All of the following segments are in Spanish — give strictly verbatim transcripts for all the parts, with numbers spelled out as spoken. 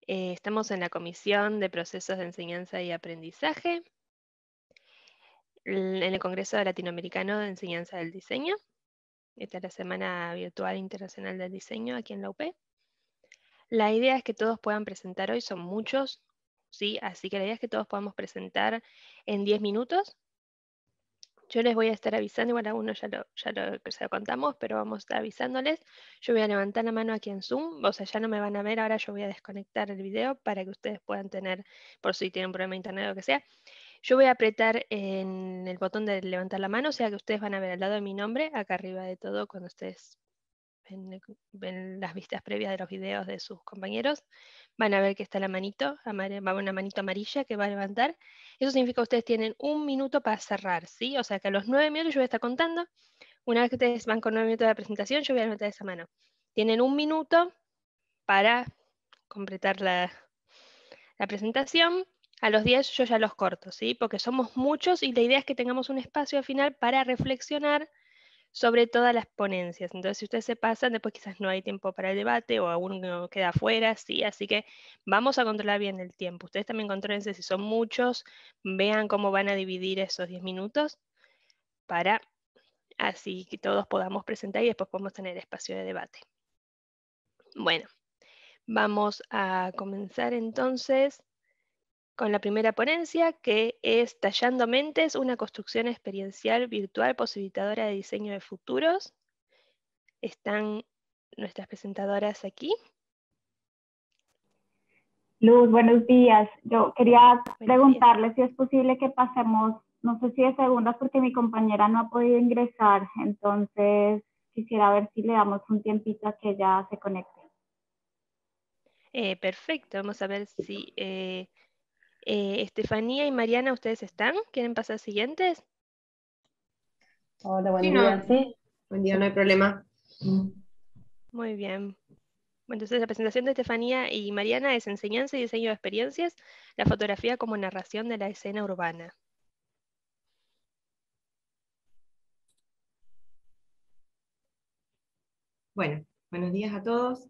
Eh, estamos en la Comisión de Procesos de Enseñanza y Aprendizaje, l- en el Congreso Latinoamericano de Enseñanza del Diseño. Esta es la Semana Virtual Internacional del Diseño aquí en la U P. La idea es que todos puedan presentar hoy, son muchos, ¿sí? Así que la idea es que todos podamos presentar en diez minutos. Yo les voy a estar avisando, igual a uno ya lo, ya lo, se lo contamos, pero vamos a estar avisándoles. Yo voy a levantar la mano aquí en Zoom, o sea, ya no me van a ver, ahora yo voy a desconectar el video para que ustedes puedan tener, por si tienen un problema de internet o lo que sea. Yo voy a apretar en el botón de levantar la mano, o sea que ustedes van a ver al lado de mi nombre, acá arriba de todo, cuando ustedes ven, ven las vistas previas de los videos de sus compañeros, van a ver que está la manito, amare- va una manito amarilla que va a levantar. Eso significa que ustedes tienen un minuto para cerrar, ¿sí? O sea que a los nueve minutos yo voy a estar contando. Una vez que ustedes van con nueve minutos de la presentación, yo voy a levantar esa mano. Tienen un minuto para completar la, la presentación. A los diez yo ya los corto, ¿sí? Porque somos muchos y la idea es que tengamos un espacio al final para reflexionar sobre todas las ponencias. Entonces, si ustedes se pasan, después quizás no hay tiempo para el debate o alguno queda afuera, ¿sí? Así que vamos a controlar bien el tiempo. Ustedes también contrólense si son muchos, vean cómo van a dividir esos diez minutos para así que todos podamos presentar y después podemos tener espacio de debate. Bueno, vamos a comenzar entonces con la primera ponencia, que es Tallando Mentes, una construcción experiencial virtual posibilitadora de diseño de futuros. Están nuestras presentadoras aquí. Luz, buenos días. Yo quería Buenos preguntarle si es posible que pasemos, no sé si de segundas porque mi compañera no ha podido ingresar, entonces quisiera ver si le damos un tiempito a que ella se conecte. Eh, perfecto, vamos a ver si eh, eh, Estefanía y Mariana, ¿ustedes están? ¿Quieren pasar siguientes? Hola, buen Sí, día. no, Sí, buen día, no hay problema. Muy bien. Bueno, entonces la presentación de Estefanía y Mariana es Enseñanza y Diseño de Experiencias, la fotografía como narración de la escena urbana. Bueno, buenos días a todos.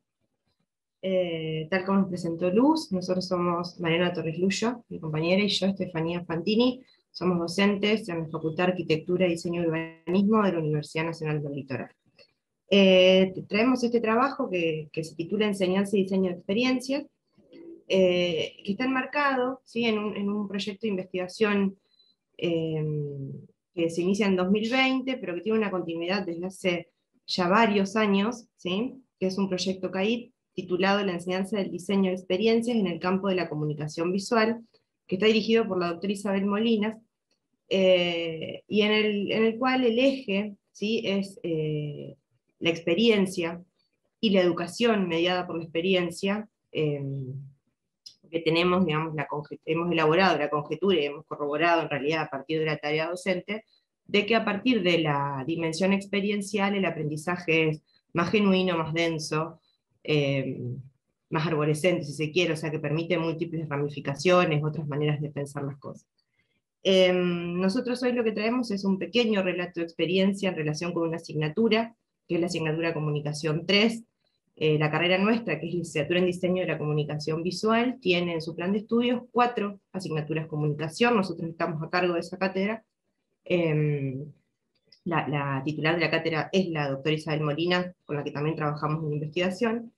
Eh, tal como nos presentó Luz, nosotros somos Mariana Torres Luyo, mi compañera, y yo, Estefanía Fantini, somos docentes en la Facultad de Arquitectura, Diseño y Urbanismo de la Universidad Nacional del Litoral. Eh, traemos este trabajo que, que se titula Enseñanza y Diseño de Experiencias, eh, que está enmarcado, ¿sí?, en, un, en un proyecto de investigación eh, que se inicia en dos mil veinte, pero que tiene una continuidad desde hace ya varios años, ¿sí?, que es un proyecto C A I P titulado La enseñanza del diseño de experiencias en el campo de la comunicación visual, que está dirigido por la doctora Isabel Molinas, eh, y en el, en el cual el eje, ¿sí?, es eh, la experiencia y la educación mediada por la experiencia, eh, que tenemos, digamos, la hemos elaborado la conjetura y hemos corroborado en realidad a partir de la tarea docente, de que a partir de la dimensión experiencial el aprendizaje es más genuino, más denso, eh, más arborescente si se quiere, o sea que permite múltiples ramificaciones, otras maneras de pensar las cosas. Eh, nosotros hoy lo que traemos es un pequeño relato de experiencia en relación con una asignatura, que es la asignatura Comunicación tres. Eh, la carrera nuestra, que es Licenciatura en Diseño de la Comunicación Visual, tiene en su plan de estudios cuatro asignaturas comunicación, nosotros estamos a cargo de esa cátedra. Eh, la, la titular de la cátedra es la doctora Isabel Molina, con la que también trabajamos en investigación.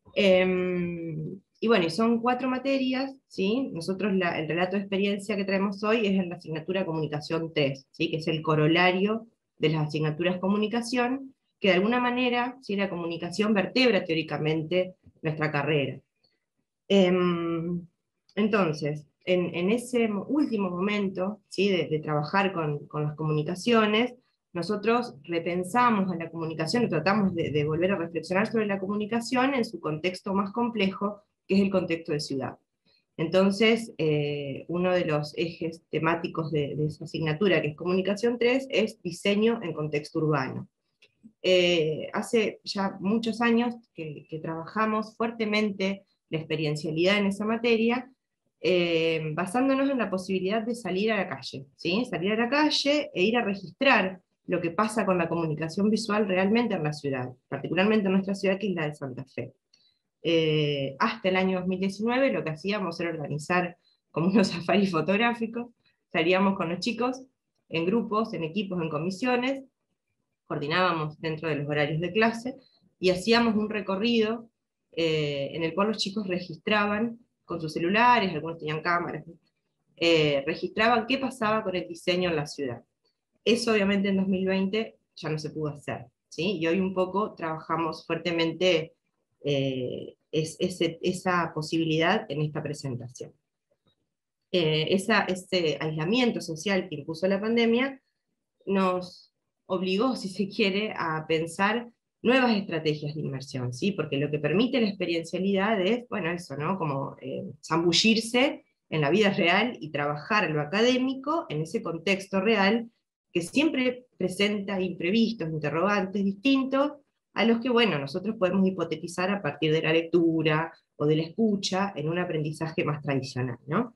Eh, y bueno, y son cuatro materias, ¿sí? Nosotros la, el relato de experiencia que traemos hoy es en la asignatura Comunicación tres, ¿sí?, que es el corolario de las asignaturas Comunicación, que de alguna manera, ¿sí?, la comunicación vertebra teóricamente nuestra carrera. Eh, entonces, en, en ese último momento, ¿sí?, de, de trabajar con, con las comunicaciones, nosotros repensamos a la comunicación y tratamos de, de volver a reflexionar sobre la comunicación en su contexto más complejo, que es el contexto de ciudad. Entonces, eh, uno de los ejes temáticos de, de esa asignatura, que es Comunicación tres, es diseño en contexto urbano. Eh, hace ya muchos años que, que trabajamos fuertemente la experiencialidad en esa materia, eh, basándonos en la posibilidad de salir a la calle, ¿sí? Salir a la calle e ir a registrar lo que pasa con la comunicación visual realmente en la ciudad, particularmente en nuestra ciudad, que es la de Santa Fe. eh, hasta el año dos mil diecinueve lo que hacíamos era organizar como unos safaris fotográficos, salíamos con los chicos en grupos, en equipos, en comisiones, coordinábamos dentro de los horarios de clase, y hacíamos un recorrido eh, en el cual los chicos registraban con sus celulares, algunos tenían cámaras, eh, registraban qué pasaba con el diseño en la ciudad. Eso obviamente en dos mil veinte ya no se pudo hacer, ¿sí? Y hoy un poco trabajamos fuertemente eh, es, ese, esa posibilidad en esta presentación. Eh, esa, ese aislamiento social que impuso la pandemia nos obligó, si se quiere, a pensar nuevas estrategias de inmersión, ¿sí? Porque lo que permite la experiencialidad es, bueno, eso, ¿no? Como eh, zambullirse en la vida real y trabajar lo académico en ese contexto real que siempre presenta imprevistos, interrogantes distintos a los que, bueno, nosotros podemos hipotetizar a partir de la lectura o de la escucha en un aprendizaje más tradicional, ¿no?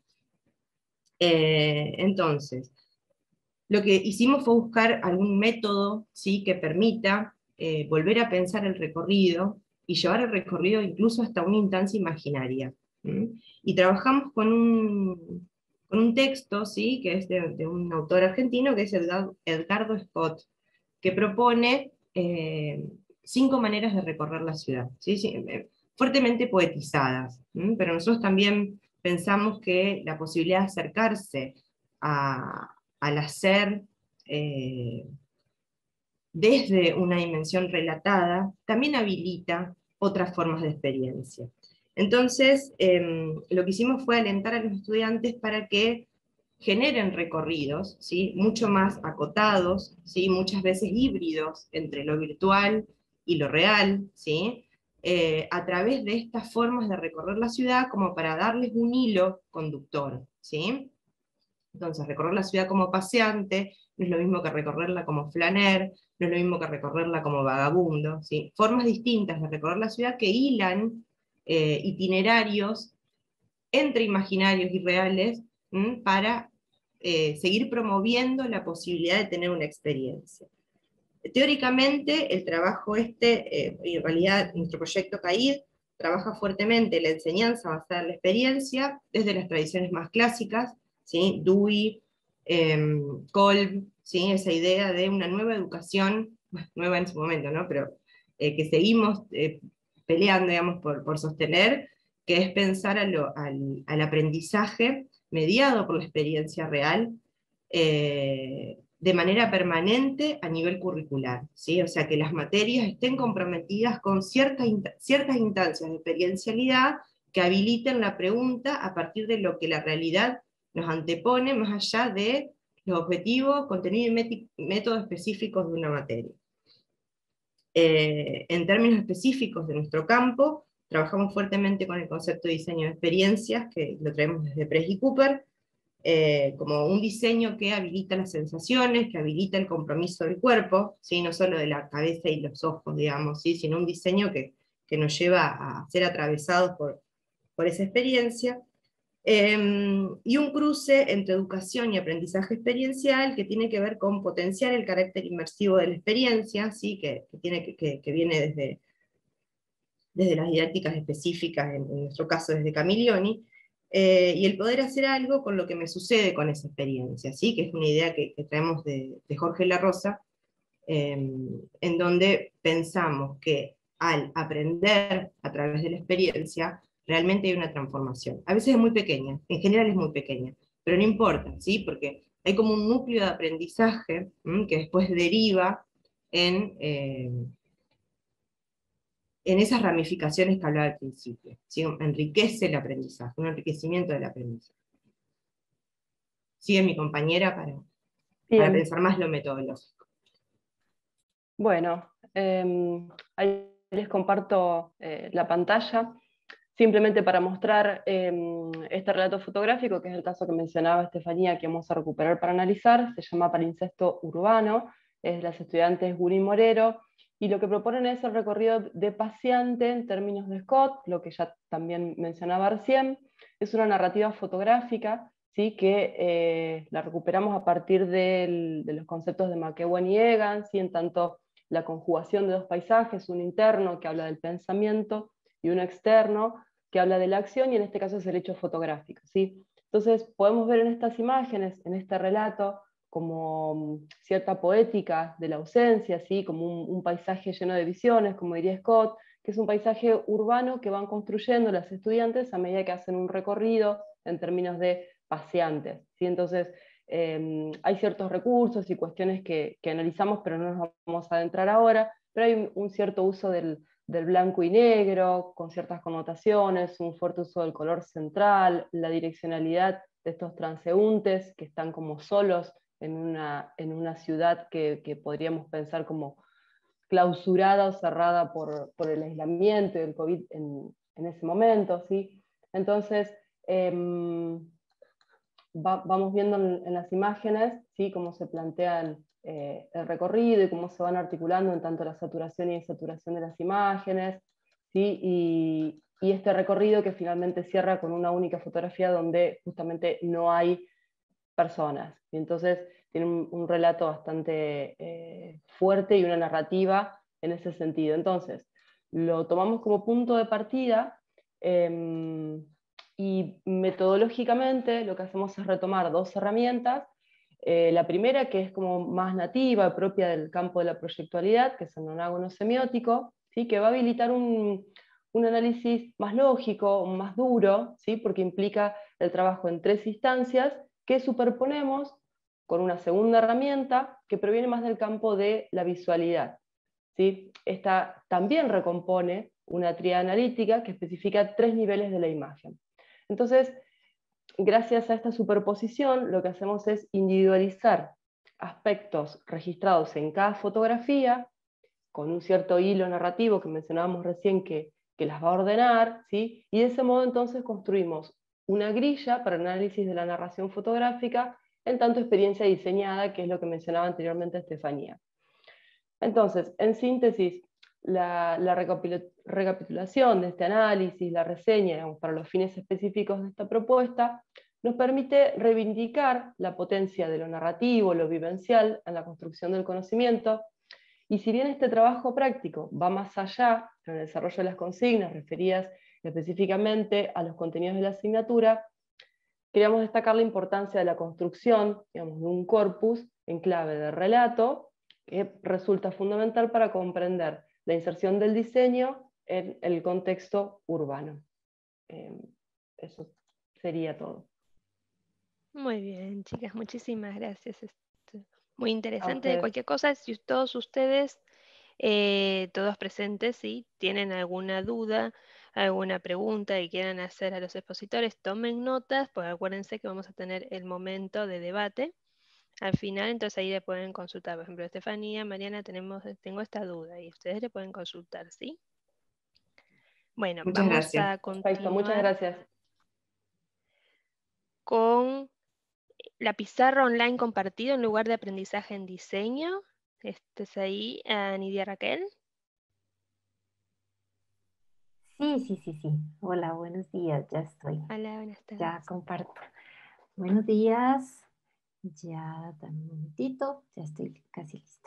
Eh, entonces, lo que hicimos fue buscar algún método, ¿sí?, que permita eh, volver a pensar el recorrido y llevar el recorrido incluso hasta una instancia imaginaria. ¿sí? Y trabajamos con un, con un texto, ¿sí?, que es de, de un autor argentino, que es Edgardo, Edgardo Scott, que propone eh, cinco maneras de recorrer la ciudad, ¿sí? Sí, eh, fuertemente poetizadas, ¿sí? Pero nosotros también pensamos que la posibilidad de acercarse a, al hacer eh, desde una dimensión relatada también habilita otras formas de experiencia. Entonces, eh, lo que hicimos fue alentar a los estudiantes para que generen recorridos, ¿sí?, mucho más acotados, ¿sí?, muchas veces híbridos entre lo virtual y lo real, ¿sí?, eh, a través de estas formas de recorrer la ciudad como para darles un hilo conductor, ¿sí? Entonces, recorrer la ciudad como paseante no es lo mismo que recorrerla como flaner, no es lo mismo que recorrerla como vagabundo, ¿sí? Formas distintas de recorrer la ciudad que hilan eh, itinerarios entre imaginarios y reales ¿m? para eh, seguir promoviendo la posibilidad de tener una experiencia. Teóricamente, el trabajo este, eh, en realidad nuestro proyecto CAID, trabaja fuertemente la enseñanza basada en la experiencia, desde las tradiciones más clásicas, ¿sí? Dewey, eh, Kolb, ¿sí? Esa idea de una nueva educación, bueno, nueva en su momento, ¿no? Pero eh, que seguimos eh, peleando, digamos, por, por sostener, que es pensar a lo, al, al aprendizaje mediado por la experiencia real, eh, de manera permanente a nivel curricular, ¿sí? O sea, que las materias estén comprometidas con cierta, ciertas instancias de experiencialidad que habiliten la pregunta a partir de lo que la realidad nos antepone, más allá de los objetivos, contenido y métodos específicos de una materia. Eh, en términos específicos de nuestro campo, trabajamos fuertemente con el concepto de diseño de experiencias, que lo traemos desde Press y Cooper, Eh, como un diseño que habilita las sensaciones, que habilita el compromiso del cuerpo, ¿sí? No solo de la cabeza y los ojos, digamos, ¿sí? Sino un diseño que, que nos lleva a ser atravesados por, por esa experiencia, eh, y un cruce entre educación y aprendizaje experiencial que tiene que ver con potenciar el carácter inmersivo de la experiencia, ¿sí? que, que, tiene que, que, que viene desde, desde las didácticas específicas, en, en nuestro caso desde Camiglioni, Eh, y el poder hacer algo con lo que me sucede con esa experiencia, ¿sí? Que es una idea que, que traemos de, de Jorge La Rosa, eh, en donde pensamos que al aprender a través de la experiencia, realmente hay una transformación. A veces es muy pequeña, en general es muy pequeña, pero no importa, ¿sí? Porque hay como un núcleo de aprendizaje ¿m? que después deriva en... Eh, en esas ramificaciones que hablaba al principio, ¿sí? Enriquece el aprendizaje, un enriquecimiento del aprendizaje. Sigue mi compañera para, para pensar más lo metodológico. Bueno, eh, ahí les comparto eh, la pantalla, simplemente para mostrar eh, este relato fotográfico, que es el caso que mencionaba Estefanía, que vamos a recuperar para analizar, se llama Palincesto Urbano, es de las estudiantes Guri Morero, y lo que proponen es el recorrido de paseante en términos de Scott, lo que ya también mencionaba recién, es una narrativa fotográfica, ¿sí? que eh, la recuperamos a partir del, de los conceptos de McEwan y Egan, ¿sí? En tanto la conjugación de dos paisajes, un interno que habla del pensamiento y uno externo que habla de la acción, y en este caso es el hecho fotográfico, ¿sí? Entonces podemos ver en estas imágenes, en este relato, como cierta poética de la ausencia, ¿sí? Como un, un paisaje lleno de visiones, como diría Scott, que es un paisaje urbano que van construyendo las estudiantes a medida que hacen un recorrido en términos de paseantes, ¿sí? Entonces eh, hay ciertos recursos y cuestiones que, que analizamos, pero no nos vamos a adentrar ahora, pero hay un, un cierto uso del, del blanco y negro, con ciertas connotaciones, un fuerte uso del color central, la direccionalidad de estos transeúntes que están como solos en una, en una ciudad que, que podríamos pensar como clausurada o cerrada por, por el aislamiento y el COVID en, en ese momento, ¿sí? Entonces, eh, va, vamos viendo en, en las imágenes, ¿sí? Cómo se plantean eh, el recorrido y cómo se van articulando en tanto la saturación y insaturación de las imágenes, ¿sí? Y, y este recorrido que finalmente cierra con una única fotografía donde justamente no hay personas. Y entonces tiene un, un relato bastante eh, fuerte y una narrativa en ese sentido. Entonces, lo tomamos como punto de partida eh, y metodológicamente lo que hacemos es retomar dos herramientas. Eh, la primera, que es como más nativa, propia del campo de la proyectualidad, que es el nonágono semiótico, ¿sí? Que va a habilitar un, un análisis más lógico, más duro, ¿sí? Porque implica el trabajo en tres instancias que superponemos con una segunda herramienta que proviene más del campo de la visualidad, ¿sí? Esta también recompone una tríada analítica que especifica tres niveles de la imagen. Entonces, gracias a esta superposición, lo que hacemos es individualizar aspectos registrados en cada fotografía, con un cierto hilo narrativo que mencionábamos recién que, que las va a ordenar, ¿sí? Y de ese modo entonces construimos una grilla para análisis de la narración fotográfica, en tanto experiencia diseñada, que es lo que mencionaba anteriormente Estefanía. Entonces, en síntesis, la, la recapitulación de este análisis, la reseña, digamos, para los fines específicos de esta propuesta, nos permite reivindicar la potencia de lo narrativo, lo vivencial en la construcción del conocimiento, y si bien este trabajo práctico va más allá en el desarrollo de las consignas referidas específicamente a los contenidos de la asignatura, queríamos destacar la importancia de la construcción, digamos, de un corpus en clave de relato, que resulta fundamental para comprender la inserción del diseño en el contexto urbano. Eh, eso sería todo. Muy bien, chicas, muchísimas gracias. Es muy A interesante. De ustedes. cualquier cosa, si todos ustedes, eh, todos presentes, ¿sí? Tienen alguna duda, alguna pregunta y quieran hacer a los expositores, tomen notas, porque acuérdense que vamos a tener el momento de debate al final, entonces ahí le pueden consultar. Por ejemplo, Estefanía, Mariana, tenemos, tengo esta duda y ustedes le pueden consultar, ¿sí? Bueno, Muchas vamos gracias. a Perfecto, muchas continuar gracias. con la pizarra online compartida en lugar de aprendizaje en diseño. Este es ahí, uh, Nidia Raquel. Sí, sí, sí, sí. Hola, buenos días, ya estoy. Hola, buenas tardes. Ya comparto. Buenos días. Ya, dame un momentito, ya estoy casi lista.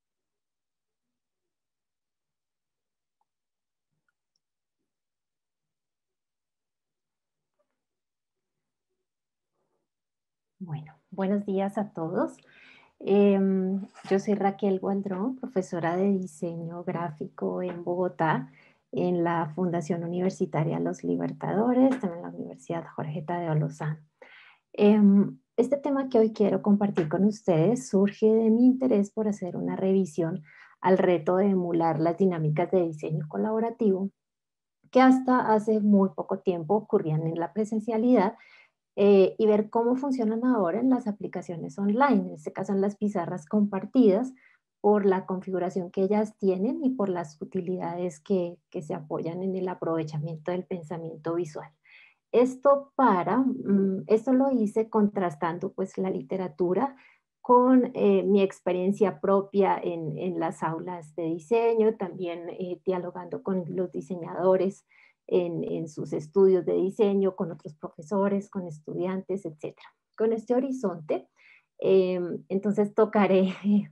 Bueno, buenos días a todos. Eh, yo soy Raquel Gualdrón, profesora de diseño gráfico en Bogotá, en la Fundación Universitaria Los Libertadores, también en la Universidad Jorge Tadeo Lozano. Eh, este tema que hoy quiero compartir con ustedes surge de mi interés por hacer una revisión al reto de emular las dinámicas de diseño colaborativo que hasta hace muy poco tiempo ocurrían en la presencialidad, Eh, y ver cómo funcionan ahora en las aplicaciones online, en este caso en las pizarras compartidas, por la configuración que ellas tienen y por las utilidades que, que se apoyan en el aprovechamiento del pensamiento visual. Esto para, um, esto lo hice contrastando pues la literatura con eh, mi experiencia propia en, en las aulas de diseño, también eh, dialogando con los diseñadores en, en sus estudios de diseño, con otros profesores, con estudiantes, etcétera. Con este horizonte, eh, entonces tocaré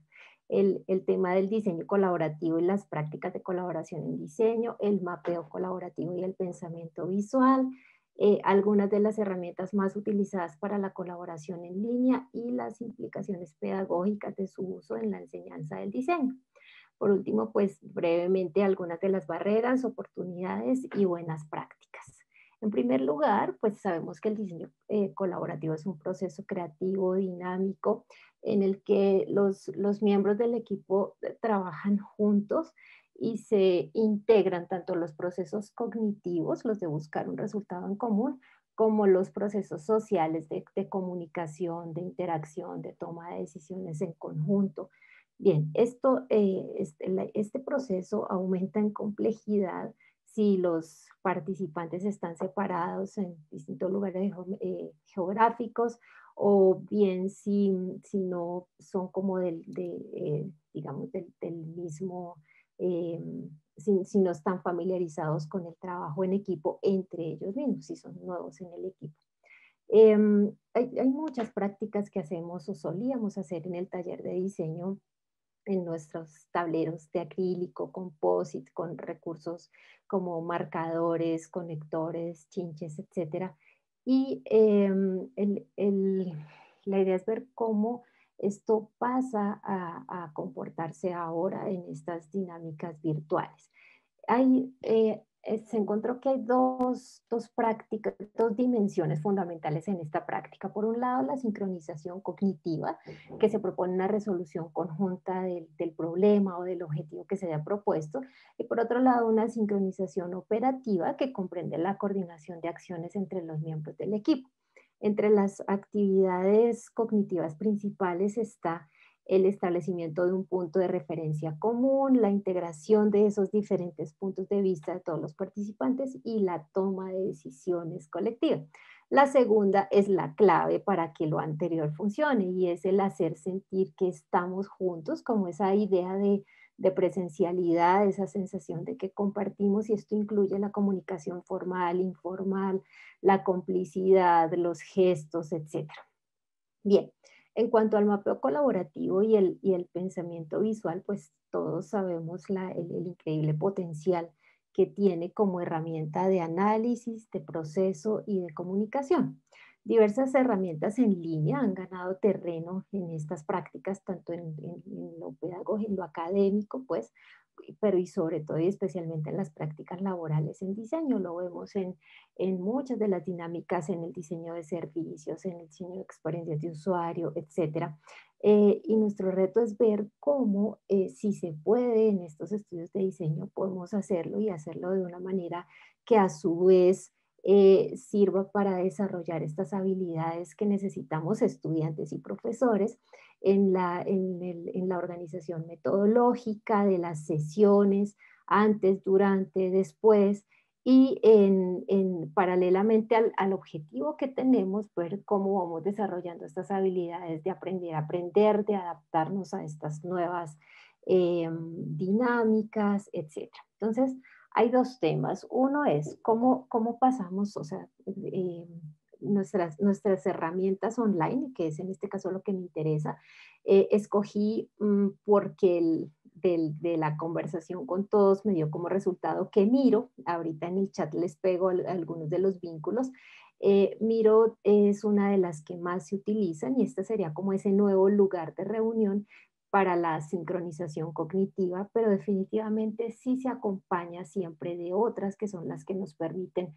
el, el tema del diseño colaborativo y las prácticas de colaboración en diseño, el mapeo colaborativo y el pensamiento visual, eh, algunas de las herramientas más utilizadas para la colaboración en línea y las implicaciones pedagógicas de su uso en la enseñanza del diseño. Por último, pues brevemente algunas de las barreras, oportunidades y buenas prácticas. En primer lugar, pues sabemos que el diseño eh, colaborativo es un proceso creativo, dinámico, en el que los, los miembros del equipo trabajan juntos y se integran tanto los procesos cognitivos, los de buscar un resultado en común, como los procesos sociales de, de comunicación, de interacción, de toma de decisiones en conjunto. Bien, esto, eh, este, este proceso aumenta en complejidad si los participantes están separados en distintos lugares eh, geográficos, o bien si, si no son como del, de, eh, digamos, del, del mismo, eh, si, si no están familiarizados con el trabajo en equipo entre ellos mismos, si son nuevos en el equipo. Eh, hay, hay muchas prácticas que hacemos o solíamos hacer en el taller de diseño en nuestros tableros de acrílico, composite, con recursos como marcadores, conectores, chinches, etcétera. Y eh, el, el, la idea es ver cómo esto pasa a, a comportarse ahora en estas dinámicas virtuales. Hay, eh, se encontró que hay dos, dos prácticas, dos dimensiones fundamentales en esta práctica. Por un lado, la sincronización cognitiva, que se propone una resolución conjunta del, del problema o del objetivo que se haya propuesto. Y por otro lado, una sincronización operativa, que comprende la coordinación de acciones entre los miembros del equipo. Entre las actividades cognitivas principales está el establecimiento de un punto de referencia común, la integración de esos diferentes puntos de vista de todos los participantes y la toma de decisiones colectivas. La segunda es la clave para que lo anterior funcione, y es el hacer sentir que estamos juntos, como esa idea de, de presencialidad, esa sensación de que compartimos, y esto incluye la comunicación formal, informal, la complicidad, los gestos, etcétera. Bien. En cuanto al mapeo colaborativo y el, y el pensamiento visual, pues todos sabemos la, el, el increíble potencial que tiene como herramienta de análisis, de proceso y de comunicación. Diversas herramientas en línea han ganado terreno en estas prácticas, tanto en, en, en lo pedagógico, en lo académico, pues, pero y sobre todo y especialmente en las prácticas laborales en diseño. Lo vemos en, en muchas de las dinámicas, en el diseño de servicios, en el diseño de experiencias de usuario, etcétera. Eh, y nuestro reto es ver cómo, eh, si se puede en estos estudios de diseño, podemos hacerlo y hacerlo de una manera que a su vez eh, sirva para desarrollar estas habilidades que necesitamos estudiantes y profesores en la, en, el, en la organización metodológica de las sesiones, antes, durante, después, y en, en, paralelamente al, al objetivo que tenemos, ver cómo vamos desarrollando estas habilidades de aprender a aprender, de adaptarnos a estas nuevas eh, dinámicas, etcétera. Entonces, hay dos temas. Uno es cómo, cómo pasamos, o sea, eh, nuestras, nuestras herramientas online, que es en este caso lo que me interesa. Eh, escogí mmm, porque el, del, de la conversación con todos me dio como resultado que Miro, ahorita en el chat les pego al, algunos de los vínculos. eh, Miro es una de las que más se utilizan, y este sería como ese nuevo lugar de reunión para la sincronización cognitiva, pero definitivamente sí se acompaña siempre de otras que son las que nos permiten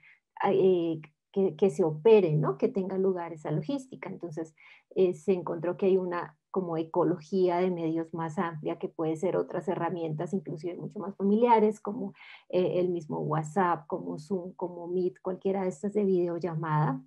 eh, que, que se opere, ¿no? Que tenga lugar esa logística. Entonces eh, se encontró que hay una como ecología de medios más amplia, que puede ser otras herramientas, inclusive mucho más familiares, como eh, el mismo WhatsApp, como Zoom, como Meet, cualquiera de estas de videollamada,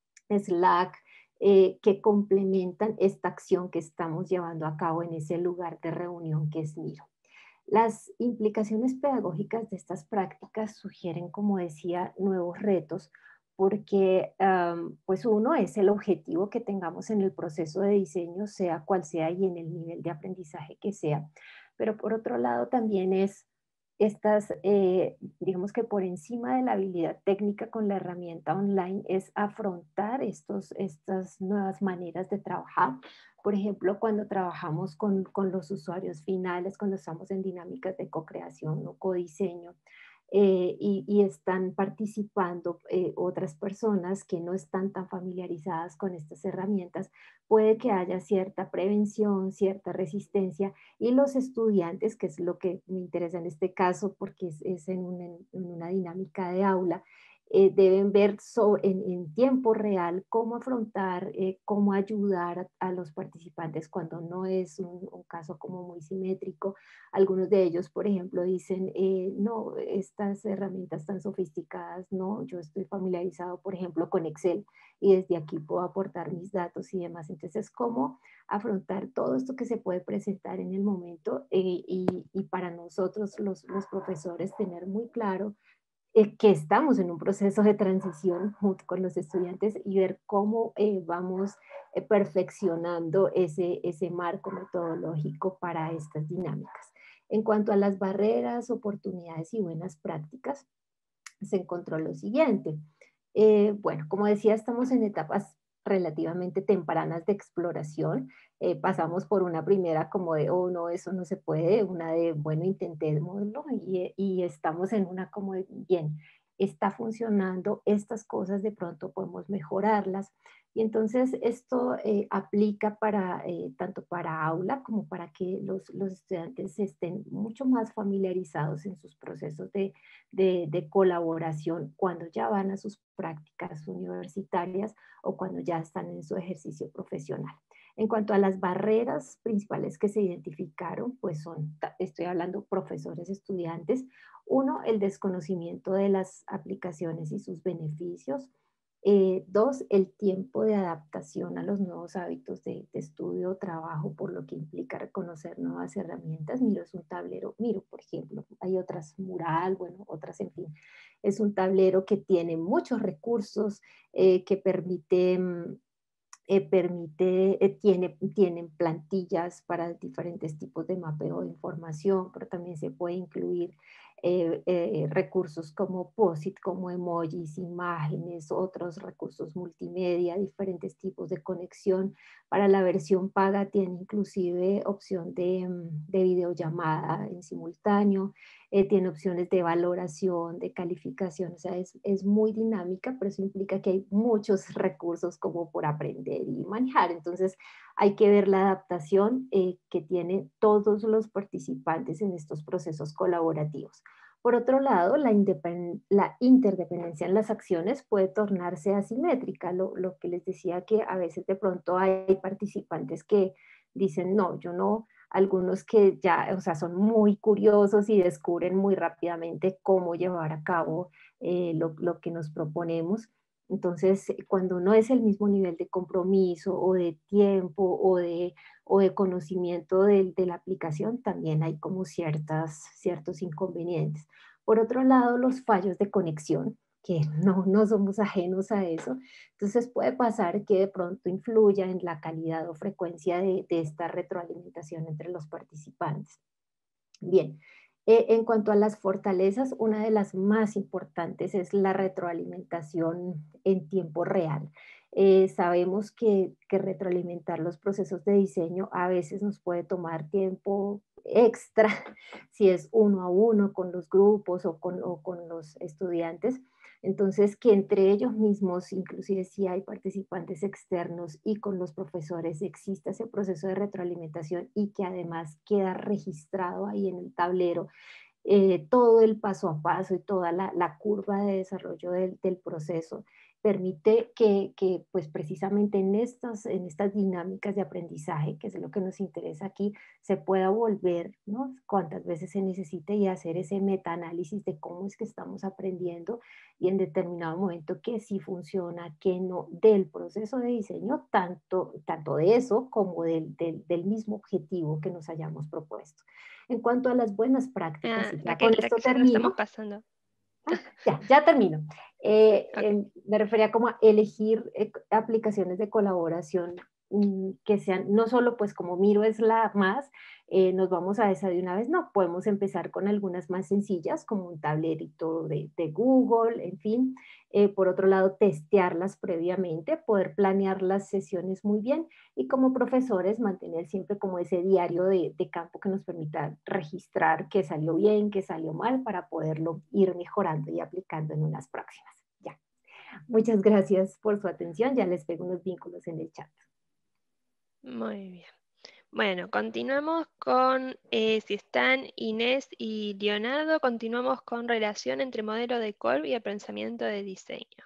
Slack, eh, que complementan esta acción que estamos llevando a cabo en ese lugar de reunión que es Miro. Las implicaciones pedagógicas de estas prácticas sugieren, como decía, nuevos retos, porque um, pues uno es el objetivo que tengamos en el proceso de diseño, sea cual sea y en el nivel de aprendizaje que sea, pero por otro lado también es estas, eh, digamos que por encima de la habilidad técnica con la herramienta online es afrontar estos, estas nuevas maneras de trabajar. Por ejemplo, cuando trabajamos con, con los usuarios finales, cuando estamos en dinámicas de co-creación o codiseño, eh, y, y están participando eh, otras personas que no están tan familiarizadas con estas herramientas, puede que haya cierta prevención, cierta resistencia, y los estudiantes, que es lo que me interesa en este caso porque es, es en, una, en, una, dinámica de aula, eh, deben ver so, en, en tiempo real cómo afrontar, eh, cómo ayudar a, a los participantes cuando no es un, un caso como muy simétrico. Algunos de ellos, por ejemplo, dicen, eh, no, estas herramientas tan sofisticadas, no, yo estoy familiarizado, por ejemplo, con Excel y desde aquí puedo aportar mis datos y demás. Entonces, ¿cómo afrontar todo esto que se puede presentar en el momento? Eh, y, y para nosotros, los, los profesores, tener muy claro eh, que estamos en un proceso de transición junto con los estudiantes y ver cómo eh, vamos eh, perfeccionando ese, ese marco metodológico para estas dinámicas. En cuanto a las barreras, oportunidades y buenas prácticas, se encontró lo siguiente. Eh, bueno, como decía, estamos en etapas relativamente tempranas de exploración. Eh, pasamos por una primera como de, oh no, eso no se puede, una de, bueno, intentémoslo, y, y estamos en una como de, bien, está funcionando, estas cosas de pronto podemos mejorarlas. Y entonces esto eh, aplica para, eh, tanto para aula como para que los, los estudiantes estén mucho más familiarizados en sus procesos de, de, de colaboración cuando ya van a sus prácticas universitarias o cuando ya están en su ejercicio profesional. En cuanto a las barreras principales que se identificaron, pues son, estoy hablando profesores, estudiantes. Uno, el desconocimiento de las aplicaciones y sus beneficios. Eh, dos, el tiempo de adaptación a los nuevos hábitos de, de estudio o trabajo, por lo que implica reconocer nuevas herramientas. Miro, es un tablero, Miro, por ejemplo, hay otras, Mural, bueno, otras, en fin. Es un tablero que tiene muchos recursos, eh, que permite... Eh, permite, eh, tiene, tienen plantillas para diferentes tipos de mapeo de información, pero también se puede incluir eh, eh, recursos como POSIT, como emojis, imágenes, otros recursos multimedia, diferentes tipos de conexión. Para la versión paga tiene inclusive opción de, de videollamada en simultáneo, eh, tiene opciones de valoración, de calificación, o sea, es, es muy dinámica, pero eso implica que hay muchos recursos como por aprender y manejar. Entonces, hay que ver la adaptación eh, que tienen todos los participantes en estos procesos colaborativos. Por otro lado, la, la interdependencia en las acciones puede tornarse asimétrica, lo, lo que les decía, que a veces de pronto hay participantes que dicen, no, yo no, algunos que ya, o sea, son muy curiosos y descubren muy rápidamente cómo llevar a cabo eh, lo, lo que nos proponemos. Entonces, cuando no es el mismo nivel de compromiso o de tiempo o de, o de conocimiento de, de la aplicación, también hay como ciertas, ciertos inconvenientes. Por otro lado, los fallos de conexión, que no, no somos ajenos a eso. Entonces puede pasar que de pronto influya en la calidad o frecuencia de, de esta retroalimentación entre los participantes. Bien, eh, en cuanto a las fortalezas, una de las más importantes es la retroalimentación en tiempo real. Eh, sabemos que, que retroalimentar los procesos de diseño a veces nos puede tomar tiempo extra si es uno a uno con los grupos o con, o con los estudiantes. Entonces, que entre ellos mismos, inclusive si hay participantes externos y con los profesores, exista ese proceso de retroalimentación y que además queda registrado ahí en el tablero eh, todo el paso a paso y toda la, la curva de desarrollo del, del proceso, permite que, que, pues precisamente en estas, en estas dinámicas de aprendizaje, que es lo que nos interesa aquí, se pueda volver, ¿no? Cuántas veces se necesite y hacer ese metaanálisis de cómo es que estamos aprendiendo y en determinado momento qué sí funciona, qué no, del proceso de diseño, tanto, tanto de eso como del, del, del mismo objetivo que nos hayamos propuesto. En cuanto a las buenas prácticas, Ah, y ya Raquel, con esto Raquel, ya nos estamos termino. pasando. Ah, ya, ya termino. Eh, Okay. eh, me refería como a elegir eh, aplicaciones de colaboración que sean, no solo pues como Miro es la más, eh, nos vamos a esa de una vez, no, podemos empezar con algunas más sencillas, como un tablerito de, de Google, en fin. Eh, por otro lado, testearlas previamente, poder planear las sesiones muy bien y como profesores mantener siempre como ese diario de, de campo que nos permita registrar qué salió bien, qué salió mal, para poderlo ir mejorando y aplicando en unas próximas. Ya. Muchas gracias por su atención, ya les pego unos vínculos en el chat. Muy bien. Bueno, continuamos con, eh, si están Inés y Leonardo, continuamos con relación entre modelo de Kolb y el pensamiento de diseño.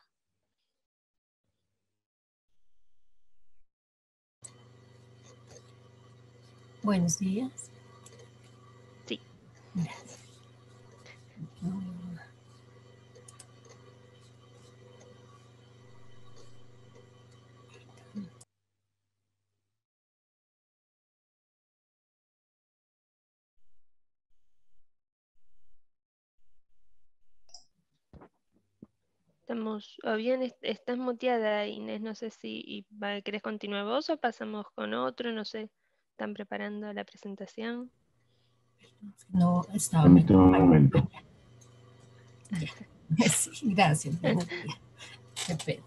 Buenos días. Sí. Gracias. Estamos, o bien est- estás muteada, Inés, no sé si y va- querés continuar vos o pasamos con otro, no sé, ¿están preparando la presentación? No estaba. Permíteme un momento. Ya. Sí, gracias. Buenos días. Perfecto.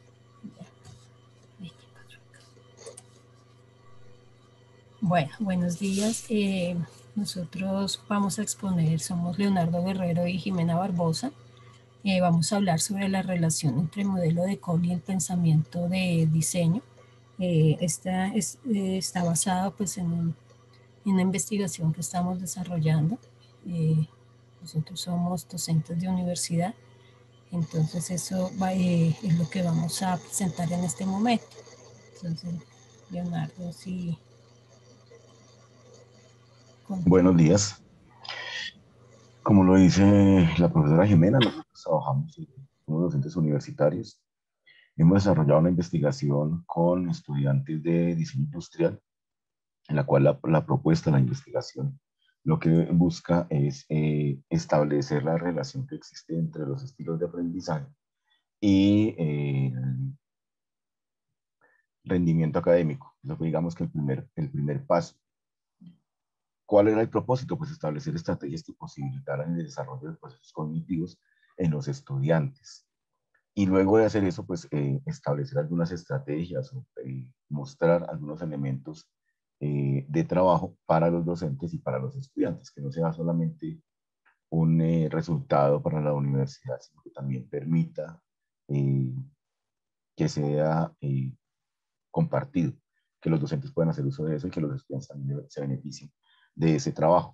Bueno, buenos días. Eh, nosotros vamos a exponer, somos Leonardo Guerrero y Jimena Barbosa. Eh, vamos a hablar sobre la relación entre el modelo de Kolb y el pensamiento de diseño. Eh, esta es, eh, está basada pues, en, un, en una investigación que estamos desarrollando. Eh, nosotros somos docentes de universidad, entonces eso va, eh, es lo que vamos a presentar en este momento. Entonces, Leonardo, sí. Con... Buenos días. Como lo dice la profesora Jimena, nosotros trabajamos, somos docentes universitarios. Hemos desarrollado una investigación con estudiantes de diseño industrial, en la cual la, la propuesta de la investigación lo que busca es eh, establecer la relación que existe entre los estilos de aprendizaje y eh, el rendimiento académico. Eso fue, digamos, que el primer, el primer paso. ¿Cuál era el propósito? Pues establecer estrategias que posibilitaran el desarrollo de procesos cognitivos en los estudiantes. Y luego de hacer eso, pues eh, establecer algunas estrategias o eh, mostrar algunos elementos eh, de trabajo para los docentes y para los estudiantes, que no sea solamente un eh, resultado para la universidad, sino que también permita eh, que sea eh, compartido, que los docentes puedan hacer uso de eso y que los estudiantes también se beneficien de ese trabajo.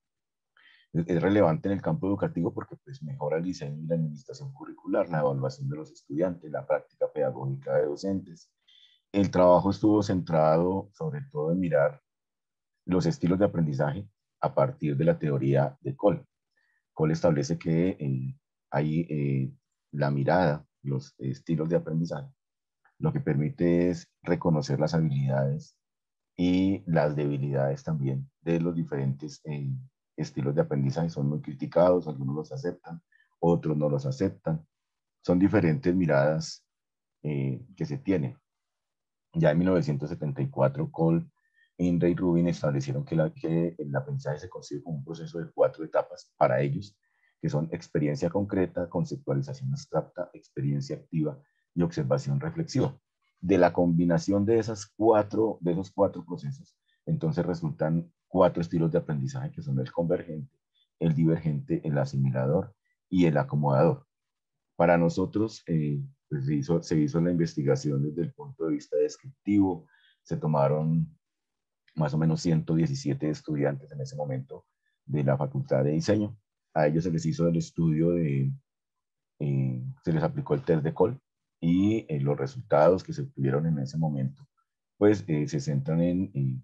Es relevante en el campo educativo porque pues, mejora el diseño y la administración curricular, la evaluación de los estudiantes, la práctica pedagógica de docentes. El trabajo estuvo centrado sobre todo en mirar los estilos de aprendizaje a partir de la teoría de Kolb. Kolb establece que eh, hay eh, la mirada, los estilos de aprendizaje, lo que permite es reconocer las habilidades y las debilidades también de los diferentes eh, estilos de aprendizaje. Son muy criticados, algunos los aceptan, otros no los aceptan. Son diferentes miradas eh, que se tienen. Ya en mil novecientos setenta y cuatro, Kolb, Indra y Rubin establecieron que, la, que el aprendizaje se concibe como un proceso de cuatro etapas para ellos, que son experiencia concreta, conceptualización abstracta, experiencia activa y observación reflexiva. De la combinación de, esas cuatro, de esos cuatro procesos, entonces resultan cuatro estilos de aprendizaje que son el convergente, el divergente, el asimilador y el acomodador. Para nosotros, eh, pues se, hizo, se hizo la investigación desde el punto de vista descriptivo, se tomaron más o menos ciento diecisiete estudiantes en ese momento de la Facultad de Diseño. A ellos se les hizo el estudio de, eh, se les aplicó el test de Kolb y eh, los resultados que se obtuvieron en ese momento, pues eh, se centran en, en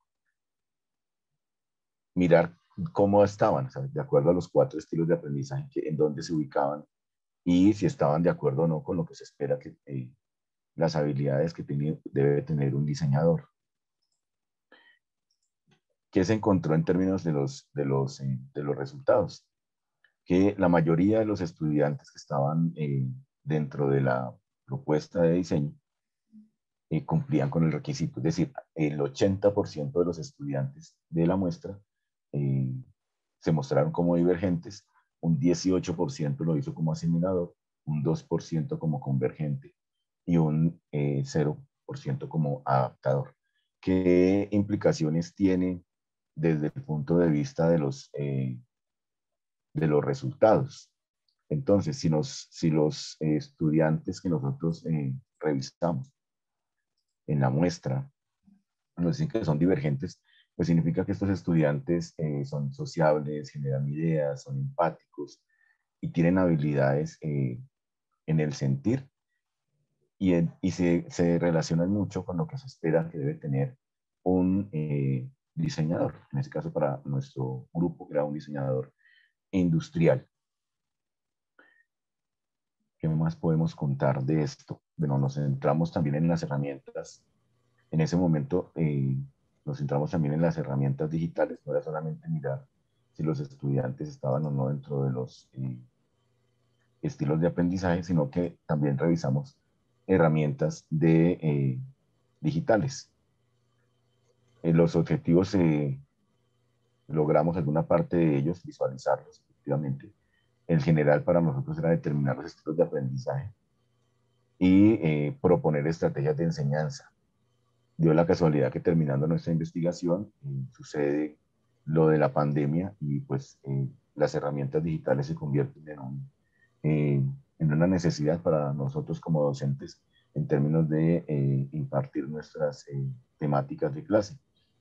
mirar cómo estaban, o sea, de acuerdo a los cuatro estilos de aprendizaje, que, en dónde se ubicaban y si estaban de acuerdo o no con lo que se espera que eh, las habilidades que tiene, debe tener un diseñador. ¿Qué se encontró en términos de los, de los, eh, de los resultados? Que la mayoría de los estudiantes que estaban eh, dentro de la propuesta de diseño eh, cumplían con el requisito. Es decir, el ochenta por ciento de los estudiantes de la muestra eh, se mostraron como divergentes, un dieciocho por ciento lo hizo como asimilador, un dos por ciento como convergente y un eh, cero por ciento como adaptador. ¿Qué implicaciones tiene desde el punto de vista de los, eh, de los resultados? Entonces, si, nos, si los eh, estudiantes que nosotros eh, revisamos en la muestra nos dicen que son divergentes, pues significa que estos estudiantes eh, son sociables, generan ideas, son empáticos y tienen habilidades eh, en el sentir y, en, y se, se relacionan mucho con lo que se espera que debe tener un eh, diseñador. En este caso, para nuestro grupo, era un diseñador industrial. ¿Qué más podemos contar de esto? Bueno, nos centramos también en las herramientas. En ese momento eh, nos centramos también en las herramientas digitales. No era solamente mirar si los estudiantes estaban o no dentro de los eh, estilos de aprendizaje, sino que también revisamos herramientas de, eh, digitales. Eh, los objetivos, eh, logramos alguna parte de ellos, visualizarlos efectivamente. En general, para nosotros era determinar los estilos de aprendizaje y eh, proponer estrategias de enseñanza. Dio la casualidad que terminando nuestra investigación eh, sucede lo de la pandemia y pues eh, las herramientas digitales se convierten en, un, eh, en una necesidad para nosotros como docentes en términos de eh, impartir nuestras eh, temáticas de clase.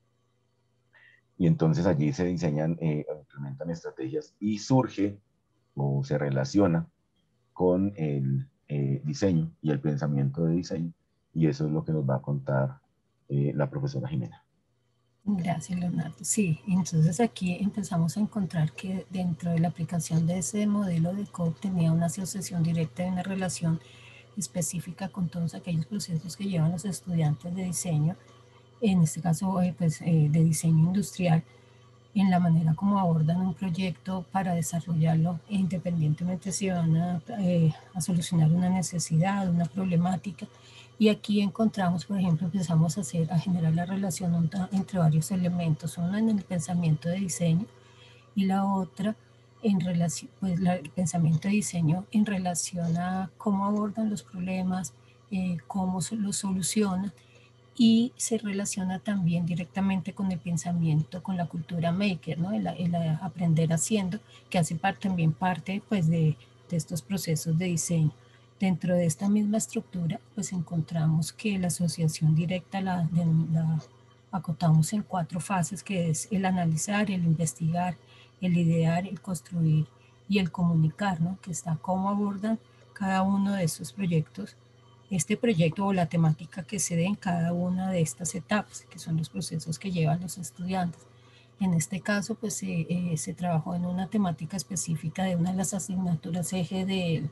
Y entonces allí se diseñan, eh, implementan estrategias y surge o se relaciona con el eh, diseño y el pensamiento de diseño, y eso es lo que nos va a contar eh, la profesora Jimena. Gracias, Leonardo. Sí, entonces aquí empezamos a encontrar que dentro de la aplicación de ese modelo de C O P tenía una asociación directa y una relación específica con todos aquellos procesos que llevan los estudiantes de diseño, en este caso eh, pues, eh, de diseño industrial, en la manera como abordan un proyecto para desarrollarlo, independientemente si van a, eh, a solucionar una necesidad, una problemática. Y aquí encontramos, por ejemplo, empezamos a, hacer, a generar la relación entre varios elementos, uno en el pensamiento de diseño y la otra en relación, pues la, el pensamiento de diseño en relación a cómo abordan los problemas, eh, cómo los solucionan, y se relaciona también directamente con el pensamiento, con la cultura maker, ¿no? el, el aprender haciendo, que hace parte, también parte pues, de, de estos procesos de diseño. Dentro de esta misma estructura, pues encontramos que la asociación directa la, de, la acotamos en cuatro fases, que es el analizar, el investigar, el idear, el construir y el comunicar, ¿no? Que está cómo abordan cada uno de esos proyectos, este proyecto o la temática que se dé en cada una de estas etapas, que son los procesos que llevan los estudiantes. En este caso, pues eh, eh, se trabajó en una temática específica de una de las asignaturas eje del,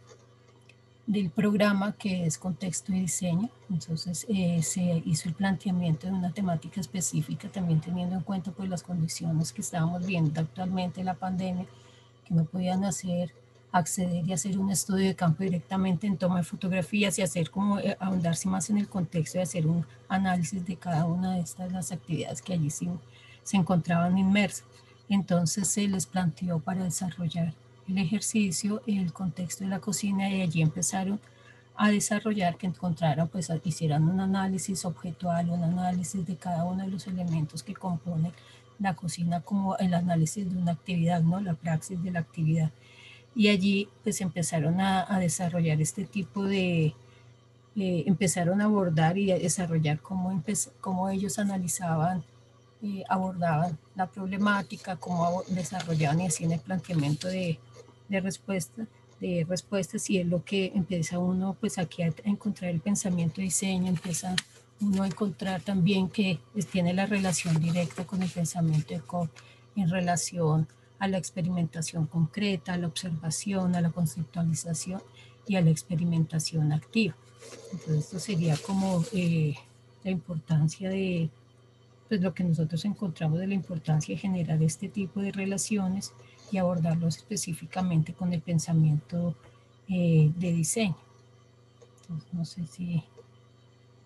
del programa, que es contexto y diseño. Entonces eh, se hizo el planteamiento de una temática específica, también teniendo en cuenta pues las condiciones que estábamos viendo actualmente, la pandemia, que no podían hacer, acceder y hacer un estudio de campo directamente en toma de fotografías y hacer como eh, ahondarse más en el contexto y hacer un análisis de cada una de estas las actividades que allí sí, se encontraban inmersas. Entonces se les planteó para desarrollar el ejercicio, el contexto de la cocina, y allí empezaron a desarrollar, que encontraran, pues hicieran un análisis objetual, un análisis de cada uno de los elementos que componen la cocina, como el análisis de una actividad, ¿no? La praxis de la actividad. Y allí pues empezaron a, a desarrollar este tipo de, eh, empezaron a abordar y a desarrollar cómo, cómo ellos analizaban, eh, abordaban la problemática, cómo desarrollaban y hacían el planteamiento de, de respuestas, de respuestas, y es lo que empieza uno pues aquí a encontrar el pensamiento de diseño, empieza uno a encontrar también que tiene la relación directa con el pensamiento de C O P en relación a la experimentación concreta, a la observación, a la conceptualización y a la experimentación activa. Entonces esto sería como eh, la importancia de, pues lo que nosotros encontramos de la importancia de generar este tipo de relaciones y abordarlos específicamente con el pensamiento eh, de diseño. Entonces no sé si...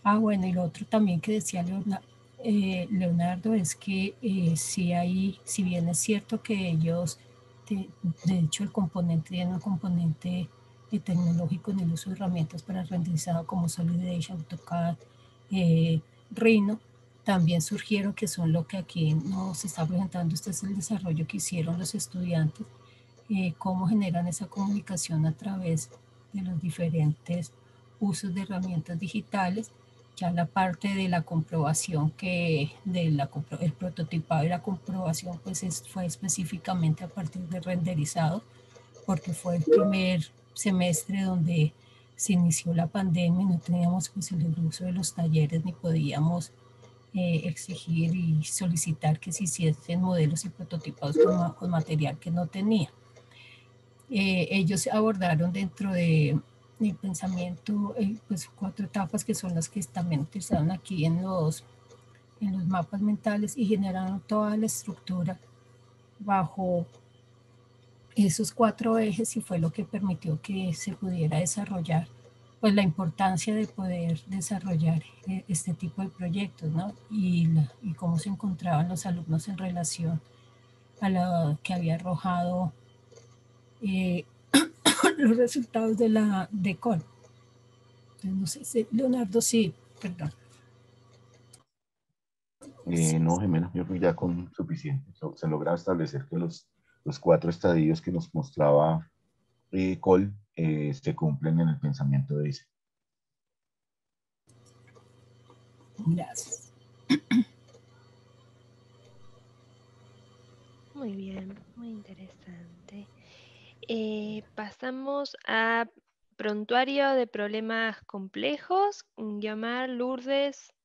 Ah, bueno, y lo otro también que decía Leonardo, eh, Leonardo es que eh, si hay, si bien es cierto que ellos, de, de hecho el componente tiene un componente eh, tecnológico en el uso de herramientas para renderizado como Solidation, AutoCAD, eh, Rhino, también surgieron que son lo que aquí nos está presentando. Este es el desarrollo que hicieron los estudiantes, eh, cómo generan esa comunicación a través de los diferentes usos de herramientas digitales. Ya la parte de la comprobación, que de la, el prototipado y la comprobación, pues es, fue específicamente a partir de renderizado, porque fue el primer semestre donde se inició la pandemia y no teníamos pues el uso de los talleres ni podíamos eh, exigir y solicitar que se hiciesen modelos y prototipados con, con material que no tenía. Eh, ellos abordaron dentro de el pensamiento eh, pues cuatro etapas que son las que también utilizaron aquí en los, en los mapas mentales y generaron toda la estructura bajo esos cuatro ejes y fue lo que permitió que se pudiera desarrollar pues la importancia de poder desarrollar eh, este tipo de proyectos, ¿no? Y, la, y cómo se encontraban los alumnos en relación a lo que había arrojado eh, los resultados de la de C O L. No sé si Leonardo, sí, perdón. Eh, no, Jimena, yo creo ya con suficiente. Se logra establecer que los, los cuatro estadios que nos mostraba eh, Cole eh, se cumplen en el pensamiento de diseño. Gracias. Muy bien, muy interesante. Eh, pasamos a prontuario de problemas complejos. Guiomar, Lourdes.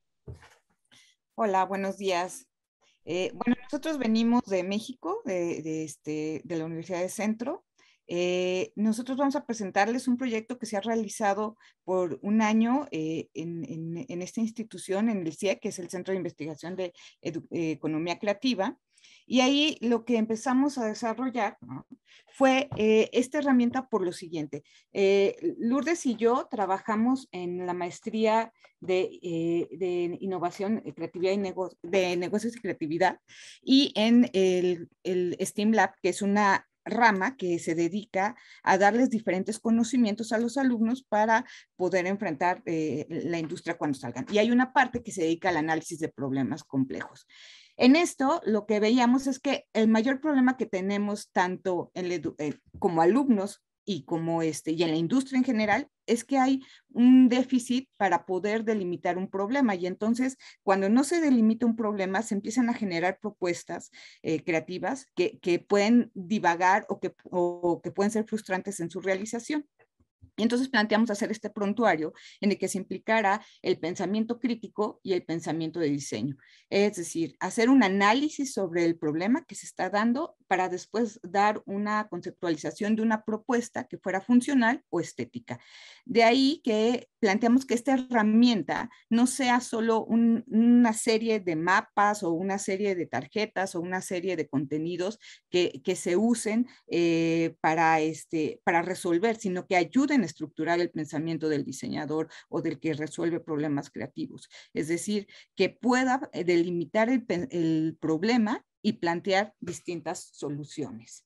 Hola, buenos días. Eh, bueno, nosotros venimos de México, de, de, este, de la Universidad de Centro. Eh, nosotros vamos a presentarles un proyecto que se ha realizado por un año eh, en, en, en esta institución, en el C I E, que es el Centro de Investigación de Edu eh, Economía Creativa. Y ahí lo que empezamos a desarrollar, ¿no?, fue eh, esta herramienta por lo siguiente. Eh, Lourdes y yo trabajamos en la maestría de, eh, de innovación, creatividad y nego de negocios y creatividad, y en el, el STEAM Lab, que es una rama que se dedica a darles diferentes conocimientos a los alumnos para poder enfrentar eh, la industria cuando salgan. Y hay una parte que se dedica al análisis de problemas complejos. En esto, lo que veíamos es que el mayor problema que tenemos tanto en el, eh, como alumnos y como este, y en la industria en general, es que hay un déficit para poder delimitar un problema. Y entonces, cuando no se delimita un problema, se empiezan a generar propuestas eh, creativas que, que pueden divagar o que, o que pueden ser frustrantes en su realización. Y entonces planteamos hacer este prontuario en el que se implicara el pensamiento crítico y el pensamiento de diseño. Es decir, hacer un análisis sobre el problema que se está dando para después dar una conceptualización de una propuesta que fuera funcional o estética. De ahí que planteamos que esta herramienta no sea solo un, una serie de mapas o una serie de tarjetas o una serie de contenidos que, que se usen eh, para, este, para resolver, sino que ayuden a estructurar el pensamiento del diseñador o del que resuelve problemas creativos. Es decir, que pueda delimitar el, el problema y plantear distintas soluciones.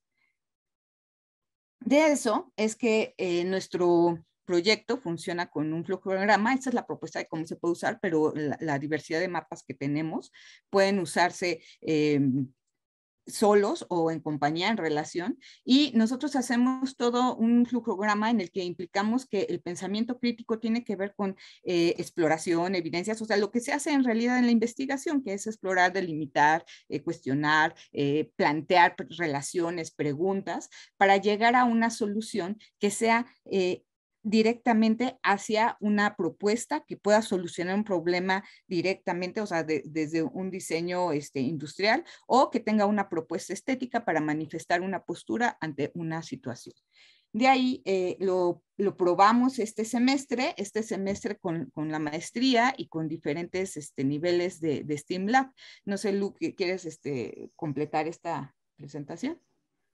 De eso es que eh, nuestro proyecto funciona con un flujograma. Esta es la propuesta de cómo se puede usar, pero la, la diversidad de mapas que tenemos pueden usarse eh, solos o en compañía, en relación, y nosotros hacemos todo un flujograma en el que implicamos que el pensamiento crítico tiene que ver con eh, exploración, evidencias, o sea, lo que se hace en realidad en la investigación, que es explorar, delimitar, eh, cuestionar, eh, plantear relaciones, preguntas, para llegar a una solución que sea eh, directamente hacia una propuesta que pueda solucionar un problema directamente, o sea, de, desde un diseño este, industrial, o que tenga una propuesta estética para manifestar una postura ante una situación. De ahí eh, lo, lo probamos este semestre, este semestre con, con la maestría y con diferentes este, niveles de, de STEAM Lab. No sé, Lu, ¿quieres este, completar esta presentación?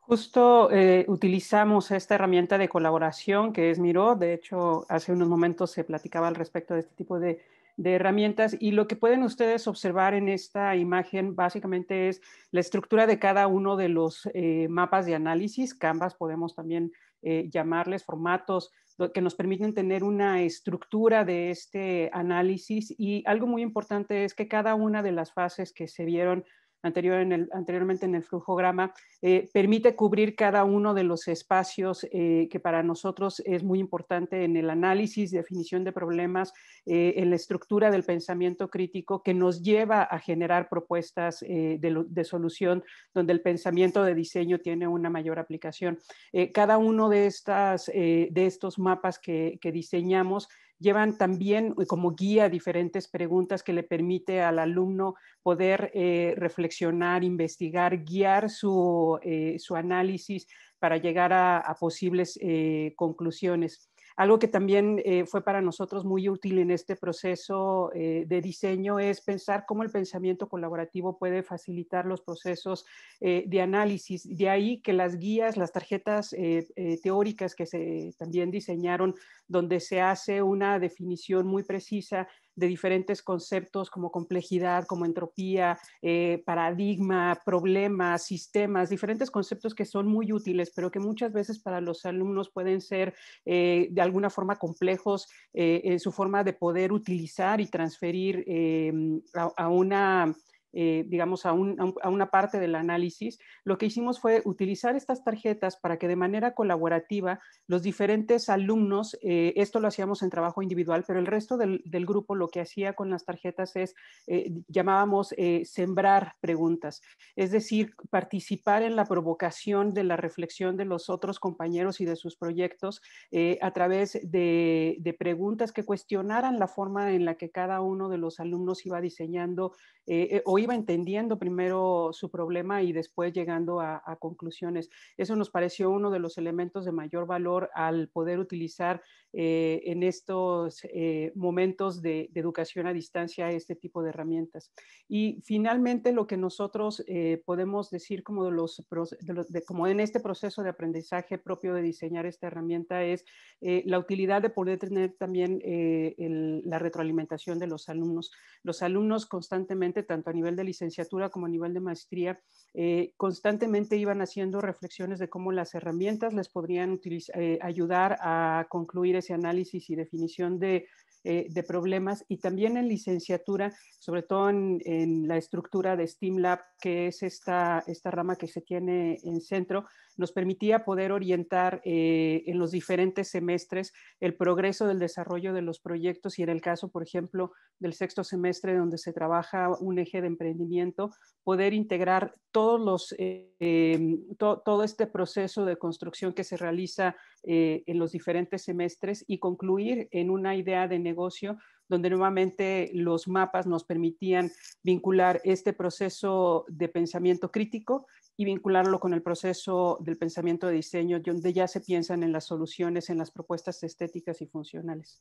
Justo eh, utilizamos esta herramienta de colaboración que es Miro. De hecho, hace unos momentos se platicaba al respecto de este tipo de, de herramientas, y lo que pueden ustedes observar en esta imagen básicamente es la estructura de cada uno de los eh, mapas de análisis. Canvas podemos también eh, llamarles formatos que nos permiten tener una estructura de este análisis, y algo muy importante es que cada una de las fases que se vieron Anterior en el, anteriormente en el flujograma, eh, permite cubrir cada uno de los espacios eh, que para nosotros es muy importante en el análisis, definición de problemas, eh, en la estructura del pensamiento crítico, que nos lleva a generar propuestas eh, de, de solución, donde el pensamiento de diseño tiene una mayor aplicación. Eh, cada uno de, estas, eh, de estos mapas que, que diseñamos llevan también como guía diferentes preguntas que le permite al alumno poder eh, reflexionar, investigar, guiar su, eh, su análisis para llegar a, a posibles eh, conclusiones. Algo que también eh, fue para nosotros muy útil en este proceso eh, de diseño es pensar cómo el pensamiento colaborativo puede facilitar los procesos eh, de análisis. De ahí que las guías, las tarjetas eh, eh, teóricas que se también diseñaron, donde se hace una definición muy precisa de diferentes conceptos como complejidad, como entropía, eh, paradigma, problemas, sistemas, diferentes conceptos que son muy útiles, pero que muchas veces para los alumnos pueden ser eh, de alguna forma complejos eh, en su forma de poder utilizar y transferir eh, a, a una... Eh, digamos, a, un, a una parte del análisis. Lo que hicimos fue utilizar estas tarjetas para que de manera colaborativa los diferentes alumnos, eh, esto lo hacíamos en trabajo individual, pero el resto del, del grupo lo que hacía con las tarjetas es, eh, llamábamos eh, sembrar preguntas, es decir, participar en la provocación de la reflexión de los otros compañeros y de sus proyectos eh, a través de, de preguntas que cuestionaran la forma en la que cada uno de los alumnos iba diseñando eh, o iba entendiendo primero su problema y después llegando a, a conclusiones. Eso nos pareció uno de los elementos de mayor valor al poder utilizar eh, en estos eh, momentos de, de educación a distancia este tipo de herramientas. Y finalmente lo que nosotros eh, podemos decir como, de los, de los, de, como en este proceso de aprendizaje propio de diseñar esta herramienta es eh, la utilidad de poder tener también eh, el, la retroalimentación de los alumnos. Los alumnos constantemente, tanto a nivel de licenciatura como a nivel de maestría, eh, constantemente iban haciendo reflexiones de cómo las herramientas les podrían utilizar, eh, ayudar a concluir ese análisis y definición de, eh, de problemas, y también en licenciatura, sobre todo en, en la estructura de STEAM Lab, que es esta, esta rama que se tiene en centro, nos permitía poder orientar eh, en los diferentes semestres el progreso del desarrollo de los proyectos, y en el caso, por ejemplo, del sexto semestre donde se trabaja un eje de emprendimiento, poder integrar todos los, eh, eh, to, todo este proceso de construcción que se realiza eh, en los diferentes semestres y concluir en una idea de negocio donde nuevamente los mapas nos permitían vincular este proceso de pensamiento crítico y vincularlo con el proceso del pensamiento de diseño, donde ya se piensan en las soluciones, en las propuestas estéticas y funcionales.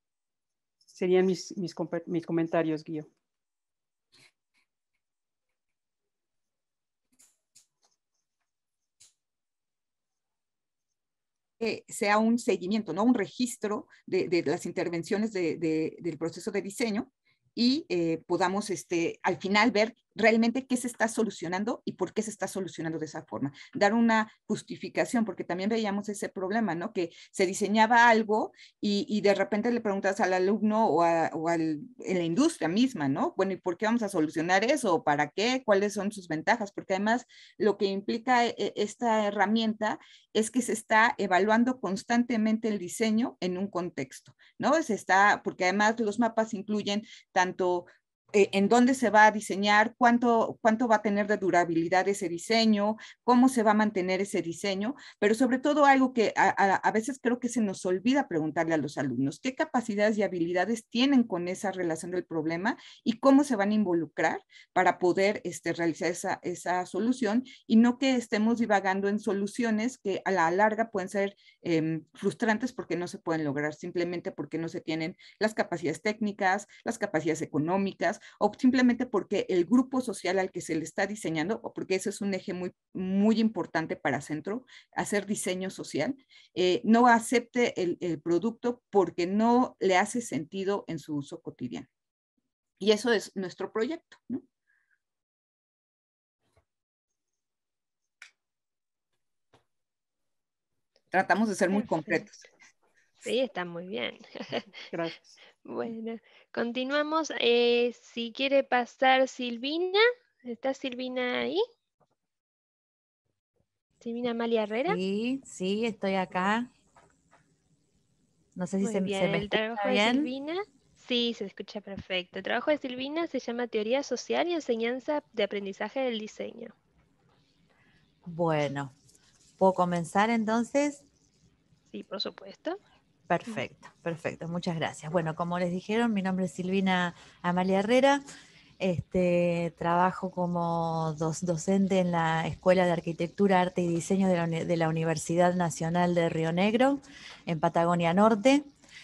Serían mis, mis, mis comentarios, Guío. Eh, sea un seguimiento, ¿no? Un registro de, de las intervenciones de, de, del proceso de diseño, y eh, podamos este, al final ver realmente qué se está solucionando y por qué se está solucionando de esa forma. Dar una justificación, porque también veíamos ese problema, ¿no? Que se diseñaba algo y, y de repente le preguntas al alumno o, a, o al, en la industria misma, ¿no? Bueno, ¿y por qué vamos a solucionar eso? ¿Para qué? ¿Cuáles son sus ventajas? Porque además lo que implica esta herramienta es que se está evaluando constantemente el diseño en un contexto, ¿no? Se está, porque además los mapas incluyen tanto eh, en dónde se va a diseñar, cuánto, cuánto va a tener de durabilidad ese diseño, cómo se va a mantener ese diseño, pero sobre todo algo que a, a, a veces creo que se nos olvida preguntarle a los alumnos, qué capacidades y habilidades tienen con esa relación del problema y cómo se van a involucrar para poder este, realizar esa, esa solución, y no que estemos divagando en soluciones que a la larga pueden ser eh, frustrantes porque no se pueden lograr, simplemente porque no se tienen las capacidades técnicas, las capacidades económicas herramientas, o simplemente porque el grupo social al que se le está diseñando, o porque ese es un eje muy, muy importante para Centro, hacer diseño social, eh, no acepte el, el producto porque no le hace sentido en su uso cotidiano. Y eso es nuestro proyecto, ¿no? Tratamos de ser muy Perfecto. concretos. Sí, está muy bien. Gracias. Bueno, continuamos. Eh, si quiere pasar Silvina, ¿está Silvina ahí? Silvina Amalia Herrera. Sí, sí, estoy acá. No sé si Muy se, bien, se me el escucha trabajo de bien. Silvina, sí, se escucha perfecto. El trabajo de Silvina se llama Teoría Social y Enseñanza de Aprendizaje del Diseño. Bueno, ¿puedo comenzar entonces? Sí, por supuesto. Perfecto, perfecto, muchas gracias. Bueno, como les dijeron, mi nombre es Silvina Amalia Herrera. Este, trabajo como dos, docente en la Escuela de Arquitectura, Arte y Diseño de la, de la Universidad Nacional de Río Negro, en Patagonia Norte.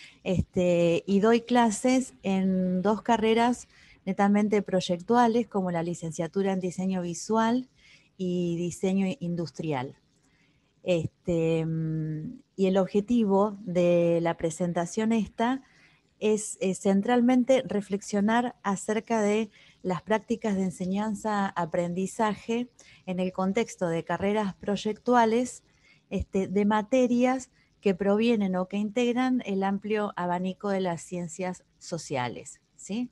Este, y doy clases en dos carreras netamente proyectuales, como la licenciatura en Diseño Visual y Diseño Industrial. Este, y el objetivo de la presentación esta es, es centralmente reflexionar acerca de las prácticas de enseñanza-aprendizaje en el contexto de carreras proyectuales este, de materias que provienen o que integran el amplio abanico de las ciencias sociales, ¿sí?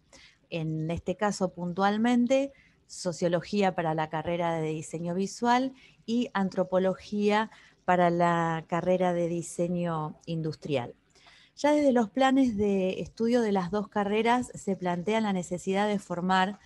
En este caso puntualmente, sociología para la carrera de diseño visual y antropología para la carrera de diseño industrial. Ya desde los planes de estudio de las dos carreras se plantea la necesidad de formar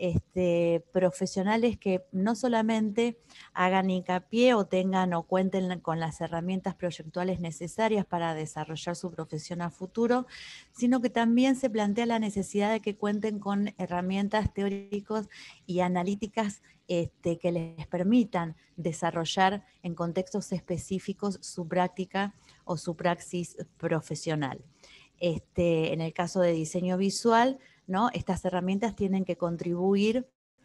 este, profesionales que no solamente hagan hincapié o tengan o cuenten con las herramientas proyectuales necesarias para desarrollar su profesión a futuro, sino que también se plantea la necesidad de que cuenten con herramientas teóricas y analíticas este, que les permitan desarrollar en contextos específicos su práctica o su praxis profesional. Este, en el caso de diseño visual, ¿no? Estas herramientas tienen que contribuir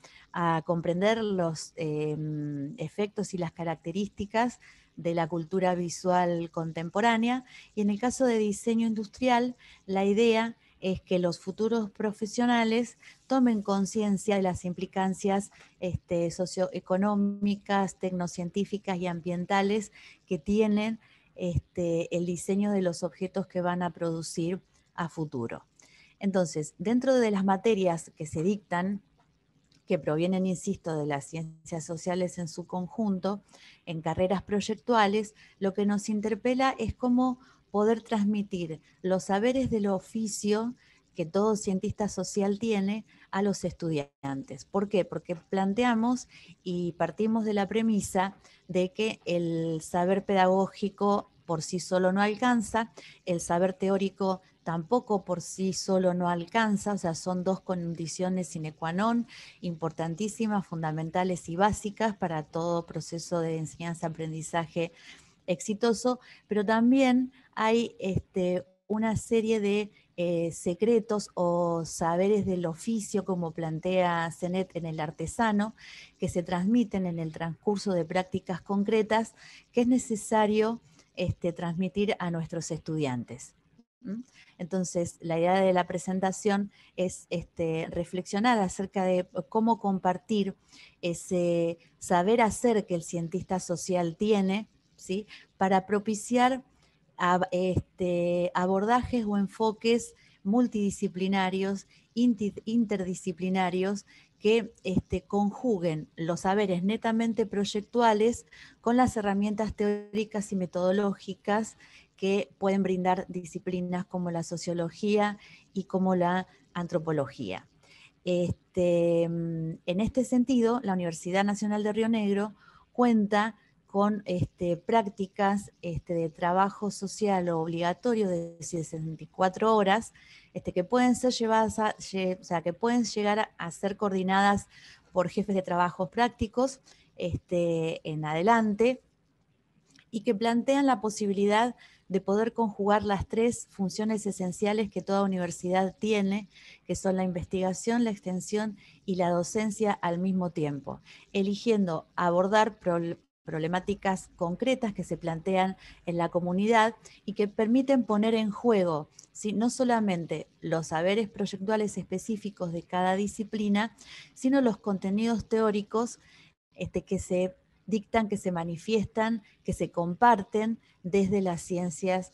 a comprender los eh, efectos y las características de la cultura visual contemporánea, y en el caso de diseño industrial, la idea es que los futuros profesionales tomen conciencia de las implicancias este, socioeconómicas, tecnocientíficas y ambientales que tienen este, el diseño de los objetos que van a producir a futuro. Entonces, dentro de las materias que se dictan, que provienen, insisto, de las ciencias sociales en su conjunto, en carreras proyectuales, lo que nos interpela es cómo poder transmitir los saberes del oficio que todo cientista social tiene a los estudiantes. ¿Por qué? Porque planteamos y partimos de la premisa de que el saber pedagógico por sí solo no alcanza, el saber teórico tampoco por sí solo no alcanza, o sea, son dos condiciones sine qua non importantísimas, fundamentales y básicas para todo proceso de enseñanza-aprendizaje exitoso, pero también hay este, una serie de eh, secretos o saberes del oficio, como plantea Zenet en El Artesano, que se transmiten en el transcurso de prácticas concretas, que es necesario este, transmitir a nuestros estudiantes. Entonces, la idea de la presentación es este, reflexionar acerca de cómo compartir ese saber hacer que el cientista social tiene, ¿sí? Para propiciar a, este, abordajes o enfoques multidisciplinarios, interdisciplinarios, que este, conjuguen los saberes netamente proyectuales con las herramientas teóricas y metodológicas que pueden brindar disciplinas como la sociología y como la antropología. Este, en este sentido, la Universidad Nacional de Río Negro cuenta con este, prácticas este, de trabajo social obligatorio de sesenta y cuatro horas, este, que pueden ser llevadas a, o sea, que pueden llegar a, a ser coordinadas por jefes de trabajos prácticos este, en adelante, y que plantean la posibilidad de poder conjugar las tres funciones esenciales que toda universidad tiene, que son la investigación, la extensión y la docencia al mismo tiempo, eligiendo abordar problemas problemáticas concretas que se plantean en la comunidad y que permiten poner en juego, ¿sí?, no solamente los saberes proyectuales específicos de cada disciplina, sino los contenidos teóricos este, que se dictan, que se manifiestan, que se comparten desde las ciencias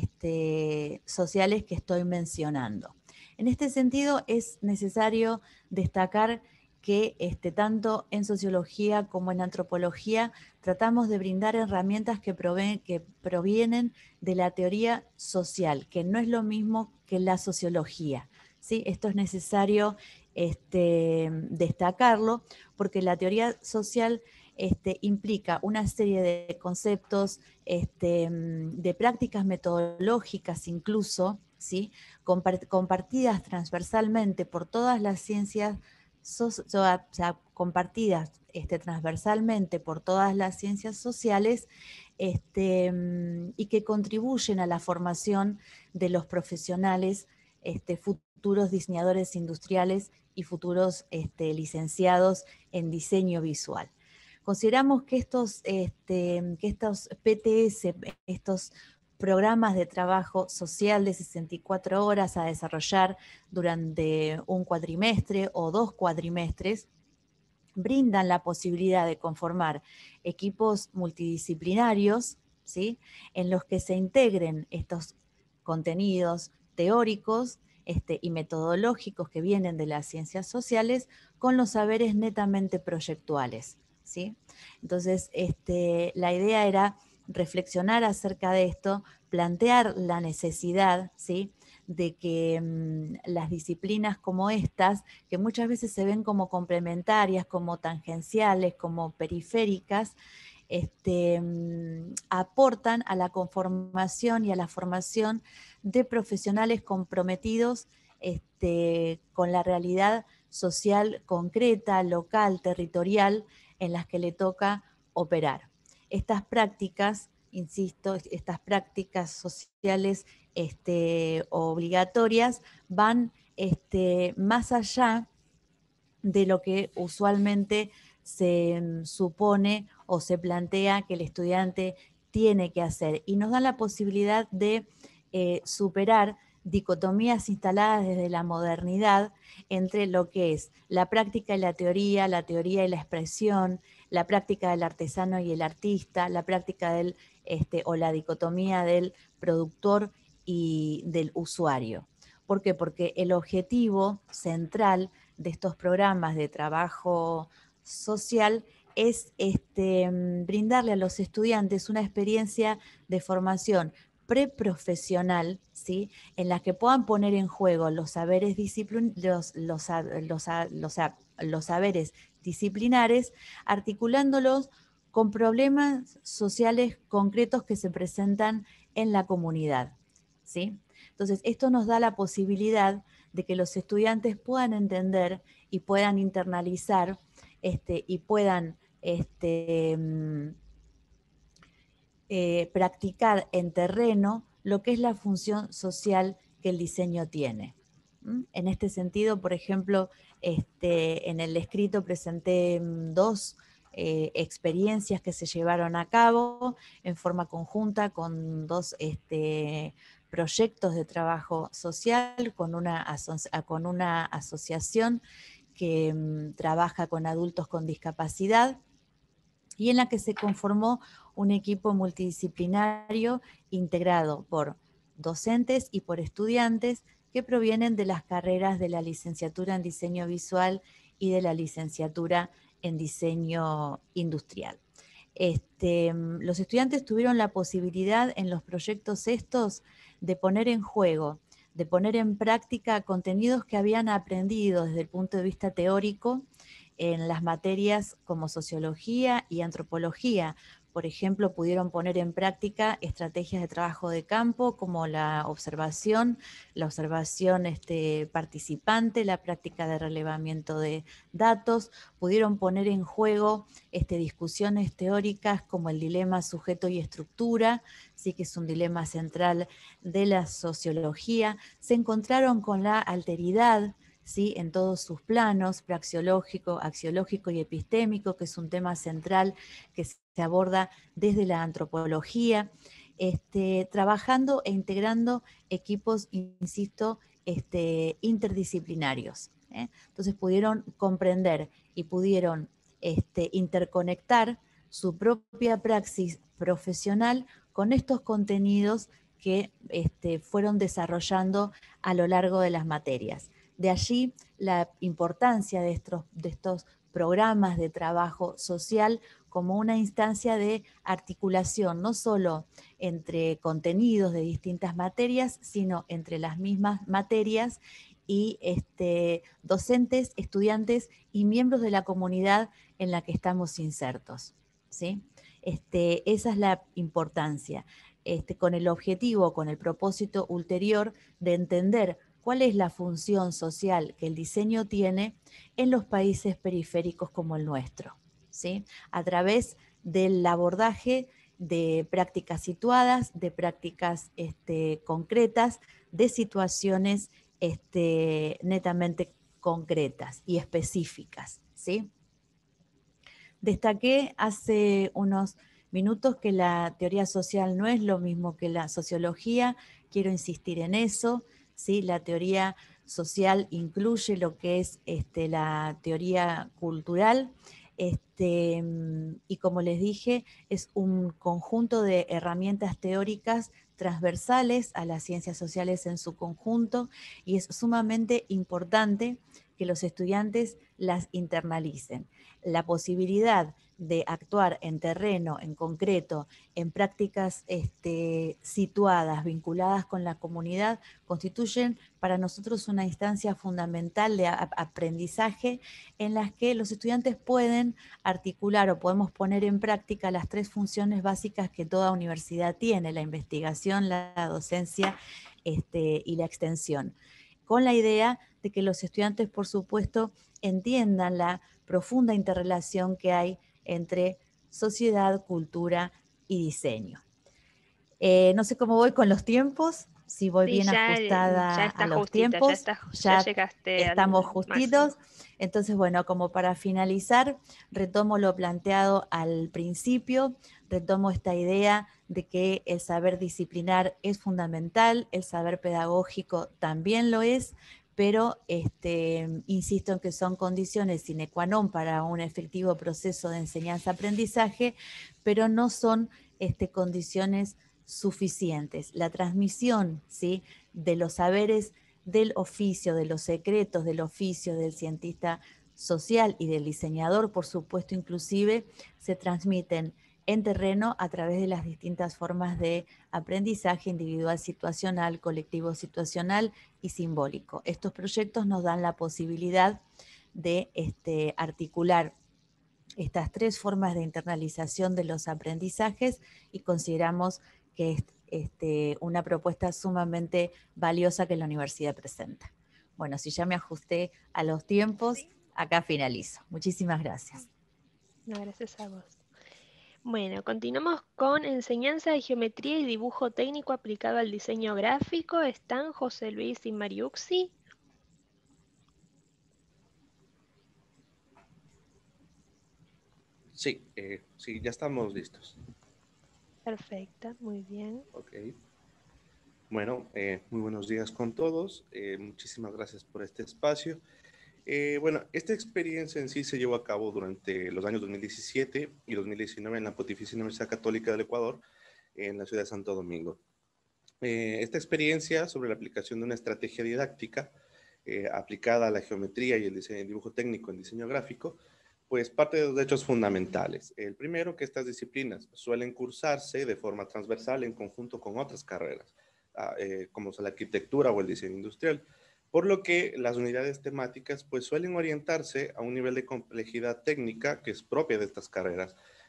este, sociales que estoy mencionando. En este sentido, es necesario destacar que este, tanto en sociología como en antropología tratamos de brindar herramientas que, proveen, que provienen de la teoría social, que no es lo mismo que la sociología, ¿sí? Esto es necesario este, destacarlo, porque la teoría social este, implica una serie de conceptos, este, de prácticas metodológicas incluso, ¿sí?, compartidas transversalmente por todas las ciencias, so, so, o sea, compartidas este, transversalmente por todas las ciencias sociales, este, y que contribuyen a la formación de los profesionales, este, futuros diseñadores industriales y futuros este, licenciados en diseño visual. Consideramos que estos, este, que estos P T S, estos programas de trabajo social de sesenta y cuatro horas a desarrollar durante un cuatrimestre o dos cuatrimestres, brindan la posibilidad de conformar equipos multidisciplinarios, ¿sí?, en los que se integren estos contenidos teóricos este, y metodológicos que vienen de las ciencias sociales con los saberes netamente proyectuales, ¿sí? Entonces, este, la idea era reflexionar acerca de esto, plantear la necesidad, ¿sí?, de que mmm, las disciplinas como estas, que muchas veces se ven como complementarias, como tangenciales, como periféricas, este, mmm, aportan a la conformación y a la formación de profesionales comprometidos este, con la realidad social concreta, local, territorial, en las que le toca operar. Estas prácticas, insisto, estas prácticas sociales este, obligatorias van este, más allá de lo que usualmente se supone o se plantea que el estudiante tiene que hacer, y nos dan la posibilidad de eh, superar dicotomías instaladas desde la modernidad entre lo que es la práctica y la teoría, la teoría y la expresión, la práctica del artesano y el artista, la práctica del, este, o la dicotomía del productor y del usuario. ¿Por qué? Porque el objetivo central de estos programas de trabajo social es este, brindarle a los estudiantes una experiencia de formación preprofesional, ¿sí?, en la que puedan poner en juego los saberes, los, los, los, los, los saberes disciplinares, articulándolos con problemas sociales concretos que se presentan en la comunidad, ¿sí? Entonces, esto nos da la posibilidad de que los estudiantes puedan entender y puedan internalizar este, y puedan este, eh, practicar en terreno lo que es la función social que el diseño tiene. ¿Mm? En este sentido, por ejemplo, este, en el escrito presenté dos eh, experiencias que se llevaron a cabo en forma conjunta con dos este, proyectos de trabajo social, con una, aso con una asociación que um, trabaja con adultos con discapacidad, y en la que se conformó un equipo multidisciplinario integrado por docentes y por estudiantes que provienen de las carreras de la licenciatura en diseño visual y de la licenciatura en diseño industrial. Este, los estudiantes tuvieron la posibilidad en los proyectos estos de poner en juego, de poner en práctica contenidos que habían aprendido desde el punto de vista teórico en las materias como sociología y antropología, por ejemplo, pudieron poner en práctica estrategias de trabajo de campo como la observación, la observación este, participante, la práctica de relevamiento de datos, pudieron poner en juego este, discusiones teóricas como el dilema sujeto y estructura, sí que es un dilema central de la sociología, se encontraron con la alteridad, ¿sí? En todos sus planos, praxeológico, axiológico y epistémico, que es un tema central que se aborda desde la antropología, este, trabajando e integrando equipos, insisto, este, interdisciplinarios. ¿eh? Entonces pudieron comprender y pudieron este, interconectar su propia praxis profesional con estos contenidos que este, fueron desarrollando a lo largo de las materias. De allí la importancia de estos, de estos programas de trabajo social como una instancia de articulación, no solo entre contenidos de distintas materias, sino entre las mismas materias y este, docentes, estudiantes y miembros de la comunidad en la que estamos insertos. ¿sí? Este, esa es la importancia, este, con el objetivo, con el propósito ulterior de entender cuál es la función social que el diseño tiene en los países periféricos como el nuestro, ¿sí? A través del abordaje de prácticas situadas, de prácticas este, concretas, de situaciones este, netamente concretas y específicas, ¿sí? Destaqué hace unos minutos que la teoría social no es lo mismo que la sociología, quiero insistir en eso, ¿sí? La teoría social incluye lo que es este, la teoría cultural, este, y como les dije, es un conjunto de herramientas teóricas transversales a las ciencias sociales en su conjunto, y es sumamente importante que los estudiantes las internalicen. La posibilidad de actuar en terreno, en concreto, en prácticas este, situadas, vinculadas con la comunidad, constituyen para nosotros una instancia fundamental de aprendizaje en las que los estudiantes pueden articular o podemos poner en práctica las tres funciones básicas que toda universidad tiene: la investigación, la docencia este, y la extensión, con la idea de que los estudiantes, por supuesto, entiendan la profunda interrelación que hay entre sociedad, cultura y diseño. Eh, no sé cómo voy con los tiempos, si voy Sí, bien ya, ajustada ya está a los justita, tiempos, ya, está, ya, ya llegaste estamos al justitos. máximo. Entonces, bueno, como para finalizar, retomo lo planteado al principio, retomo esta idea de que el saber disciplinar es fundamental, el saber pedagógico también lo es, pero este, insisto en que son condiciones sine qua non para un efectivo proceso de enseñanza-aprendizaje, pero no son este, condiciones suficientes. La transmisión, ¿sí?, de los saberes del oficio, de los secretos del oficio del cientista social y del diseñador, por supuesto, inclusive, se transmiten en terreno a través de las distintas formas de aprendizaje individual situacional, colectivo situacional y simbólico. Estos proyectos nos dan la posibilidad de este, articular estas tres formas de internalización de los aprendizajes y consideramos que es este, una propuesta sumamente valiosa que la universidad presenta. Bueno, si ya me ajusté a los tiempos, acá finalizo. Muchísimas gracias. No, gracias a vos. Bueno, continuamos con enseñanza de geometría y dibujo técnico aplicado al diseño gráfico. Están José Luis y Mariuxi. Sí, eh, sí, ya estamos listos. Perfecto, muy bien. Ok. Bueno, eh, muy buenos días con todos. Eh, muchísimas gracias por este espacio. Eh, bueno, esta experiencia en sí se llevó a cabo durante los años dos mil diecisiete y dos mil diecinueve en la Pontificia Universidad Católica del Ecuador, en la ciudad de Santo Domingo. Eh, esta experiencia sobre la aplicación de una estrategia didáctica eh, aplicada a la geometría y el diseño, el dibujo técnico en diseño gráfico, pues parte de dos hechos fundamentales. El primero, que estas disciplinas suelen cursarse de forma transversal en conjunto con otras carreras, eh, como son la arquitectura o el diseño industrial, por lo que las unidades temáticas pues suelen orientarse a un nivel de complejidad técnica que es propia de estas carreras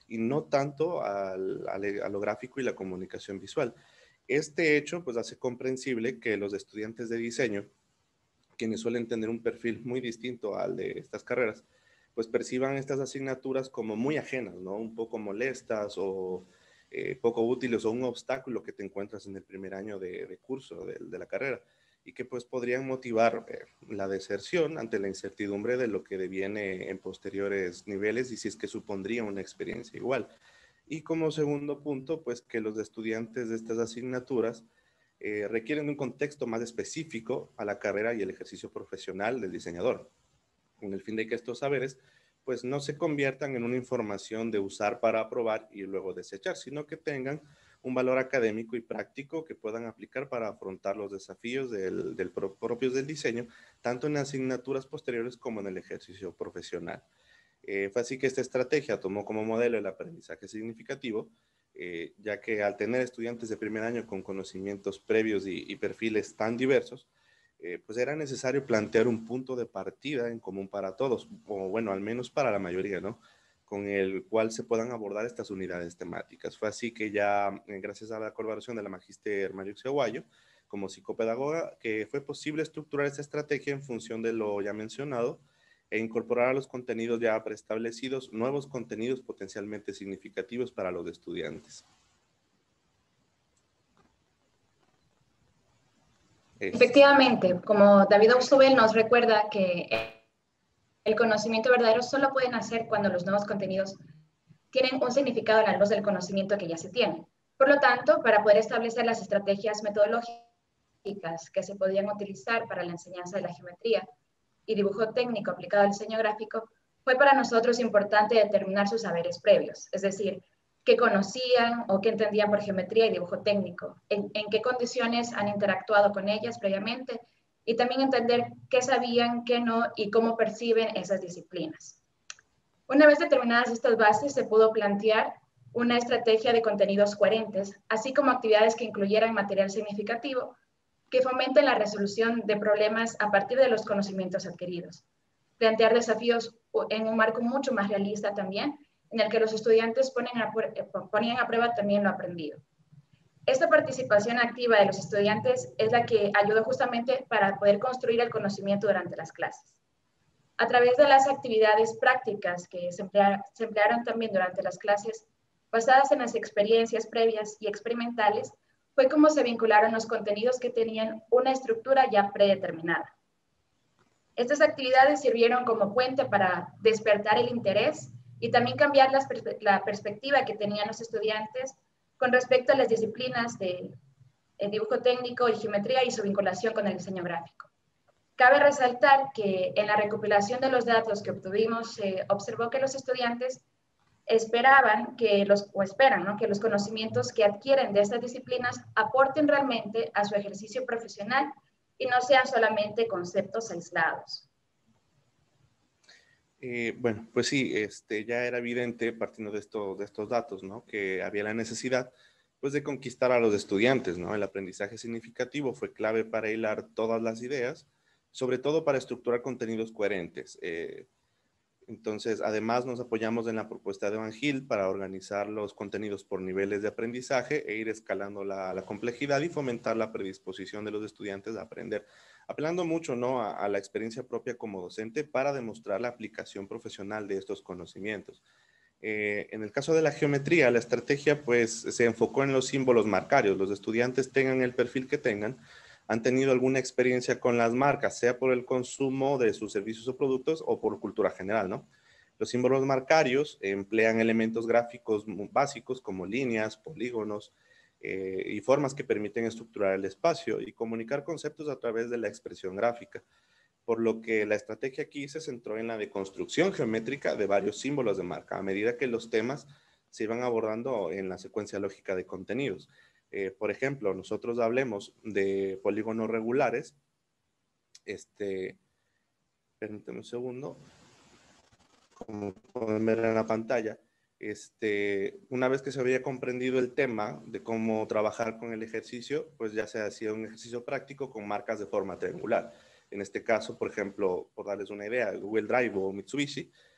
y no tanto al, al, a lo gráfico y la comunicación visual. Este hecho pues hace comprensible que los estudiantes de diseño, quienes suelen tener un perfil muy distinto al de estas carreras, pues perciban estas asignaturas como muy ajenas, ¿no? Un poco molestas o eh, poco útiles o un obstáculo que te encuentras en el primer año de, de curso de, de la carrera y que pues podrían motivar eh, la deserción ante la incertidumbre de lo que deviene en posteriores niveles y si es que supondría una experiencia igual. Y como segundo punto, pues que los estudiantes de estas asignaturas eh, requieren de un contexto más específico a la carrera y el ejercicio profesional del diseñador, con el fin de que estos saberes pues no se conviertan en una información de usar para aprobar y luego desechar, sino que tengan un valor académico y práctico que puedan aplicar para afrontar los desafíos del, del pro, propios del diseño, tanto en asignaturas posteriores como en el ejercicio profesional. Eh, fue así que esta estrategia tomó como modelo el aprendizaje significativo, eh, ya que al tener estudiantes de primer año con conocimientos previos y, y perfiles tan diversos, eh, pues era necesario plantear un punto de partida en común para todos, o bueno, al menos para la mayoría, ¿no? Con el cual se puedan abordar estas unidades temáticas. Fue así que ya, eh, gracias a la colaboración de la magíster Mariuxia Aguayo, como psicopedagoga, que fue posible estructurar esta estrategia en función de lo ya mencionado e incorporar a los contenidos ya preestablecidos nuevos contenidos potencialmente significativos para los estudiantes. Efectivamente, como David Ausubel nos recuerda que el conocimiento verdadero solo puede nacer cuando los nuevos contenidos tienen un significado a la luz del conocimiento que ya se tiene. Por lo tanto, para poder establecer las estrategias metodológicas que se podían utilizar para la enseñanza de la geometría y dibujo técnico aplicado al diseño gráfico, fue para nosotros importante determinar sus saberes previos, es decir, qué conocían o qué entendían por geometría y dibujo técnico, en, en qué condiciones han interactuado con ellas previamente, y también entender qué sabían, qué no y cómo perciben esas disciplinas. Una vez determinadas estas bases, se pudo plantear una estrategia de contenidos coherentes, así como actividades que incluyeran material significativo, que fomenten la resolución de problemas a partir de los conocimientos adquiridos. Plantear desafíos en un marco mucho más realista también, en el que los estudiantes ponen a, ponían a prueba también lo aprendido. Esta participación activa de los estudiantes es la que ayudó justamente para poder construir el conocimiento durante las clases. A través de las actividades prácticas que se, emplear, se emplearon también durante las clases, basadas en las experiencias previas y experimentales, fue como se vincularon los contenidos que tenían una estructura ya predeterminada. Estas actividades sirvieron como puente para despertar el interés y también cambiar las perspe la perspectiva que tenían los estudiantes con respecto a las disciplinas de el dibujo técnico y geometría y su vinculación con el diseño gráfico. Cabe resaltar que en la recopilación de los datos que obtuvimos se observó que los estudiantes esperaban que los, o esperan, ¿no?, que los conocimientos que adquieren de estas disciplinas aporten realmente a su ejercicio profesional y no sean solamente conceptos aislados. Eh, bueno, pues sí, este, ya era evidente, partiendo de, esto, de estos datos, ¿no?, que había la necesidad pues, de conquistar a los estudiantes, ¿no? El aprendizaje significativo fue clave para hilar todas las ideas, sobre todo para estructurar contenidos coherentes. Eh, entonces, además nos apoyamos en la propuesta de Van Gil para organizar los contenidos por niveles de aprendizaje e ir escalando la, la complejidad y fomentar la predisposición de los estudiantes a aprender, apelando mucho, ¿no?, a, a la experiencia propia como docente para demostrar la aplicación profesional de estos conocimientos. Eh, en el caso de la geometría, la estrategia pues se enfocó en los símbolos marcarios. Los estudiantes, tengan el perfil que tengan, han tenido alguna experiencia con las marcas, sea por el consumo de sus servicios o productos o por cultura general, ¿no? Los símbolos marcarios emplean elementos gráficos básicos como líneas, polígonos eh, y formas que permiten estructurar el espacio y comunicar conceptos a través de la expresión gráfica. Por lo que la estrategia aquí se centró en la deconstrucción geométrica de varios símbolos de marca, a medida que los temas se iban abordando en la secuencia lógica de contenidos. Eh, por ejemplo, nosotros hablemos de polígonos regulares. Este, permíteme un segundo. Como pueden ver en la pantalla, este, una vez que se había comprendido el tema de cómo trabajar con el ejercicio, pues ya se hacía un ejercicio práctico con marcas de forma triangular. En este caso, por ejemplo, por darles una idea, Google Drive o Mitsubishi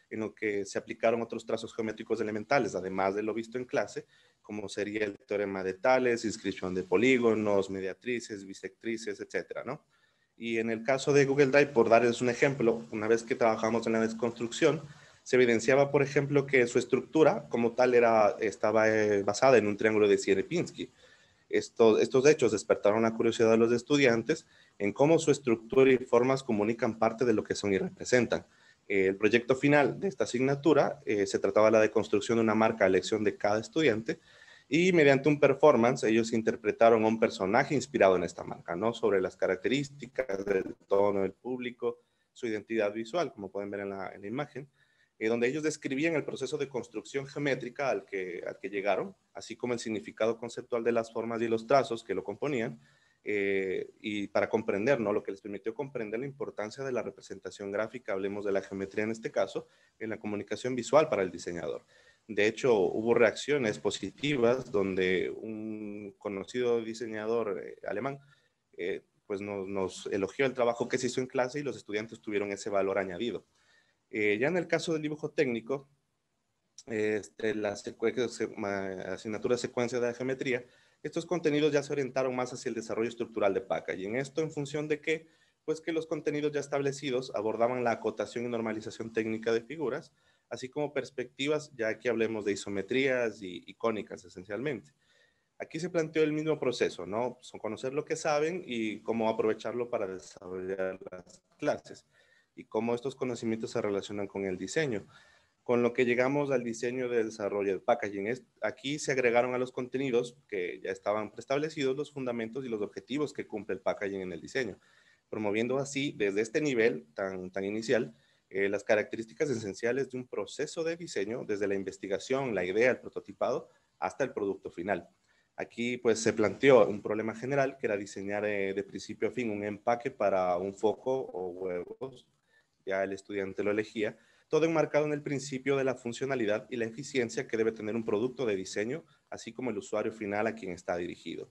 en lo que se aplicaron otros trazos geométricos elementales, además de lo visto en clase, como sería el teorema de Tales, inscripción de polígonos, mediatrices, bisectrices, etcétera, ¿no? Y en el caso de Google Drive, por darles un ejemplo, una vez que trabajamos en la desconstrucción, se evidenciaba, por ejemplo, que su estructura como tal era, estaba eh, basada en un triángulo de Sierpinski. Estos, estos hechos despertaron la curiosidad de los estudiantes en cómo su estructura y formas comunican parte de lo que son y representan. Eh, el proyecto final de esta asignatura eh, se trataba de la deconstrucción de una marca a elección de cada estudiante, y mediante un performance ellos interpretaron a un personaje inspirado en esta marca, ¿no? Sobre las características del tono del público, su identidad visual, como pueden ver en la, en la imagen, eh, donde ellos describían el proceso de construcción geométrica al que, al que llegaron, así como el significado conceptual de las formas y los trazos que lo componían, eh, y para comprender, ¿no? Lo que les permitió comprender la importancia de la representación gráfica, hablemos de la geometría en este caso, en la comunicación visual para el diseñador. De hecho, hubo reacciones positivas donde un conocido diseñador eh, alemán eh, pues nos, nos elogió el trabajo que se hizo en clase y los estudiantes tuvieron ese valor añadido. Eh, ya en el caso del dibujo técnico, este, la asignatura de secuencia de la geometría, estos contenidos ya se orientaron más hacia el desarrollo estructural de packaging. Esto en función de que, pues que los contenidos ya establecidos abordaban la acotación y normalización técnica de figuras, así como perspectivas, ya que hablemos de isometrías y icónicas esencialmente. Aquí se planteó el mismo proceso, ¿no? Son conocer lo que saben y cómo aprovecharlo para desarrollar las clases y cómo estos conocimientos se relacionan con el diseño. Con lo que llegamos al diseño del desarrollo del packaging. Aquí se agregaron a los contenidos que ya estaban preestablecidos los fundamentos y los objetivos que cumple el packaging en el diseño, promoviendo así desde este nivel tan, tan inicial eh, las características esenciales de un proceso de diseño, desde la investigación, la idea, el prototipado, hasta el producto final. Aquí pues se planteó un problema general que era diseñar eh, de principio a fin un empaque para un foco o huevos, ya el estudiante lo elegía, todo enmarcado en el principio de la funcionalidad y la eficiencia que debe tener un producto de diseño, así como el usuario final a quien está dirigido.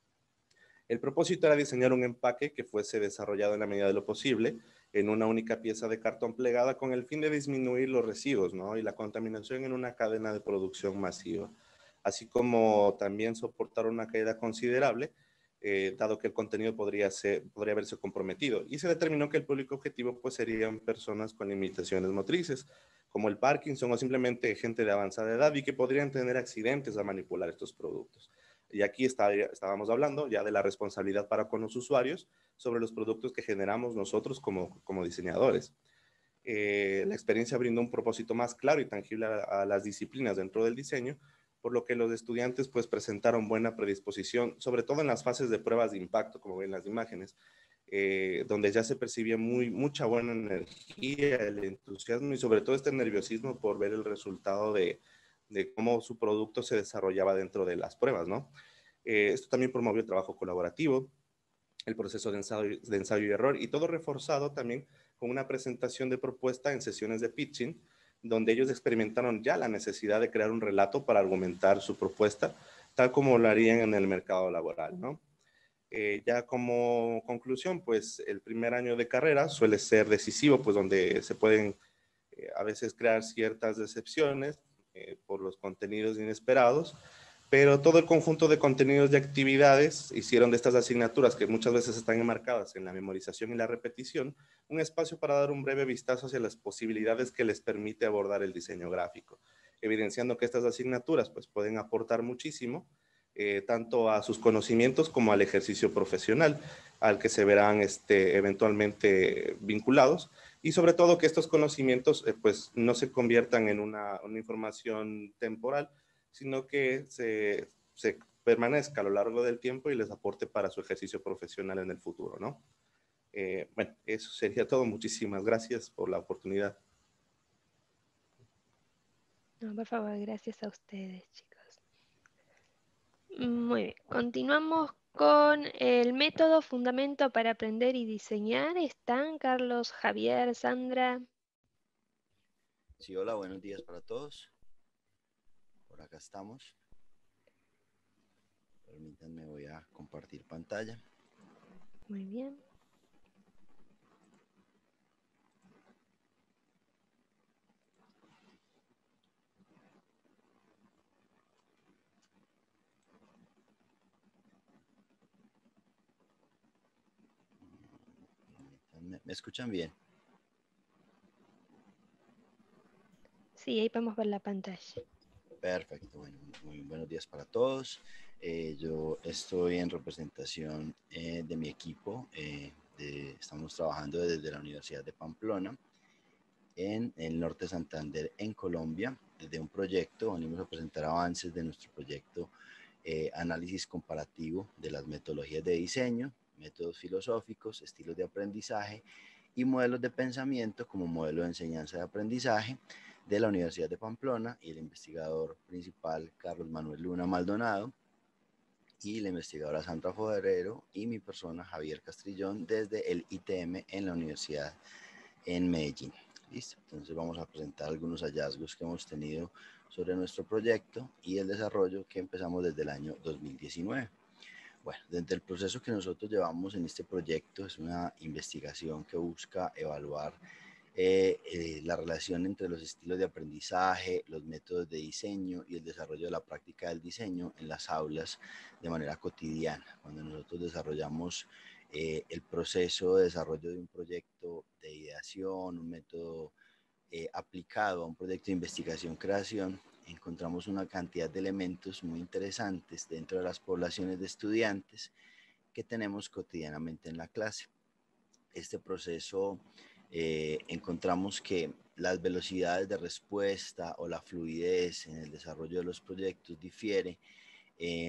El propósito era diseñar un empaque que fuese desarrollado en la medida de lo posible en una única pieza de cartón plegada con el fin de disminuir los residuos, ¿no? Y la contaminación en una cadena de producción masiva, así como también soportar una caída considerable, eh, dado que el contenido podría, ser, podría haberse comprometido. Y se determinó que el público objetivo pues, serían personas con limitaciones motrices, como el Parkinson o simplemente gente de avanzada edad y que podrían tener accidentes al manipular estos productos. Y aquí está, estábamos hablando ya de la responsabilidad para con los usuarios sobre los productos que generamos nosotros como, como diseñadores. Eh, la experiencia brindó un propósito más claro y tangible a, a las disciplinas dentro del diseño, por lo que los estudiantes pues presentaron buena predisposición, sobre todo en las fases de pruebas de impacto, como ven las imágenes, eh, donde ya se percibía muy, mucha buena energía, el entusiasmo y sobre todo este nerviosismo por ver el resultado de, de cómo su producto se desarrollaba dentro de las pruebas, ¿no? Eh, esto también promovió el trabajo colaborativo, el proceso de ensayo, de ensayo y error, y todo reforzado también con una presentación de propuesta en sesiones de pitching, donde ellos experimentaron ya la necesidad de crear un relato para argumentar su propuesta, tal como lo harían en el mercado laboral, ¿no? Eh, ya como conclusión, pues el primer año de carrera suele ser decisivo, pues donde se pueden eh, a veces crear ciertas decepciones eh, por los contenidos inesperados, pero todo el conjunto de contenidos y actividades hicieron de estas asignaturas, que muchas veces están enmarcadas en la memorización y la repetición, un espacio para dar un breve vistazo hacia las posibilidades que les permite abordar el diseño gráfico, evidenciando que estas asignaturas pues, pueden aportar muchísimo, eh, tanto a sus conocimientos como al ejercicio profesional, al que se verán este, eventualmente vinculados, y sobre todo que estos conocimientos eh, pues, no se conviertan en una, una información temporal, sino que se, se permanezca a lo largo del tiempo y les aporte para su ejercicio profesional en el futuro, ¿no? Eh, bueno, eso sería todo. Muchísimas gracias por la oportunidad. No, por favor, gracias a ustedes, chicos. Muy bien, continuamos con el método fundamento para aprender y diseñar. Están Carlos, Javier, Sandra. Sí, hola, buenos días para todos. Por acá estamos. Permítanme, voy a compartir pantalla. Muy bien. ¿Me, me escuchan bien? Sí, ahí podemos ver la pantalla. Perfecto, bueno, muy buenos días para todos. Eh, yo estoy en representación eh, de mi equipo. Eh, de, estamos trabajando desde la Universidad de Pamplona, en el norte de Santander, en Colombia, desde un proyecto. Venimos a presentar avances de nuestro proyecto eh, Análisis Comparativo de las Metodologías de Diseño, Métodos Filosóficos, Estilos de Aprendizaje y Modelos de Pensamiento como modelo de enseñanza de aprendizaje, de la Universidad de Pamplona, y el investigador principal Carlos Manuel Luna Maldonado, y la investigadora Sandra Forero, y mi persona Javier Castrillón desde el I T M en la Universidad en Medellín. Listo, entonces vamos a presentar algunos hallazgos que hemos tenido sobre nuestro proyecto y el desarrollo que empezamos desde el año dos mil diecinueve. Bueno, desde el proceso que nosotros llevamos en este proyecto es una investigación que busca evaluar Eh, eh, la relación entre los estilos de aprendizaje, los métodos de diseño y el desarrollo de la práctica del diseño en las aulas de manera cotidiana. Cuando nosotros desarrollamos eh, el proceso de desarrollo de un proyecto de ideación, un método eh, aplicado a un proyecto de investigación-creación, encontramos una cantidad de elementos muy interesantes dentro de las poblaciones de estudiantes que tenemos cotidianamente en la clase. Este proceso eh, encontramos que las velocidades de respuesta o la fluidez en el desarrollo de los proyectos difiere eh,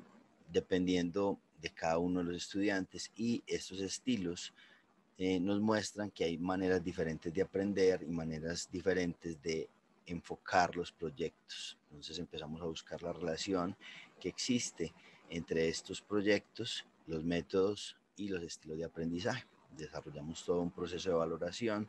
dependiendo de cada uno de los estudiantes, y estos estilos eh, nos muestran que hay maneras diferentes de aprender y maneras diferentes de enfocar los proyectos. Entonces empezamos a buscar la relación que existe entre estos proyectos, los métodos y los estilos de aprendizaje. Desarrollamos todo un proceso de valoración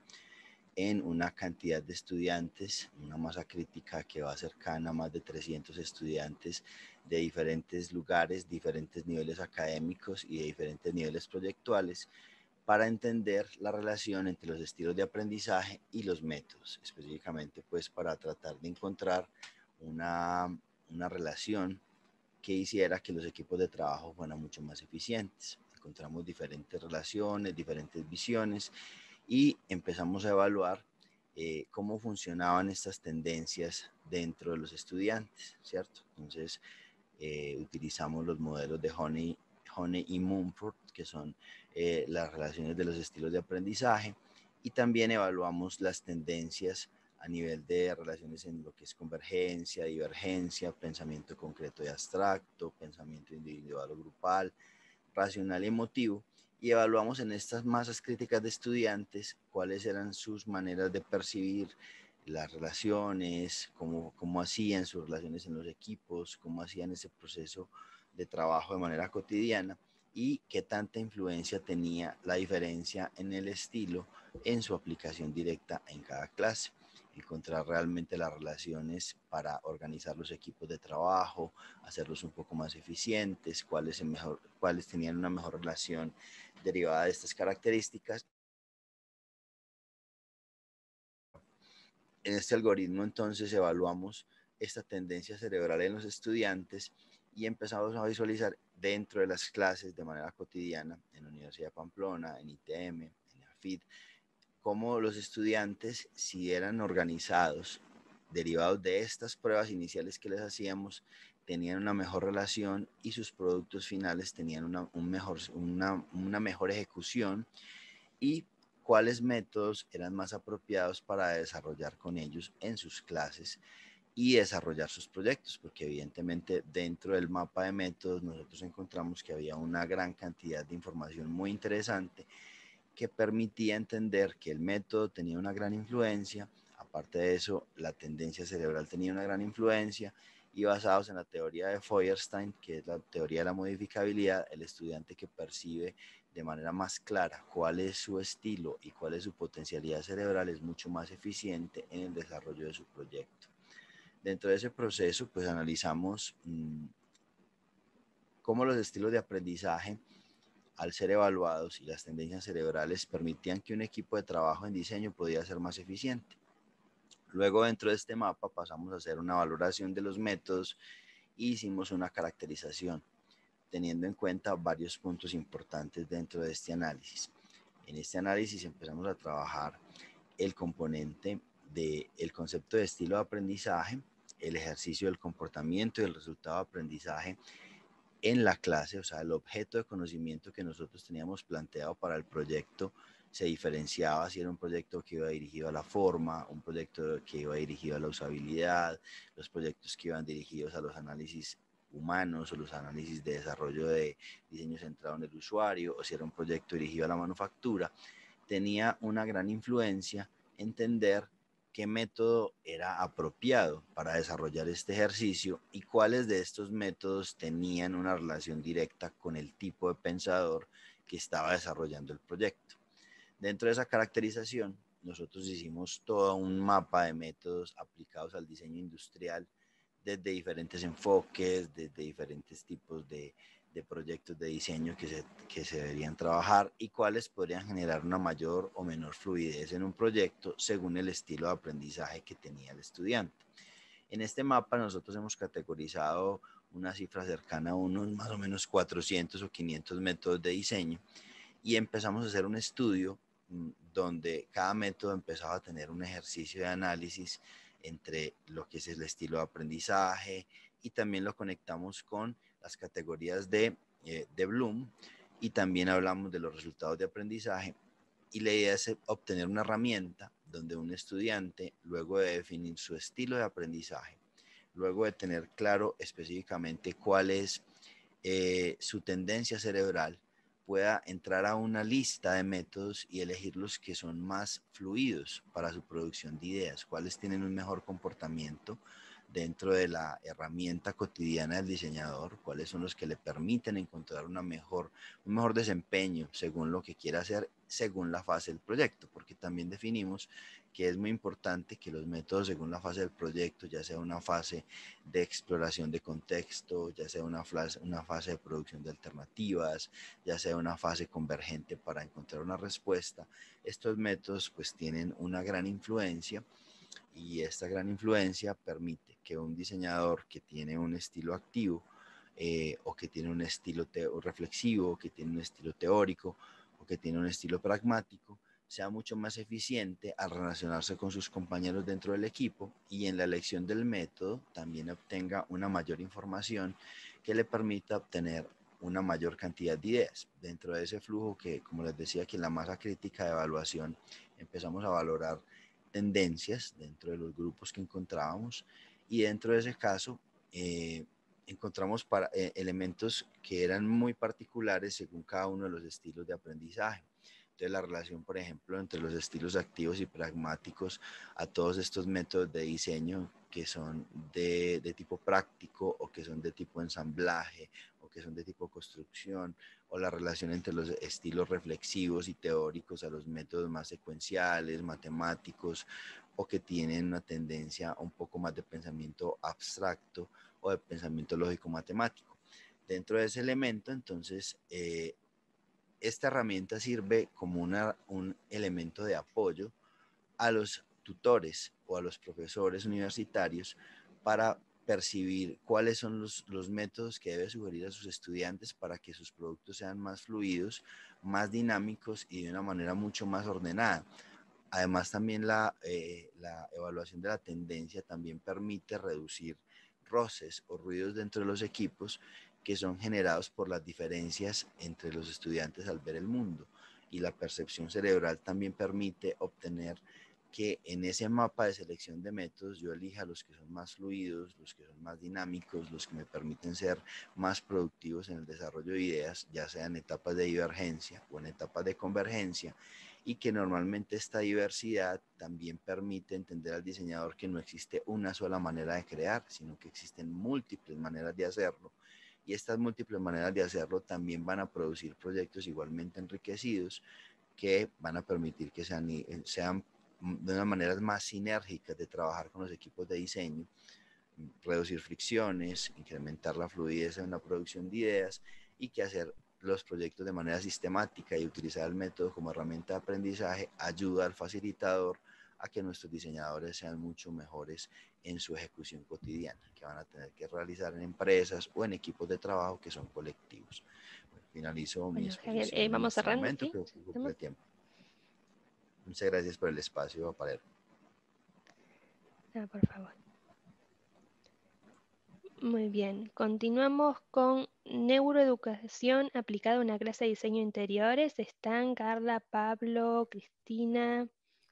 en una cantidad de estudiantes, una masa crítica que va cercana a más de trescientos estudiantes de diferentes lugares, diferentes niveles académicos y de diferentes niveles proyectuales, para entender la relación entre los estilos de aprendizaje y los métodos, específicamente pues para tratar de encontrar una, una relación que hiciera que los equipos de trabajo fueran mucho más eficientes. Encontramos diferentes relaciones, diferentes visiones, y empezamos a evaluar eh, cómo funcionaban estas tendencias dentro de los estudiantes, ¿cierto? Entonces, eh, utilizamos los modelos de Honey, Honey y Mumford, que son eh, las relaciones de los estilos de aprendizaje, y también evaluamos las tendencias a nivel de relaciones en lo que es convergencia, divergencia, pensamiento concreto y abstracto, pensamiento individual o grupal, racional y emotivo, y evaluamos en estas masas críticas de estudiantes cuáles eran sus maneras de percibir las relaciones, cómo, cómo hacían sus relaciones en los equipos, cómo hacían ese proceso de trabajo de manera cotidiana, y qué tanta influencia tenía la diferencia en el estilo en su aplicación directa en cada clase. Encontrar realmente las relaciones para organizar los equipos de trabajo, hacerlos un poco más eficientes, cuáles, mejor, cuáles tenían una mejor relación derivada de estas características. En este algoritmo entonces evaluamos esta tendencia cerebral en los estudiantes y empezamos a visualizar dentro de las clases de manera cotidiana en la Universidad de Pamplona, en I T M, en A F I D, cómo los estudiantes, si eran organizados, derivados de estas pruebas iniciales que les hacíamos, tenían una mejor relación y sus productos finales tenían una, un mejor, una, una mejor ejecución, y cuáles métodos eran más apropiados para desarrollar con ellos en sus clases y desarrollar sus proyectos, porque evidentemente dentro del mapa de métodos nosotros encontramos que había una gran cantidad de información muy interesante que permitía entender que el método tenía una gran influencia. Aparte de eso, la tendencia cerebral tenía una gran influencia, y basados en la teoría de Feuerstein, que es la teoría de la modificabilidad, el estudiante que percibe de manera más clara cuál es su estilo y cuál es su potencialidad cerebral es mucho más eficiente en el desarrollo de su proyecto. Dentro de ese proceso, pues analizamos mmm, cómo los estilos de aprendizaje, al ser evaluados, y las tendencias cerebrales permitían que un equipo de trabajo en diseño podía ser más eficiente. Luego, dentro de este mapa pasamos a hacer una valoración de los métodos e hicimos una caracterización, teniendo en cuenta varios puntos importantes dentro de este análisis. En este análisis empezamos a trabajar el componente del concepto de estilo de aprendizaje, el ejercicio del comportamiento y el resultado de aprendizaje en la clase, o sea, el objeto de conocimiento que nosotros teníamos planteado para el proyecto se diferenciaba si era un proyecto que iba dirigido a la forma, un proyecto que iba dirigido a la usabilidad, los proyectos que iban dirigidos a los análisis humanos o los análisis de desarrollo de diseño centrado en el usuario, o si era un proyecto dirigido a la manufactura. Tenía una gran influencia entender qué método era apropiado para desarrollar este ejercicio y cuáles de estos métodos tenían una relación directa con el tipo de pensador que estaba desarrollando el proyecto. Dentro de esa caracterización, nosotros hicimos todo un mapa de métodos aplicados al diseño industrial desde diferentes enfoques, desde diferentes tipos de, de proyectos de diseño que se, que se deberían trabajar y cuáles podrían generar una mayor o menor fluidez en un proyecto según el estilo de aprendizaje que tenía el estudiante. En este mapa nosotros hemos categorizado una cifra cercana a unos más o menos cuatrocientos o quinientos métodos de diseño y empezamos a hacer un estudio donde cada método empezaba a tener un ejercicio de análisis entre lo que es el estilo de aprendizaje y también lo conectamos con las categorías de, eh, de Bloom y también hablamos de los resultados de aprendizaje y la idea es obtener una herramienta donde un estudiante, luego de definir su estilo de aprendizaje, luego de tener claro específicamente cuál es eh, su tendencia cerebral, pueda entrar a una lista de métodos y elegir los que son más fluidos para su producción de ideas, cuáles tienen un mejor comportamiento dentro de la herramienta cotidiana del diseñador, cuáles son los que le permiten encontrar una mejor, un mejor desempeño según lo que quiera hacer, según la fase del proyecto, porque también definimos que es muy importante que los métodos según la fase del proyecto, ya sea una fase de exploración de contexto, ya sea una fase, una fase de producción de alternativas, ya sea una fase convergente para encontrar una respuesta, estos métodos pues tienen una gran influencia y esta gran influencia permite que un diseñador que tiene un estilo activo eh, o que tiene un estilo reflexivo, que tiene un estilo teórico o que tiene un estilo pragmático, sea mucho más eficiente al relacionarse con sus compañeros dentro del equipo y en la elección del método también obtenga una mayor información que le permita obtener una mayor cantidad de ideas. Dentro de ese flujo que, como les decía, que en la masa crítica de evaluación empezamos a valorar tendencias dentro de los grupos que encontrábamos y dentro de ese caso eh, encontramos para, eh, elementos que eran muy particulares según cada uno de los estilos de aprendizaje. Entonces la relación, por ejemplo, entre los estilos activos y pragmáticos a todos estos métodos de diseño que son de, de tipo práctico o que son de tipo ensamblaje o que son de tipo construcción, o la relación entre los estilos reflexivos y teóricos a los métodos más secuenciales, matemáticos, o que tienen una tendencia un poco más de pensamiento abstracto o de pensamiento lógico-matemático. Dentro de ese elemento, entonces, eh, esta herramienta sirve como una, un elemento de apoyo a los tutores o a los profesores universitarios para percibir cuáles son los, los métodos que debe sugerir a sus estudiantes para que sus productos sean más fluidos, más dinámicos y de una manera mucho más ordenada. Además, también la, eh, la evaluación de la tendencia también permite reducir roces o ruidos dentro de los equipos que son generados por las diferencias entre los estudiantes al ver el mundo. Y la percepción cerebral también permite obtener que en ese mapa de selección de métodos yo elija los que son más fluidos, los que son más dinámicos, los que me permiten ser más productivos en el desarrollo de ideas, ya sea en etapas de divergencia o en etapas de convergencia, y que normalmente esta diversidad también permite entender al diseñador que no existe una sola manera de crear, sino que existen múltiples maneras de hacerlo. Y estas múltiples maneras de hacerlo también van a producir proyectos igualmente enriquecidos que van a permitir que sean, sean de unas maneras más sinérgicas de trabajar con los equipos de diseño, reducir fricciones, incrementar la fluidez en la producción de ideas y que hacer los proyectos de manera sistemática y utilizar el método como herramienta de aprendizaje ayuda al facilitador a que nuestros diseñadores sean mucho mejores en su ejecución cotidiana, que van a tener que realizar en empresas o en equipos de trabajo que son colectivos. Bueno, finalizo mi bueno, exposición Javier, eh, en vamos este cerrando, momento, ¿sí? creo que cumple el tiempo. Muchas gracias por el espacio, Paler. Ah, por favor. Muy bien, continuamos con neuroeducación aplicada a una clase de diseño de interiores. Están Carla, Pablo, Cristina.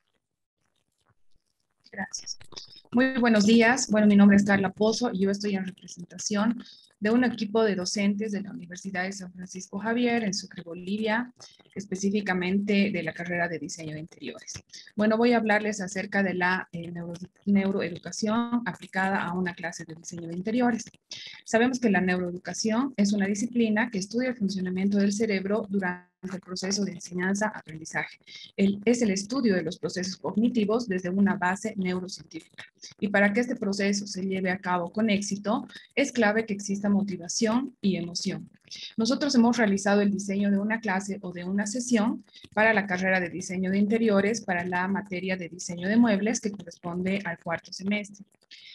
Gracias. Muy buenos días. Bueno, mi nombre es Carla Pozo y yo estoy en representación de un equipo de docentes de la Universidad de San Francisco Javier en Sucre, Bolivia, específicamente de la carrera de diseño de interiores. Bueno, voy a hablarles acerca de la eh, neuro, neuroeducación aplicada a una clase de diseño de interiores. Sabemos que la neuroeducación es una disciplina que estudia el funcionamiento del cerebro durante el proceso de enseñanza-aprendizaje. Es el estudio de los procesos cognitivos desde una base neurocientífica. Y para que este proceso se lleve a cabo con éxito, es clave que exista motivación y emoción. Nosotros hemos realizado el diseño de una clase o de una sesión para la carrera de diseño de interiores para la materia de diseño de muebles que corresponde al cuarto semestre.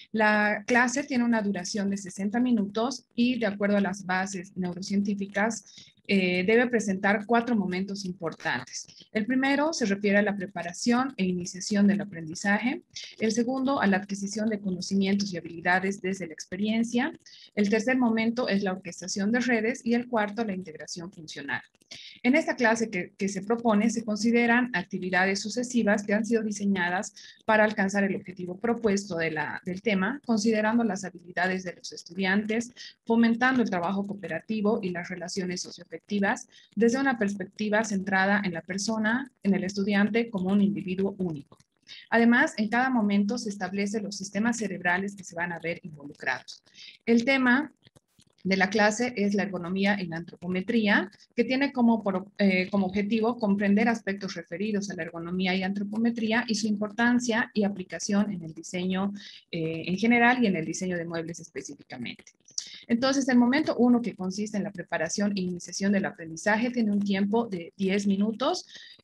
La clase tiene una duración de sesenta minutos y de acuerdo a las bases neurocientíficas eh, debe presentar cuatro momentos importantes. El primero se refiere a la preparación e iniciación del aprendizaje. El segundo, a la adquisición de conocimientos y habilidades desde la experiencia. El tercer momento es la orquestación de redes y el cuarto, la integración funcional. En esta clase que, que se propone se consideran actividades sucesivas que han sido diseñadas para alcanzar el objetivo propuesto de la, del tema, considerando las habilidades de los estudiantes, fomentando el trabajo cooperativo y las relaciones socioafectivas desde una perspectiva centrada en la persona, en el estudiante como un individuo único. Además, en cada momento se establecen los sistemas cerebrales que se van a ver involucrados. El tema de la clase es la ergonomía y la antropometría, que tiene como, por, eh, como objetivo comprender aspectos referidos a la ergonomía y antropometría y su importancia y aplicación en el diseño eh, en general y en el diseño de muebles específicamente. Entonces, el momento uno, que consiste en la preparación e iniciación del aprendizaje, tiene un tiempo de diez minutos.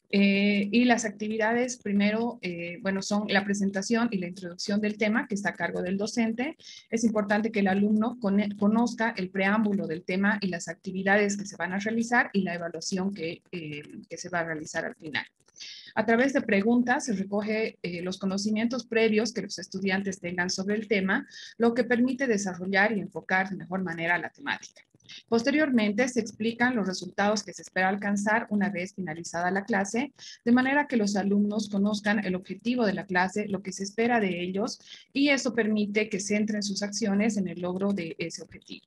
Eh, y las actividades, primero, eh, bueno, son la presentación y la introducción del tema, que está a cargo del docente. Es importante que el alumno con, conozca el preámbulo del tema y las actividades que se van a realizar y la evaluación que, eh, que se va a realizar al final. A través de preguntas se recoge eh, los conocimientos previos que los estudiantes tengan sobre el tema, lo que permite desarrollar y enfocar de mejor manera la temática. Posteriormente se explican los resultados que se espera alcanzar una vez finalizada la clase, de manera que los alumnos conozcan el objetivo de la clase, lo que se espera de ellos, y eso permite que centren sus acciones en el logro de ese objetivo.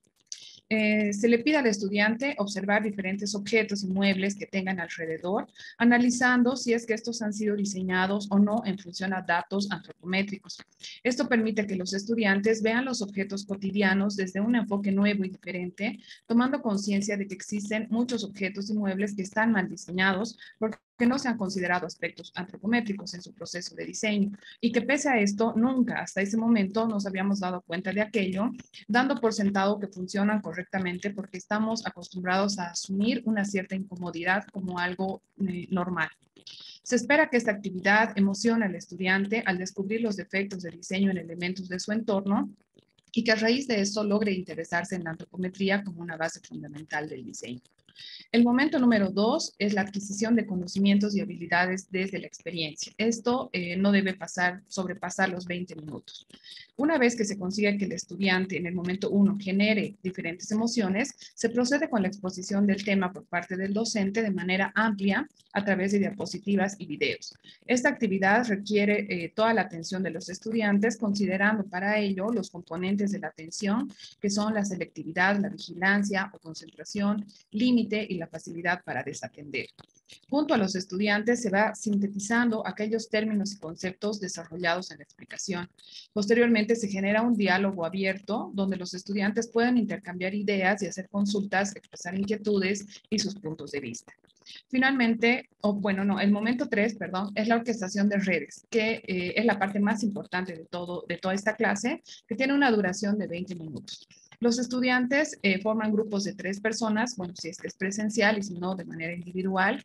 Eh, se le pide al estudiante observar diferentes objetos y muebles que tengan alrededor, analizando si es que estos han sido diseñados o no en función a datos antropométricos. Esto permite que los estudiantes vean los objetos cotidianos desde un enfoque nuevo y diferente, tomando conciencia de que existen muchos objetos y muebles que están mal diseñados porque no se han considerado aspectos antropométricos en su proceso de diseño y que pese a esto nunca hasta ese momento nos habíamos dado cuenta de aquello, dando por sentado que funcionan correctamente porque estamos acostumbrados a asumir una cierta incomodidad como algo eh, normal. Se espera que esta actividad emocione al estudiante al descubrir los defectos de diseño en elementos de su entorno y que a raíz de eso logre interesarse en la antropometría como una base fundamental del diseño. El momento número dos es la adquisición de conocimientos y habilidades desde la experiencia. Esto eh, no debe pasar, sobrepasar los veinte minutos. Una vez que se consigue que el estudiante en el momento uno genere diferentes emociones, se procede con la exposición del tema por parte del docente de manera amplia a través de diapositivas y videos. Esta actividad requiere eh, toda la atención de los estudiantes, considerando para ello los componentes de la atención, que son la selectividad, la vigilancia o concentración, límite y la facilidad para desatender. Junto a los estudiantes se va sintetizando aquellos términos y conceptos desarrollados en la explicación. Posteriormente se genera un diálogo abierto donde los estudiantes pueden intercambiar ideas y hacer consultas, expresar inquietudes y sus puntos de vista. Finalmente, o bueno, no, el momento tres, perdón, es la orquestación de redes, que eh, es la parte más importante de, todo, de toda esta clase, que tiene una duración de veinte minutos. Los estudiantes eh, forman grupos de tres personas, bueno, si es que es presencial y si no, de manera individual,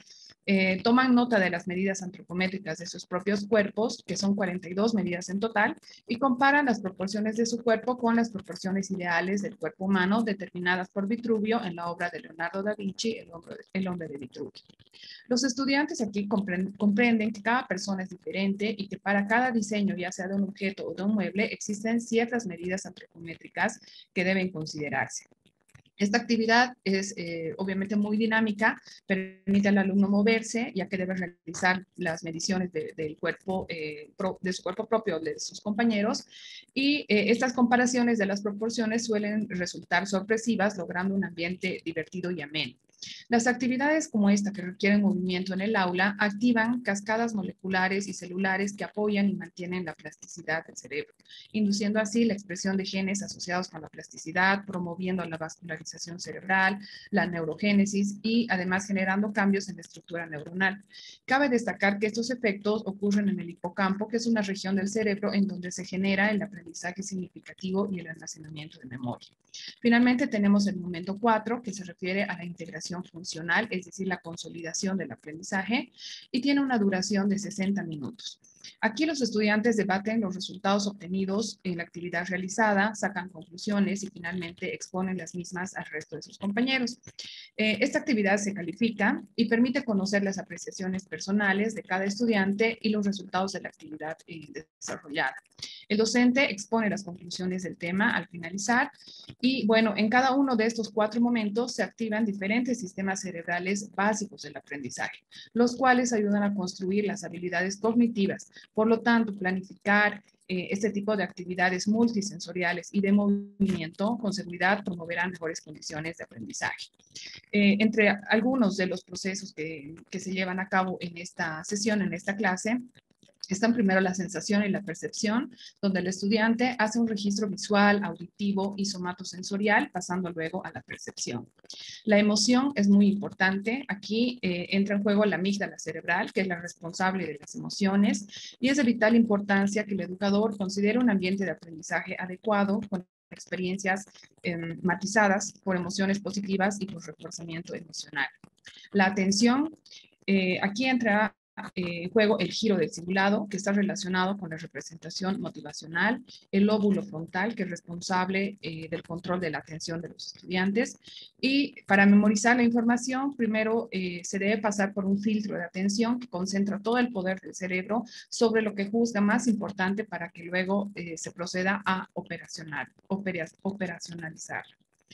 Eh, toman nota de las medidas antropométricas de sus propios cuerpos, que son cuarenta y dos medidas en total, y comparan las proporciones de su cuerpo con las proporciones ideales del cuerpo humano determinadas por Vitruvio en la obra de Leonardo da Vinci, El hombre, el hombre de Vitruvio. Los estudiantes aquí comprenden, comprenden que cada persona es diferente y que para cada diseño, ya sea de un objeto o de un mueble, existen ciertas medidas antropométricas que deben considerarse. Esta actividad es eh, obviamente muy dinámica, permite al alumno moverse, ya que debe realizar las mediciones de, del cuerpo, eh, pro, de su cuerpo propio de sus compañeros, y eh, estas comparaciones de las proporciones suelen resultar sorpresivas, logrando un ambiente divertido y ameno. Las actividades como esta, que requieren movimiento en el aula, activan cascadas moleculares y celulares que apoyan y mantienen la plasticidad del cerebro, induciendo así la expresión de genes asociados con la plasticidad, promoviendo la vascularización cerebral, la neurogénesis y además generando cambios en la estructura neuronal. Cabe destacar que estos efectos ocurren en el hipocampo, que es una región del cerebro en donde se genera el aprendizaje significativo y el almacenamiento de memoria. Finalmente tenemos el momento cuatro, que se refiere a la integración funcional, es decir, la consolidación del aprendizaje, y tiene una duración de sesenta minutos. Aquí los estudiantes debaten los resultados obtenidos en la actividad realizada, sacan conclusiones y finalmente exponen las mismas al resto de sus compañeros. Eh, esta actividad se califica y permite conocer las apreciaciones personales de cada estudiante y los resultados de la actividad eh, desarrollada. El docente expone las conclusiones del tema al finalizar y, bueno, en cada uno de estos cuatro momentos se activan diferentes sistemas cerebrales básicos del aprendizaje, los cuales ayudan a construir las habilidades cognitivas. Por lo tanto, planificar eh, este tipo de actividades multisensoriales y de movimiento con seguridad promoverán mejores condiciones de aprendizaje. Eh, entre algunos de los procesos que, que se llevan a cabo en esta sesión, en esta clase, están primero la sensación y la percepción, donde el estudiante hace un registro visual, auditivo y somatosensorial, pasando luego a la percepción. La emoción es muy importante. Aquí eh, entra en juego la amígdala cerebral, que es la responsable de las emociones, y es de vital importancia que el educador considere un ambiente de aprendizaje adecuado, con experiencias eh, matizadas por emociones positivas y por reforzamiento emocional. La atención, eh, aquí entra en eh, juego el giro del cingulado, que está relacionado con la representación motivacional, el lóbulo frontal, que es responsable eh, del control de la atención de los estudiantes, y para memorizar la información, primero eh, se debe pasar por un filtro de atención que concentra todo el poder del cerebro sobre lo que juzga más importante para que luego eh, se proceda a operacional, opera, operacionalizar.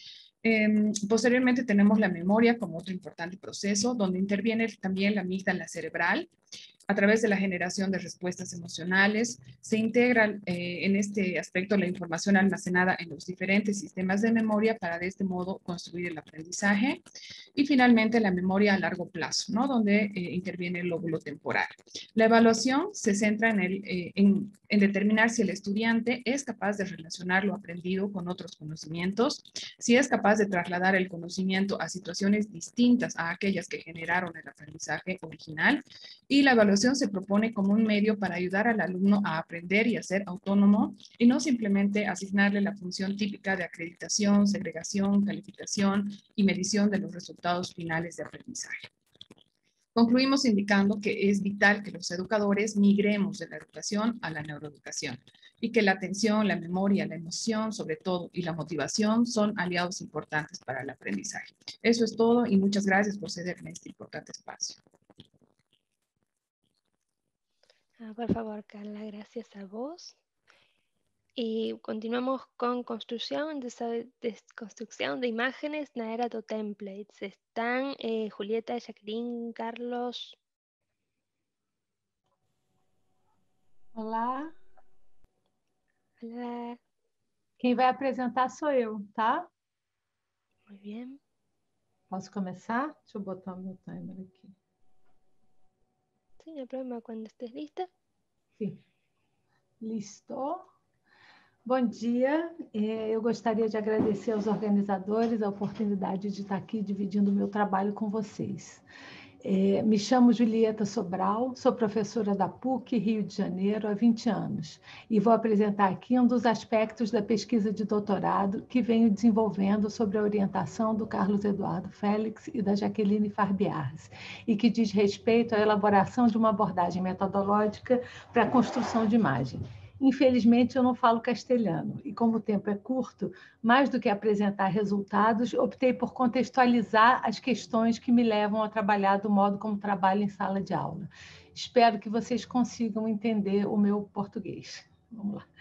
Eh, posteriormente tenemos la memoria como otro importante proceso, donde interviene también la amígdala cerebral. A través de la generación de respuestas emocionales, se integra eh, en este aspecto la información almacenada en los diferentes sistemas de memoria para de este modo construir el aprendizaje. Y finalmente la memoria a largo plazo, ¿no? Donde eh, interviene el lóbulo temporal. La evaluación se centra en, el, eh, en, en determinar si el estudiante es capaz de relacionar lo aprendido con otros conocimientos, si es capaz de trasladar el conocimiento a situaciones distintas a aquellas que generaron el aprendizaje original, y la evaluación se propone como un medio para ayudar al alumno a aprender y a ser autónomo y no simplemente asignarle la función típica de acreditación, segregación, calificación y medición de los resultados finales de aprendizaje. Concluimos indicando que es vital que los educadores migremos de la educación a la neuroeducación y que la atención, la memoria, la emoción sobre todo y la motivación son aliados importantes para el aprendizaje. Eso es todo y muchas gracias por cederme este importante espacio. Ah, por favor, Carla, gracias a vos. Y continuamos con construcción de, de construcción de imágenes na era do templates. Están eh, Julieta, Jacqueline, Carlos. Olá. Olá. Quem vai apresentar sou eu, tá? Muy bien. Posso começar? Deixa eu botar o meu timer aqui. Sí, no hay problema. Cuando estés lista. Sim. Listo. Bom dia. Eu gostaria de agradecer aos organizadores a oportunidade de estar aqui dividindo o meu trabalho com vocês. É, me chamo Julieta Sobral, sou professora da P U C Rio de Janeiro há vinte anos e vou apresentar aqui um dos aspectos da pesquisa de doutorado que venho desenvolvendo sobre a orientação do Carlos Eduardo Félix e da Jaqueline Farbiars e que diz respeito à elaboração de uma abordagem metodológica para a construção de imagem. Infelizmente, eu não falo castelhano e, como o tempo é curto, mais do que apresentar resultados, optei por contextualizar as questões que me levam a trabalhar do modo como trabalho em sala de aula. Espero que vocês consigam entender o meu português. Vamos lá.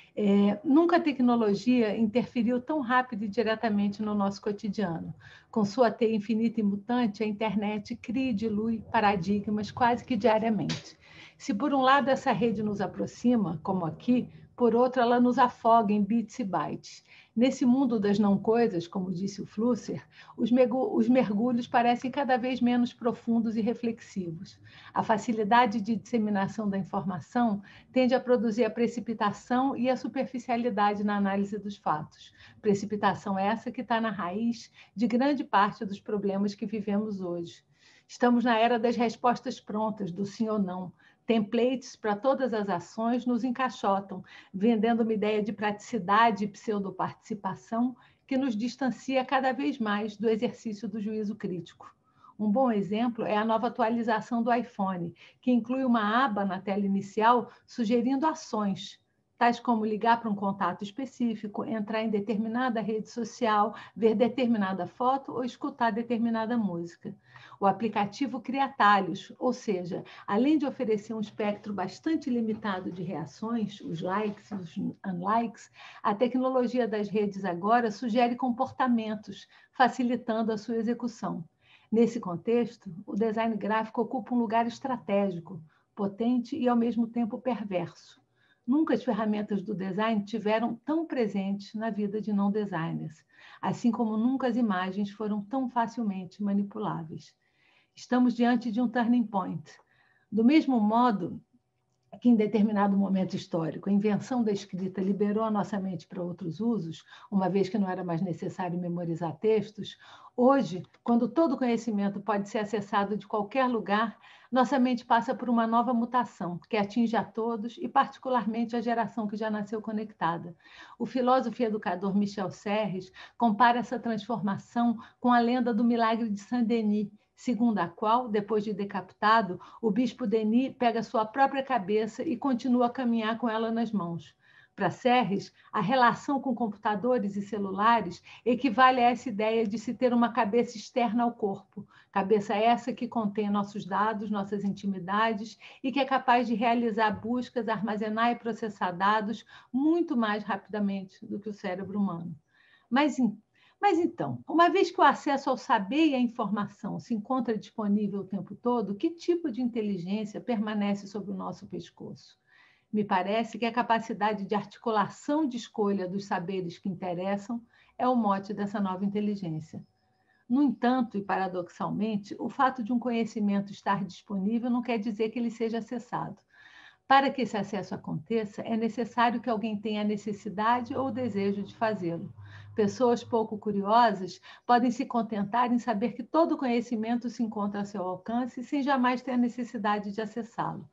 É, nunca a tecnologia interferiu tão rápido e diretamente no nosso cotidiano. Com sua teia infinita e mutante, a internet cria e dilui paradigmas quase que diariamente. Se por um lado essa rede nos aproxima, como aqui, por outro ela nos afoga em bits e bytes. Nesse mundo das não-coisas, como disse o Flusser, os, os mergulhos parecem cada vez menos profundos e reflexivos. A facilidade de disseminação da informação tende a produzir a precipitação e a superficialidade na análise dos fatos. Precipitação essa que está na raiz de grande parte dos problemas que vivemos hoje. Estamos na era das respostas prontas, do sim ou não. Templates para todas as ações nos encaixotam, vendendo uma ideia de praticidade e pseudoparticipação que nos distancia cada vez mais do exercício do juízo crítico. Um bom exemplo é a nova atualização do iPhone, que inclui uma aba na tela inicial sugerindo ações, tais como ligar para um contato específico, entrar em determinada rede social, ver determinada foto ou escutar determinada música. O aplicativo cria atalhos, ou seja, além de oferecer um espectro bastante limitado de reações, os likes e os unlikes, a tecnologia das redes agora sugere comportamentos, facilitando a sua execução. Nesse contexto, o design gráfico ocupa um lugar estratégico, potente e, ao mesmo tempo, perverso. Nunca as ferramentas do design tiveram tão presentes na vida de não designers, assim como nunca as imagens foram tão facilmente manipuláveis. Estamos diante de um turning point. Do mesmo modo que em determinado momento histórico a invenção da escrita liberou a nossa mente para outros usos, uma vez que não era mais necessário memorizar textos, hoje, quando todo conhecimento pode ser acessado de qualquer lugar, nossa mente passa por uma nova mutação, que atinge a todos e particularmente a geração que já nasceu conectada. O filósofo e educador Michel Serres compara essa transformação com a lenda do milagre de Saint-Denis, segundo a qual, depois de decapitado, o bispo Denis pega sua própria cabeça e continua a caminhar com ela nas mãos. Para Serres, a relação com computadores e celulares equivale a essa ideia de se ter uma cabeça externa ao corpo, cabeça essa que contém nossos dados, nossas intimidades e que é capaz de realizar buscas, armazenar e processar dados muito mais rapidamente do que o cérebro humano. Mas, Mas então, uma vez que o acesso ao saber e à informação se encontra disponível o tempo todo, que tipo de inteligência permanece sobre o nosso pescoço? Me parece que a capacidade de articulação de escolha dos saberes que interessam é o mote dessa nova inteligência. No entanto, e paradoxalmente, o fato de um conhecimento estar disponível não quer dizer que ele seja acessado. Para que esse acesso aconteça, é necessário que alguém tenha a necessidade ou o desejo de fazê-lo. Pessoas pouco curiosas podem se contentar em saber que todo conhecimento se encontra a seu alcance sem jamais ter a necessidade de acessá-lo.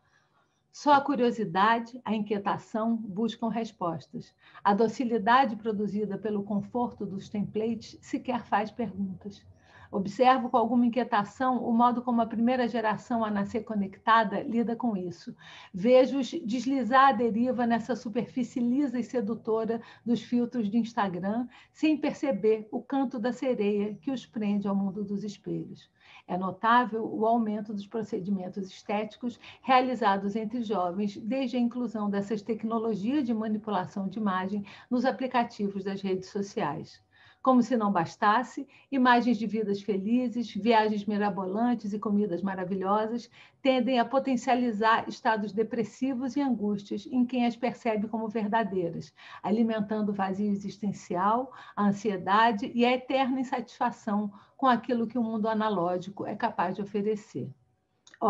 Só a curiosidade, a inquietação buscam respostas. A docilidade produzida pelo conforto dos templates sequer faz perguntas. Observo com alguma inquietação o modo como a primeira geração a nascer conectada lida com isso. Vejo-os deslizar à deriva nessa superfície lisa e sedutora dos filtros de Instagram, sem perceber o canto da sereia que os prende ao mundo dos espelhos. É notável o aumento dos procedimentos estéticos realizados entre jovens desde a inclusão dessas tecnologias de manipulação de imagem nos aplicativos das redes sociais. Como se não bastasse, imagens de vidas felizes, viagens mirabolantes e comidas maravilhosas tendem a potencializar estados depressivos e angústias em quem as percebe como verdadeiras, alimentando o vazio existencial, a ansiedade e a eterna insatisfação com aquilo que o mundo analógico é capaz de oferecer. Ora,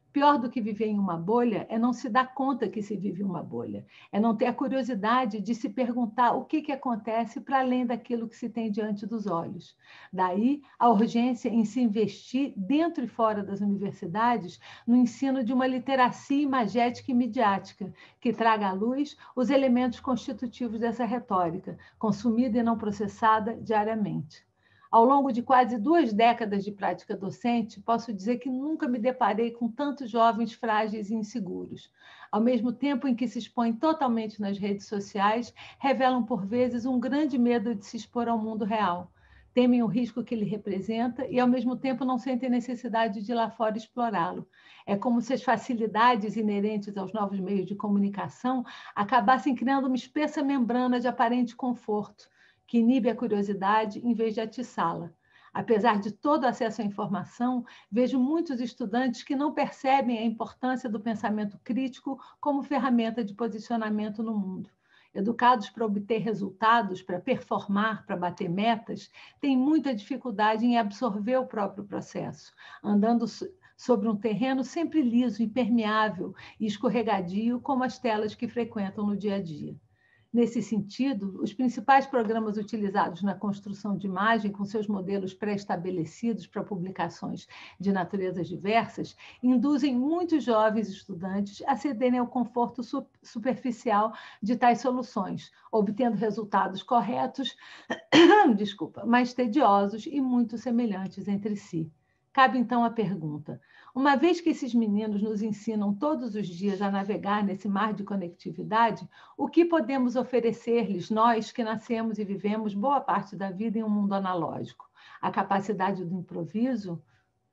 Pior do que viver em uma bolha é não se dar conta que se vive uma bolha, é não ter a curiosidade de se perguntar o que, que acontece para além daquilo que se tem diante dos olhos. Daí a urgência em se investir dentro e fora das universidades no ensino de uma literacia imagética e midiática, que traga à luz os elementos constitutivos dessa retórica, consumida e não processada diariamente. Ao longo de quase duas décadas de prática docente, posso dizer que nunca me deparei com tantos jovens frágeis e inseguros. Ao mesmo tempo em que se expõem totalmente nas redes sociais, revelam por vezes um grande medo de se expor ao mundo real. Temem o risco que ele representa e, ao mesmo tempo, não sentem necessidade de ir lá fora explorá-lo. É como se as facilidades inerentes aos novos meios de comunicação acabassem criando uma espessa membrana de aparente conforto, que inibe a curiosidade em vez de atiçá-la. Apesar de todo acesso à informação, vejo muitos estudantes que não percebem a importância do pensamento crítico como ferramenta de posicionamento no mundo. Educados para obter resultados, para performar, para bater metas, têm muita dificuldade em absorver o próprio processo, andando sobre um terreno sempre liso, impermeável e escorregadio, como as telas que frequentam no dia a dia. Nesse sentido, os principais programas utilizados na construção de imagem, com seus modelos pré-estabelecidos para publicações de naturezas diversas, induzem muitos jovens estudantes a cederem ao conforto superficial de tais soluções, obtendo resultados corretos, desculpa, mas tediosos e muito semelhantes entre si. Cabe então a pergunta: uma vez que esses meninos nos ensinam todos os dias a navegar nesse mar de conectividade, o que podemos oferecer-lhes, nós que nascemos e vivemos boa parte da vida em um mundo analógico? A capacidade do improviso?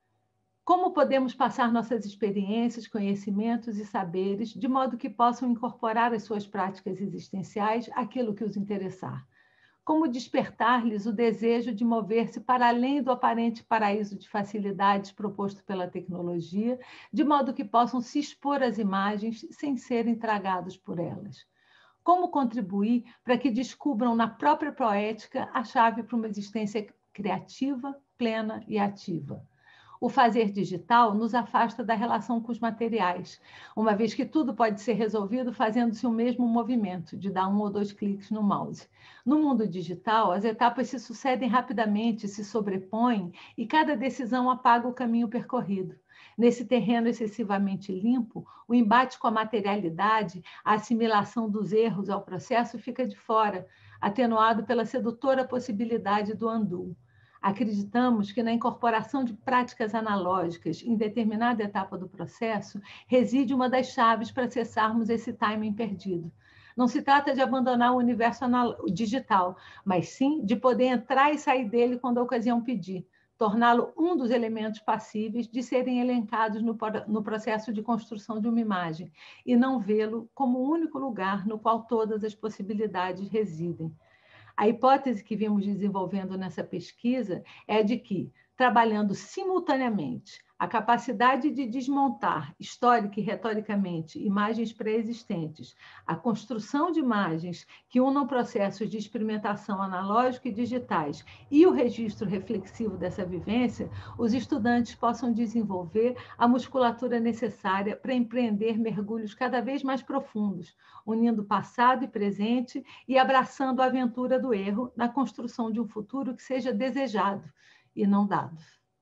Como podemos passar nossas experiências, conhecimentos e saberes de modo que possam incorporar às suas práticas existenciais aquilo que os interessar? Como despertar-lhes o desejo de mover-se para além do aparente paraíso de facilidades proposto pela tecnologia, de modo que possam se expor às imagens sem serem tragados por elas? Como contribuir para que descubram na própria poética a chave para uma existência criativa, plena e ativa? O fazer digital nos afasta da relação com os materiais, uma vez que tudo pode ser resolvido fazendo-se o mesmo movimento, de dar um ou dois cliques no mouse. No mundo digital, as etapas se sucedem rapidamente, se sobrepõem e cada decisão apaga o caminho percorrido. Nesse terreno excessivamente limpo, o embate com a materialidade, a assimilação dos erros ao processo fica de fora, atenuado pela sedutora possibilidade do undo. Acreditamos que na incorporação de práticas analógicas em determinada etapa do processo reside uma das chaves para acessarmos esse timing perdido. Não se trata de abandonar o universo digital, mas sim de poder entrar e sair dele quando a ocasião pedir, torná-lo um dos elementos passíveis de serem elencados no, no processo de construção de uma imagem, e não vê-lo como o único lugar no qual todas as possibilidades residem. A hipótese que vimos desenvolvendo nessa pesquisa é a de que, trabalhando simultaneamente a capacidade de desmontar, histórica e retoricamente, imagens pré-existentes, a construção de imagens que unam processos de experimentação analógica e digitais e o registro reflexivo dessa vivência, os estudantes possam desenvolver a musculatura necessária para empreender mergulhos cada vez mais profundos, unindo passado e presente e abraçando a aventura do erro na construção de um futuro que seja desejado e não dado.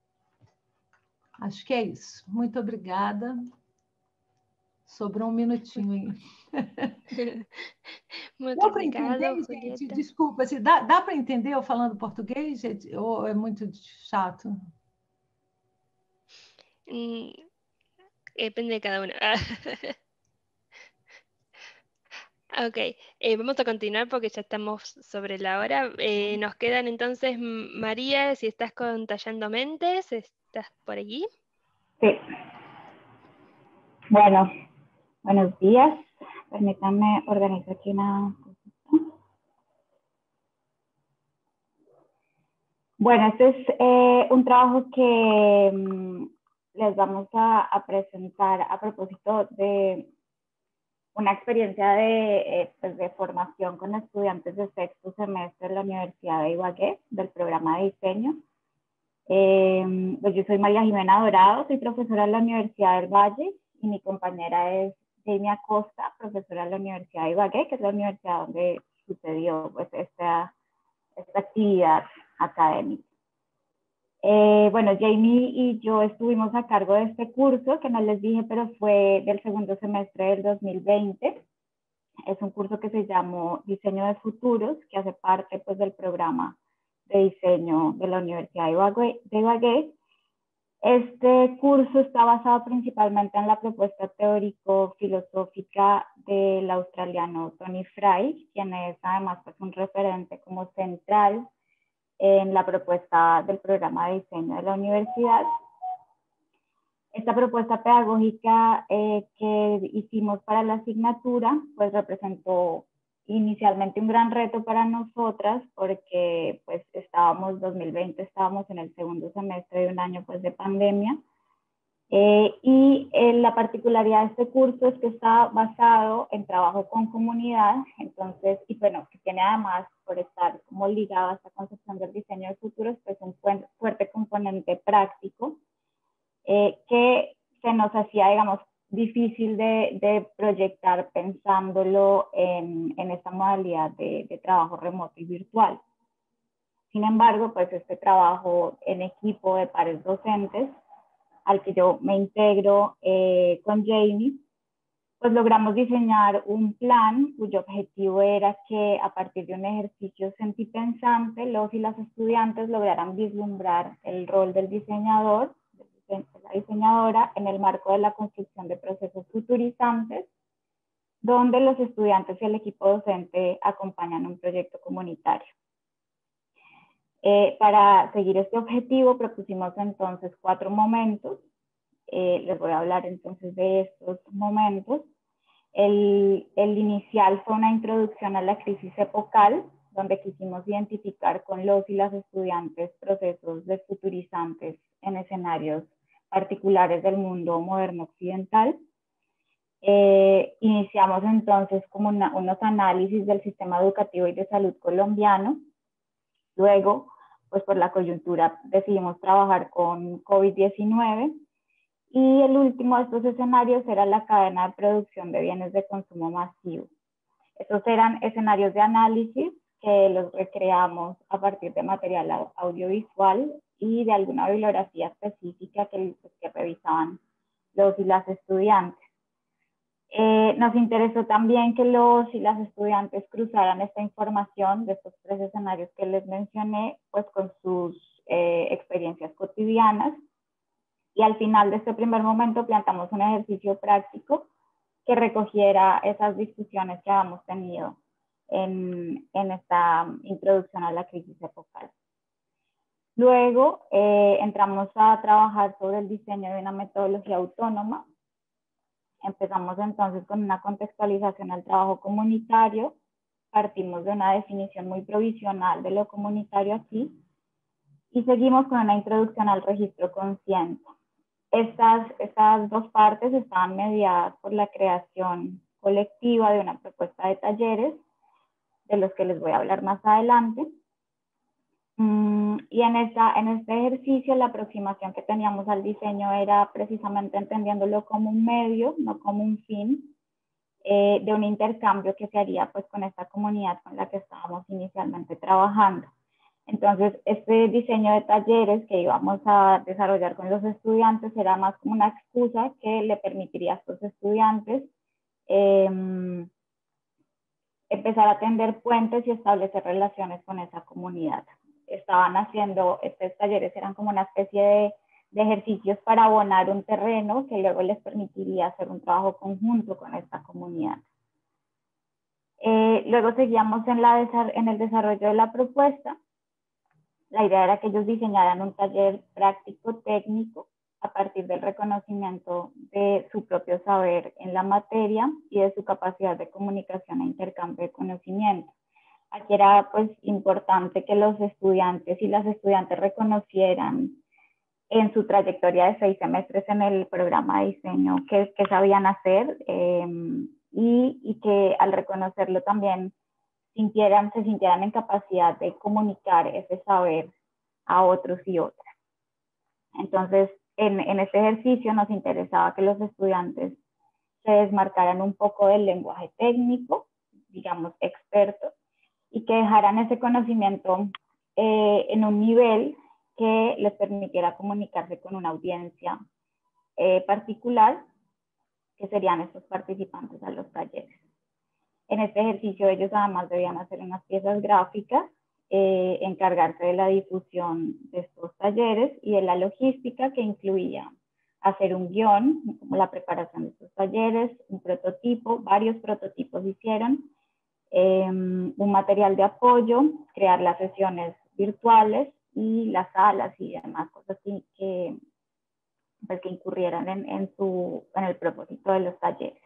Acho que é isso. Muito obrigada. Sobrou um minutinho aí. Muito dá obrigada, para entender, Julieta. gente? Desculpa, assim, dá, dá para entender eu falando português, gente? Ou é muito chato? Mm, depende de cada uno. Ok, eh, vamos a continuar porque ya estamos sobre la hora. Eh, nos quedan entonces, María, si estás con Tallando Mentes, ¿estás por allí? Sí. Bueno, buenos días. Permítanme organizar aquí una cosita. Bueno, este es eh, un trabajo que um, les vamos a, a presentar a propósito de una experiencia de, eh, pues de formación con estudiantes de sexto semestre en la Universidad de Ibagué, del programa de diseño. Eh, pues yo soy María Jimena Dorado, soy profesora en la Universidad del Valle y mi compañera es Jamie Acosta, profesora en la Universidad de Ibagué, que es la universidad donde sucedió pues, esta, esta actividad académica. Eh, bueno, Jamie y yo estuvimos a cargo de este curso, que no les dije, pero fue del segundo semestre del dos mil veinte. Es un curso que se llamó Diseño de Futuros, que hace parte pues, del programa de diseño de la Universidad de Ibagué, de Ibagué. Este curso está basado principalmente en la propuesta teórico-filosófica del australiano Tony Fry, quien es además pues, un referente como central en la propuesta del programa de diseño de la universidad. Esta propuesta pedagógica eh, que hicimos para la asignatura, pues representó inicialmente un gran reto para nosotras porque pues estábamos, dos mil veinte, estábamos en el segundo semestre de un año pues de pandemia. Eh, y eh, la particularidad de este curso es que está basado en trabajo con comunidad, entonces, y bueno, que tiene además, por estar como ligado a esta concepción del diseño de futuros, pues un fuerte componente práctico, eh, que se nos hacía, digamos, difícil de, de proyectar pensándolo en, en esta modalidad de, de trabajo remoto y virtual. Sin embargo, pues este trabajo en equipo de pares docentes, al que yo me integro eh, con Jamie, pues logramos diseñar un plan cuyo objetivo era que a partir de un ejercicio sentipensante, los y las estudiantes lograran vislumbrar el rol del diseñador, de la diseñadora, en el marco de la construcción de procesos futurizantes, donde los estudiantes y el equipo docente acompañan un proyecto comunitario. Eh, para seguir este objetivo propusimos entonces cuatro momentos. Eh, les voy a hablar entonces de estos momentos. El, el inicial fue una introducción a la crisis epocal, donde quisimos identificar con los y las estudiantes procesos desfuturizantes en escenarios particulares del mundo moderno occidental. Eh, iniciamos entonces como una, unos análisis del sistema educativo y de salud colombiano. Luego, pues por la coyuntura decidimos trabajar con COVID diecinueve. Y el último de estos escenarios era la cadena de producción de bienes de consumo masivo. Estos eran escenarios de análisis que los recreamos a partir de material audiovisual y de alguna bibliografía específica que, que revisaban los y las estudiantes. Eh, nos interesó también que los y las estudiantes cruzaran esta información de estos tres escenarios que les mencioné, pues con sus eh, experiencias cotidianas. Y al final de este primer momento planteamos un ejercicio práctico que recogiera esas discusiones que habíamos tenido en, en esta introducción a la crisis epocal. Luego eh, entramos a trabajar sobre el diseño de una metodología autónoma. Empezamos entonces con una contextualización al trabajo comunitario. Partimos de una definición muy provisional de lo comunitario aquí y seguimos con una introducción al registro consciente. Estas, estas dos partes estaban mediadas por la creación colectiva de una propuesta de talleres, de los que les voy a hablar más adelante. Mm, y en, esta, en este ejercicio la aproximación que teníamos al diseño era precisamente entendiéndolo como un medio, no como un fin, eh, de un intercambio que se haría pues, con esta comunidad con la que estábamos inicialmente trabajando. Entonces, este diseño de talleres que íbamos a desarrollar con los estudiantes era más como una excusa que le permitiría a estos estudiantes eh, empezar a tender puentes y establecer relaciones con esa comunidad. Estaban haciendo, estos talleres eran como una especie de, de ejercicios para abonar un terreno que luego les permitiría hacer un trabajo conjunto con esta comunidad. Eh, luego seguíamos en, la, en el desarrollo de la propuesta. La idea era que ellos diseñaran un taller práctico técnico a partir del reconocimiento de su propio saber en la materia y de su capacidad de comunicación e intercambio de conocimiento. Aquí era pues importante que los estudiantes y las estudiantes reconocieran en su trayectoria de seis semestres en el programa de diseño qué, qué sabían hacer eh, y, y que al reconocerlo también sintieran, se sintieran en capacidad de comunicar ese saber a otros y otras. Entonces, en, en este ejercicio nos interesaba que los estudiantes se desmarcaran un poco del lenguaje técnico, digamos experto, y que dejaran ese conocimiento eh, en un nivel que les permitiera comunicarse con una audiencia eh, particular, que serían estos participantes a los talleres. En este ejercicio ellos además debían hacer unas piezas gráficas, eh, encargarse de la difusión de estos talleres y de la logística, que incluía hacer un guión, como la preparación de estos talleres, un prototipo, varios prototipos hicieron, eh, un material de apoyo, crear las sesiones virtuales y las salas y demás cosas que, que, pues, que incurrieran en, en, su, en el propósito de los talleres.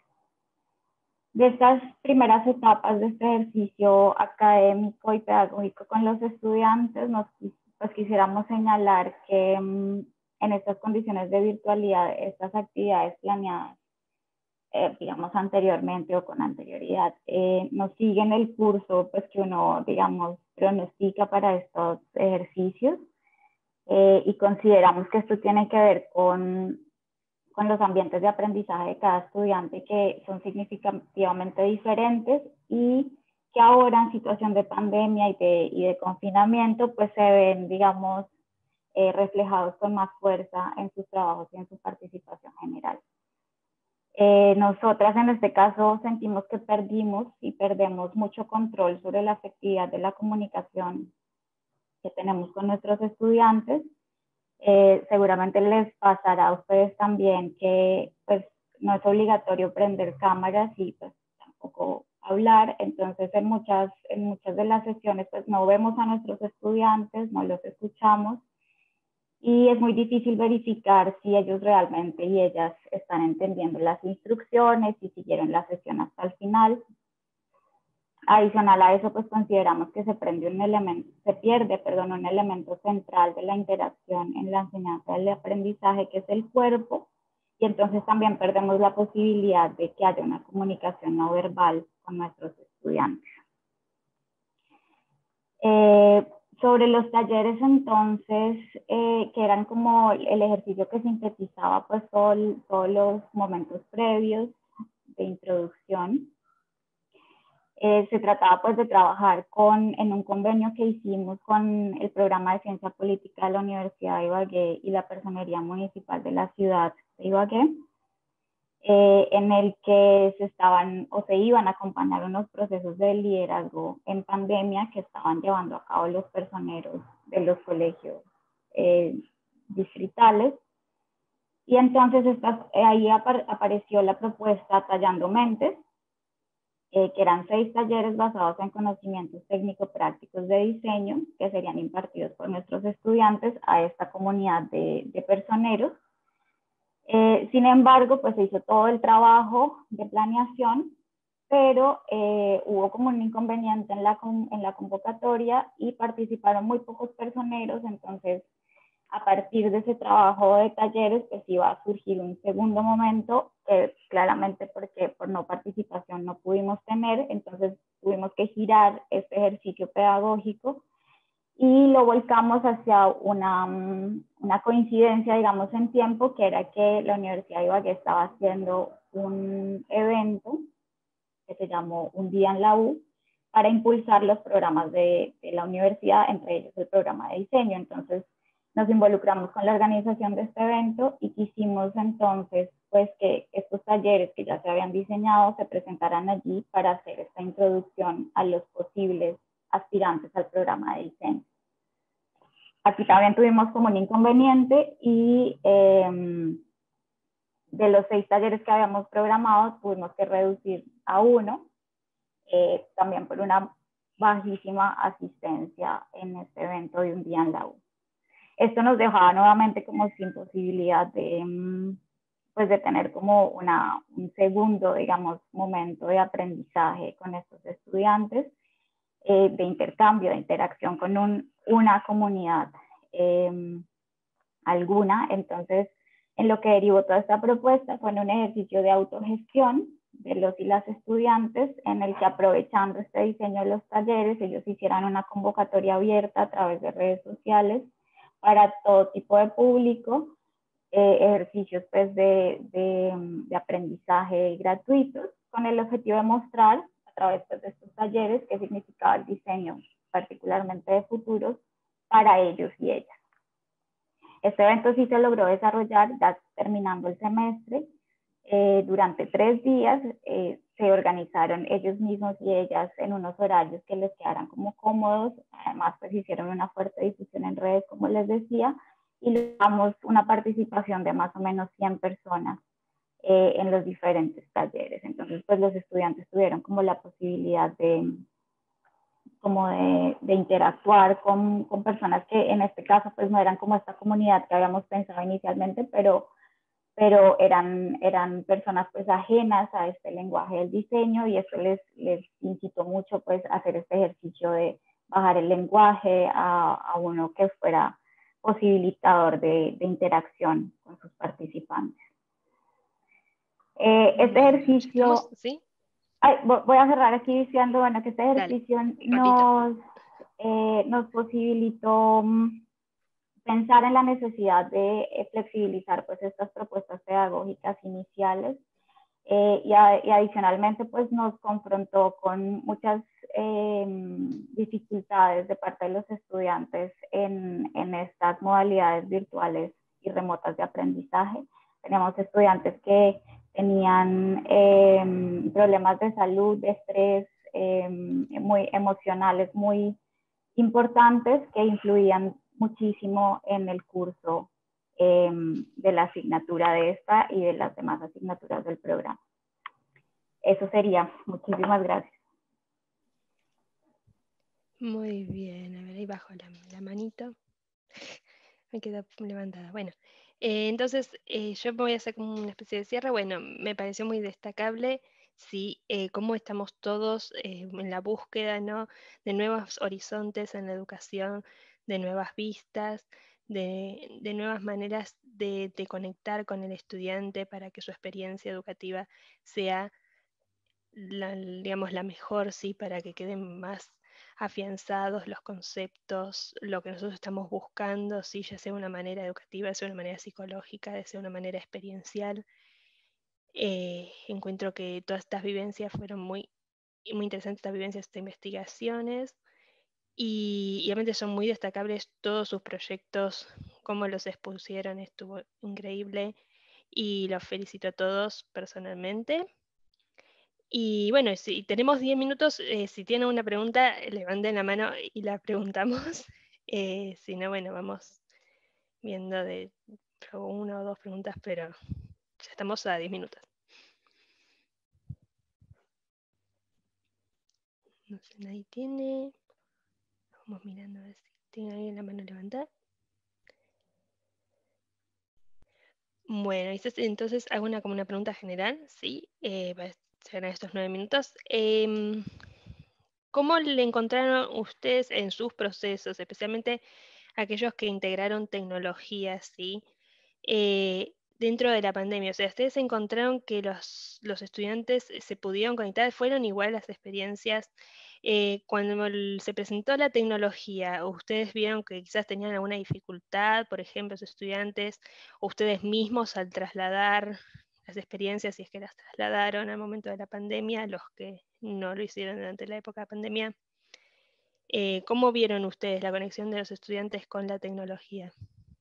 De estas primeras etapas de este ejercicio académico y pedagógico con los estudiantes, nos pues, quisiéramos señalar que um, en estas condiciones de virtualidad, estas actividades planeadas, eh, digamos, anteriormente o con anterioridad, eh, nos siguen el curso pues, que uno, digamos, pronostica para estos ejercicios, eh, y consideramos que esto tiene que ver con con los ambientes de aprendizaje de cada estudiante, que son significativamente diferentes y que ahora en situación de pandemia y de, y de confinamiento pues se ven, digamos, eh, reflejados con más fuerza en sus trabajos y en su participación general. Eh, nosotras en este caso sentimos que perdimos y perdemos mucho control sobre la efectividad de la comunicación que tenemos con nuestros estudiantes. Eh, seguramente les pasará a ustedes también que pues, no es obligatorio prender cámaras y pues, tampoco hablar, entonces en muchas, en muchas de las sesiones pues, no vemos a nuestros estudiantes, no los escuchamos y es muy difícil verificar si ellos realmente y ellas están entendiendo las instrucciones y siguieron la sesión hasta el final. Adicional a eso, pues consideramos que se, prende un elemento, se pierde perdón, un elemento central de la interacción en la enseñanza del aprendizaje, que es el cuerpo, y entonces también perdemos la posibilidad de que haya una comunicación no verbal con nuestros estudiantes. Eh, sobre los talleres entonces, eh, que eran como el ejercicio que sintetizaba pues todo, todos los momentos previos de introducción. Eh, se trataba pues de trabajar con, en un convenio que hicimos con el programa de Ciencia Política de la Universidad de Ibagué y la Personería Municipal de la ciudad de Ibagué, eh, en el que se estaban o se iban a acompañar unos procesos de liderazgo en pandemia que estaban llevando a cabo los personeros de los colegios eh, distritales. Y entonces esta, eh, ahí ap- apareció la propuesta Tallando Mentes, Eh, que eran seis talleres basados en conocimientos técnico-prácticos de diseño que serían impartidos por nuestros estudiantes a esta comunidad de, de personeros. Eh, sin embargo, pues se hizo todo el trabajo de planeación, pero eh, hubo como un inconveniente en la, en la convocatoria y participaron muy pocos personeros, entonces a partir de ese trabajo de talleres, pues iba a surgir un segundo momento, que claramente porque por no participación no pudimos tener, entonces tuvimos que girar este ejercicio pedagógico y lo volcamos hacia una, una coincidencia, digamos, en tiempo, que era que la Universidad de Ibagué estaba haciendo un evento que se llamó Un Día en la U, para impulsar los programas de, de la universidad, entre ellos el programa de diseño. Entonces, nos involucramos con la organización de este evento y quisimos entonces pues que estos talleres que ya se habían diseñado se presentaran allí para hacer esta introducción a los posibles aspirantes al programa de diseño. Aquí también tuvimos como un inconveniente y eh, de los seis talleres que habíamos programado tuvimos que reducir a uno, eh, también por una bajísima asistencia en este evento de Un Día en la U. Esto nos dejaba nuevamente como sin posibilidad de, pues de tener como una, un segundo, digamos, momento de aprendizaje con estos estudiantes, eh, de intercambio, de interacción con un, una comunidad eh, alguna. Entonces, en lo que derivó toda esta propuesta fue en un ejercicio de autogestión de los y las estudiantes, en el que, aprovechando este diseño de los talleres, ellos hicieran una convocatoria abierta a través de redes sociales para todo tipo de público, eh, ejercicios pues, de, de, de aprendizaje gratuitos, con el objetivo de mostrar a través pues, de estos talleres qué significaba el diseño, particularmente de futuros, para ellos y ellas. Este evento sí se logró desarrollar ya terminando el semestre. Eh, durante tres días eh, se organizaron ellos mismos y ellas en unos horarios que les quedaran como cómodos. Además, pues hicieron una fuerte difusión en redes, como les decía, y logramos una participación de más o menos cien personas eh, en los diferentes talleres. Entonces, pues los estudiantes tuvieron como la posibilidad de, como de, de interactuar con, con personas que en este caso pues no eran como esta comunidad que habíamos pensado inicialmente, pero pero eran, eran personas pues ajenas a este lenguaje del diseño, y esto les, les incitó mucho pues a hacer este ejercicio de bajar el lenguaje a, a uno que fuera posibilitador de, de interacción con sus participantes. Eh, este ejercicio... ¿Sí? Ay, voy a cerrar aquí diciendo, bueno, que este ejercicio nos, eh, nos posibilitó pensar en la necesidad de flexibilizar pues estas propuestas pedagógicas iniciales, eh, y, a, y adicionalmente pues nos confrontó con muchas eh, dificultades de parte de los estudiantes en, en estas modalidades virtuales y remotas de aprendizaje. Teníamos estudiantes que tenían eh, problemas de salud, de estrés, eh, muy emocionales, muy importantes, que influían muchísimo en el curso eh, de la asignatura de esta y de las demás asignaturas del programa. Eso sería. Muchísimas gracias. Muy bien, a ver, ahí bajo la, la manito. Me queda levantada. Bueno, eh, entonces eh, yo me voy a hacer como una especie de cierre. Bueno, me pareció muy destacable, sí, eh, cómo estamos todos eh, en la búsqueda, ¿no?, de nuevos horizontes en la educación, de nuevas vistas, de, de nuevas maneras de, de conectar con el estudiante para que su experiencia educativa sea la, digamos, la mejor, sí, para que queden más afianzados los conceptos, lo que nosotros estamos buscando, ¿sí?, ya sea de una manera educativa, sea de una manera psicológica, de sea de una manera experiencial. Eh, encuentro que todas estas vivencias fueron muy, muy interesantes, estas vivencias, estas investigaciones, y, y realmente son muy destacables todos sus proyectos, cómo los expusieron, estuvo increíble, y los felicito a todos personalmente. Y bueno, si tenemos diez minutos, eh, si tienen una pregunta, levanten la mano y la preguntamos. Eh, si no, bueno, vamos viendo de una o dos preguntas, pero ya estamos a diez minutos. No sé, nadie tiene. Vamos mirando a ver si tiene alguien la mano levantada. Bueno, entonces hago una, como una pregunta general, ¿sí? Eh, para llegar a estos nueve minutos. Eh, ¿Cómo le encontraron ustedes en sus procesos, especialmente aquellos que integraron tecnologías, ¿sí?, eh, dentro de la pandemia? O sea, ¿ustedes encontraron que los, los estudiantes se pudieron conectar? ¿Fueron igual las experiencias? Eh, cuando se presentó la tecnología, ¿ustedes vieron que quizás tenían alguna dificultad, por ejemplo, los estudiantes, o ustedes mismos al trasladar las experiencias, si es que las trasladaron al momento de la pandemia, los que no lo hicieron durante la época de pandemia? Eh, ¿Cómo vieron ustedes la conexión de los estudiantes con la tecnología?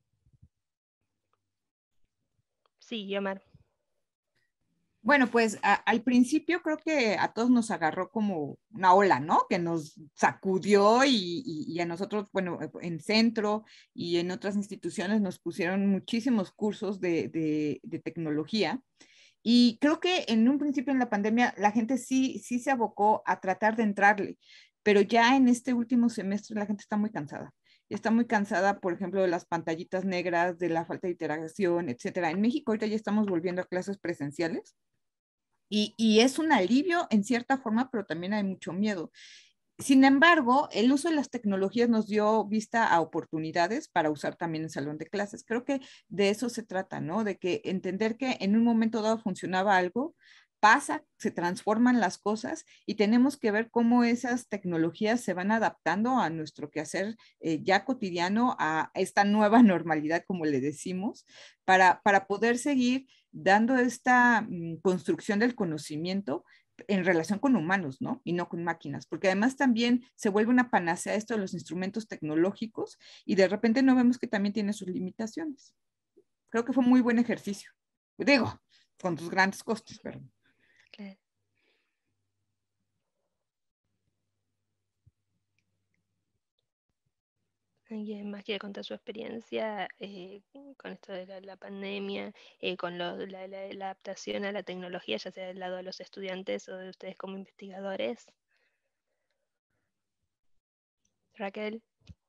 Sí, Omar. Bueno, pues a, al principio creo que a todos nos agarró como una ola, ¿no? Que nos sacudió y, y, y a nosotros, bueno, en Centro y en otras instituciones nos pusieron muchísimos cursos de, de, de tecnología. Y creo que en un principio en la pandemia la gente sí, sí se abocó a tratar de entrarle, pero ya en este último semestre la gente está muy cansada. Está muy cansada, por ejemplo, de las pantallitas negras, de la falta de interacción, etcétera. En México ahorita ya estamos volviendo a clases presenciales y, y es un alivio en cierta forma, pero también hay mucho miedo. Sin embargo, el uso de las tecnologías nos dio vista a oportunidades para usar también el salón de clases. Creo que de eso se trata, ¿no? De que entender que en un momento dado funcionaba algo, pasa, se transforman las cosas y tenemos que ver cómo esas tecnologías se van adaptando a nuestro quehacer eh, ya cotidiano, a esta nueva normalidad, como le decimos, para, para poder seguir dando esta mm, construcción del conocimiento en relación con humanos, ¿no? Y no con máquinas, porque además también se vuelve una panacea esto de los instrumentos tecnológicos y de repente no vemos que también tiene sus limitaciones. Creo que fue un muy buen ejercicio. Digo, con sus grandes costos, pero... Claro. ¿Alguien más quiere contar su experiencia eh, con esto de la, la pandemia, eh, con lo, la, la, la adaptación a la tecnología, ya sea del lado de los estudiantes o de ustedes como investigadores? Raquel.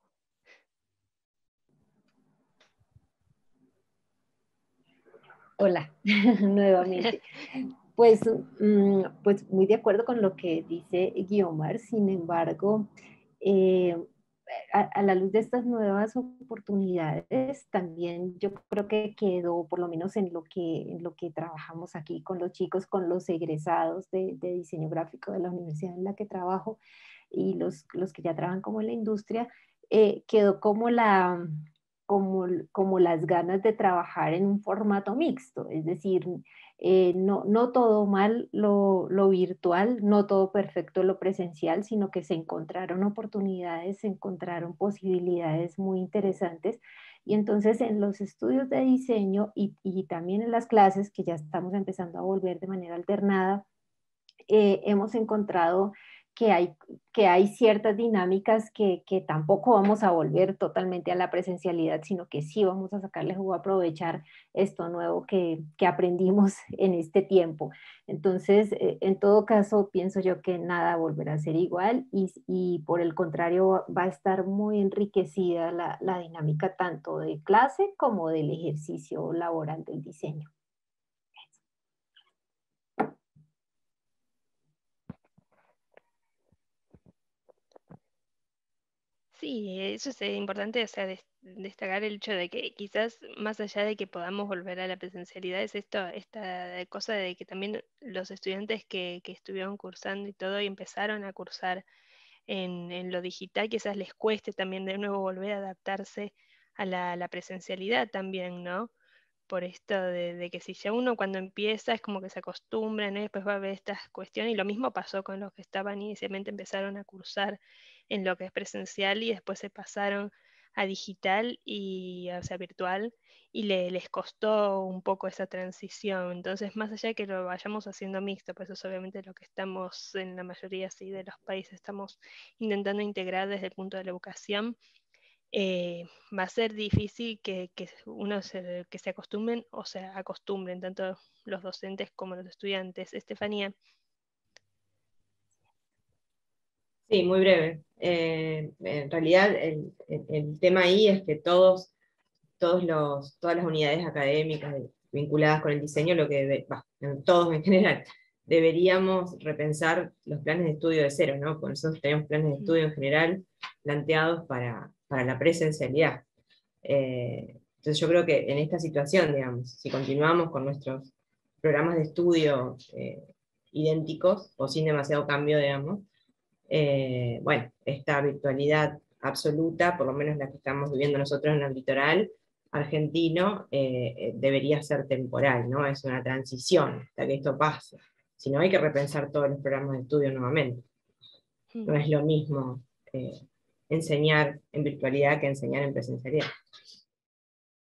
Hola, nuevamente. Pues, mm, pues muy de acuerdo con lo que dice Guiomar, sin embargo, eh, a, a la luz de estas nuevas oportunidades, también yo creo que quedó, por lo menos en lo que, en lo que trabajamos aquí con los chicos, con los egresados de, de diseño gráfico de la universidad en la que trabajo y los, los que ya trabajan como en la industria, eh, quedó como la... Como, como las ganas de trabajar en un formato mixto, es decir, eh, no, no todo mal lo, lo virtual, no todo perfecto lo presencial, sino que se encontraron oportunidades, se encontraron posibilidades muy interesantes. Y entonces en los estudios de diseño y, y también en las clases, que ya estamos empezando a volver de manera alternada, eh, hemos encontrado que hay, que hay ciertas dinámicas que, que tampoco vamos a volver totalmente a la presencialidad, sino que sí vamos a sacarle jugo, a aprovechar esto nuevo que, que aprendimos en este tiempo. Entonces, eh, en todo caso, pienso yo que nada volverá a ser igual y, y por el contrario va a estar muy enriquecida la, la dinámica tanto de clase como del ejercicio laboral del diseño. Sí, eso es eh, importante, o sea, des- destacar el hecho de que quizás más allá de que podamos volver a la presencialidad, es esto, esta cosa de que también los estudiantes que, que estuvieron cursando y todo y empezaron a cursar en, en lo digital, quizás les cueste también de nuevo volver a adaptarse a la, la presencialidad también, ¿no? Por esto de, de que si ya uno cuando empieza es como que se acostumbra, ¿no? Y después va a haber estas cuestiones, y lo mismo pasó con los que estaban inicialmente, empezaron a cursar en lo que es presencial y después se pasaron a digital y, o sea, virtual, y le, les costó un poco esa transición. Entonces, más allá de que lo vayamos haciendo mixto, pues eso es obviamente lo que estamos en la mayoría sí, de los países, estamos intentando integrar desde el punto de la educación. Eh, va a ser difícil que, que uno se, que se acostumbren o se acostumbren tanto los docentes como los estudiantes. Estefanía. Sí, muy breve. Eh, en realidad el, el- el tema ahí es que todos, todos los, todas las unidades académicas vinculadas con el diseño, lo que debe- bah, en todos en general, deberíamos repensar los planes de estudio de cero, ¿no? Por nosotros tenemos planes de estudio en general planteados para, para la presencialidad. Eh, entonces yo creo que en esta situación, digamos, si continuamos con nuestros programas de estudio eh, idénticos o sin demasiado cambio, digamos, eh, bueno, esta virtualidad absoluta, por lo menos la que estamos viviendo nosotros en el litoral argentino, eh, eh, debería ser temporal, ¿no? Es una transición hasta que esto pase. Si no, hay que repensar todos los programas de estudio nuevamente. No es lo mismo eh, enseñar en virtualidad que enseñar en presencialidad.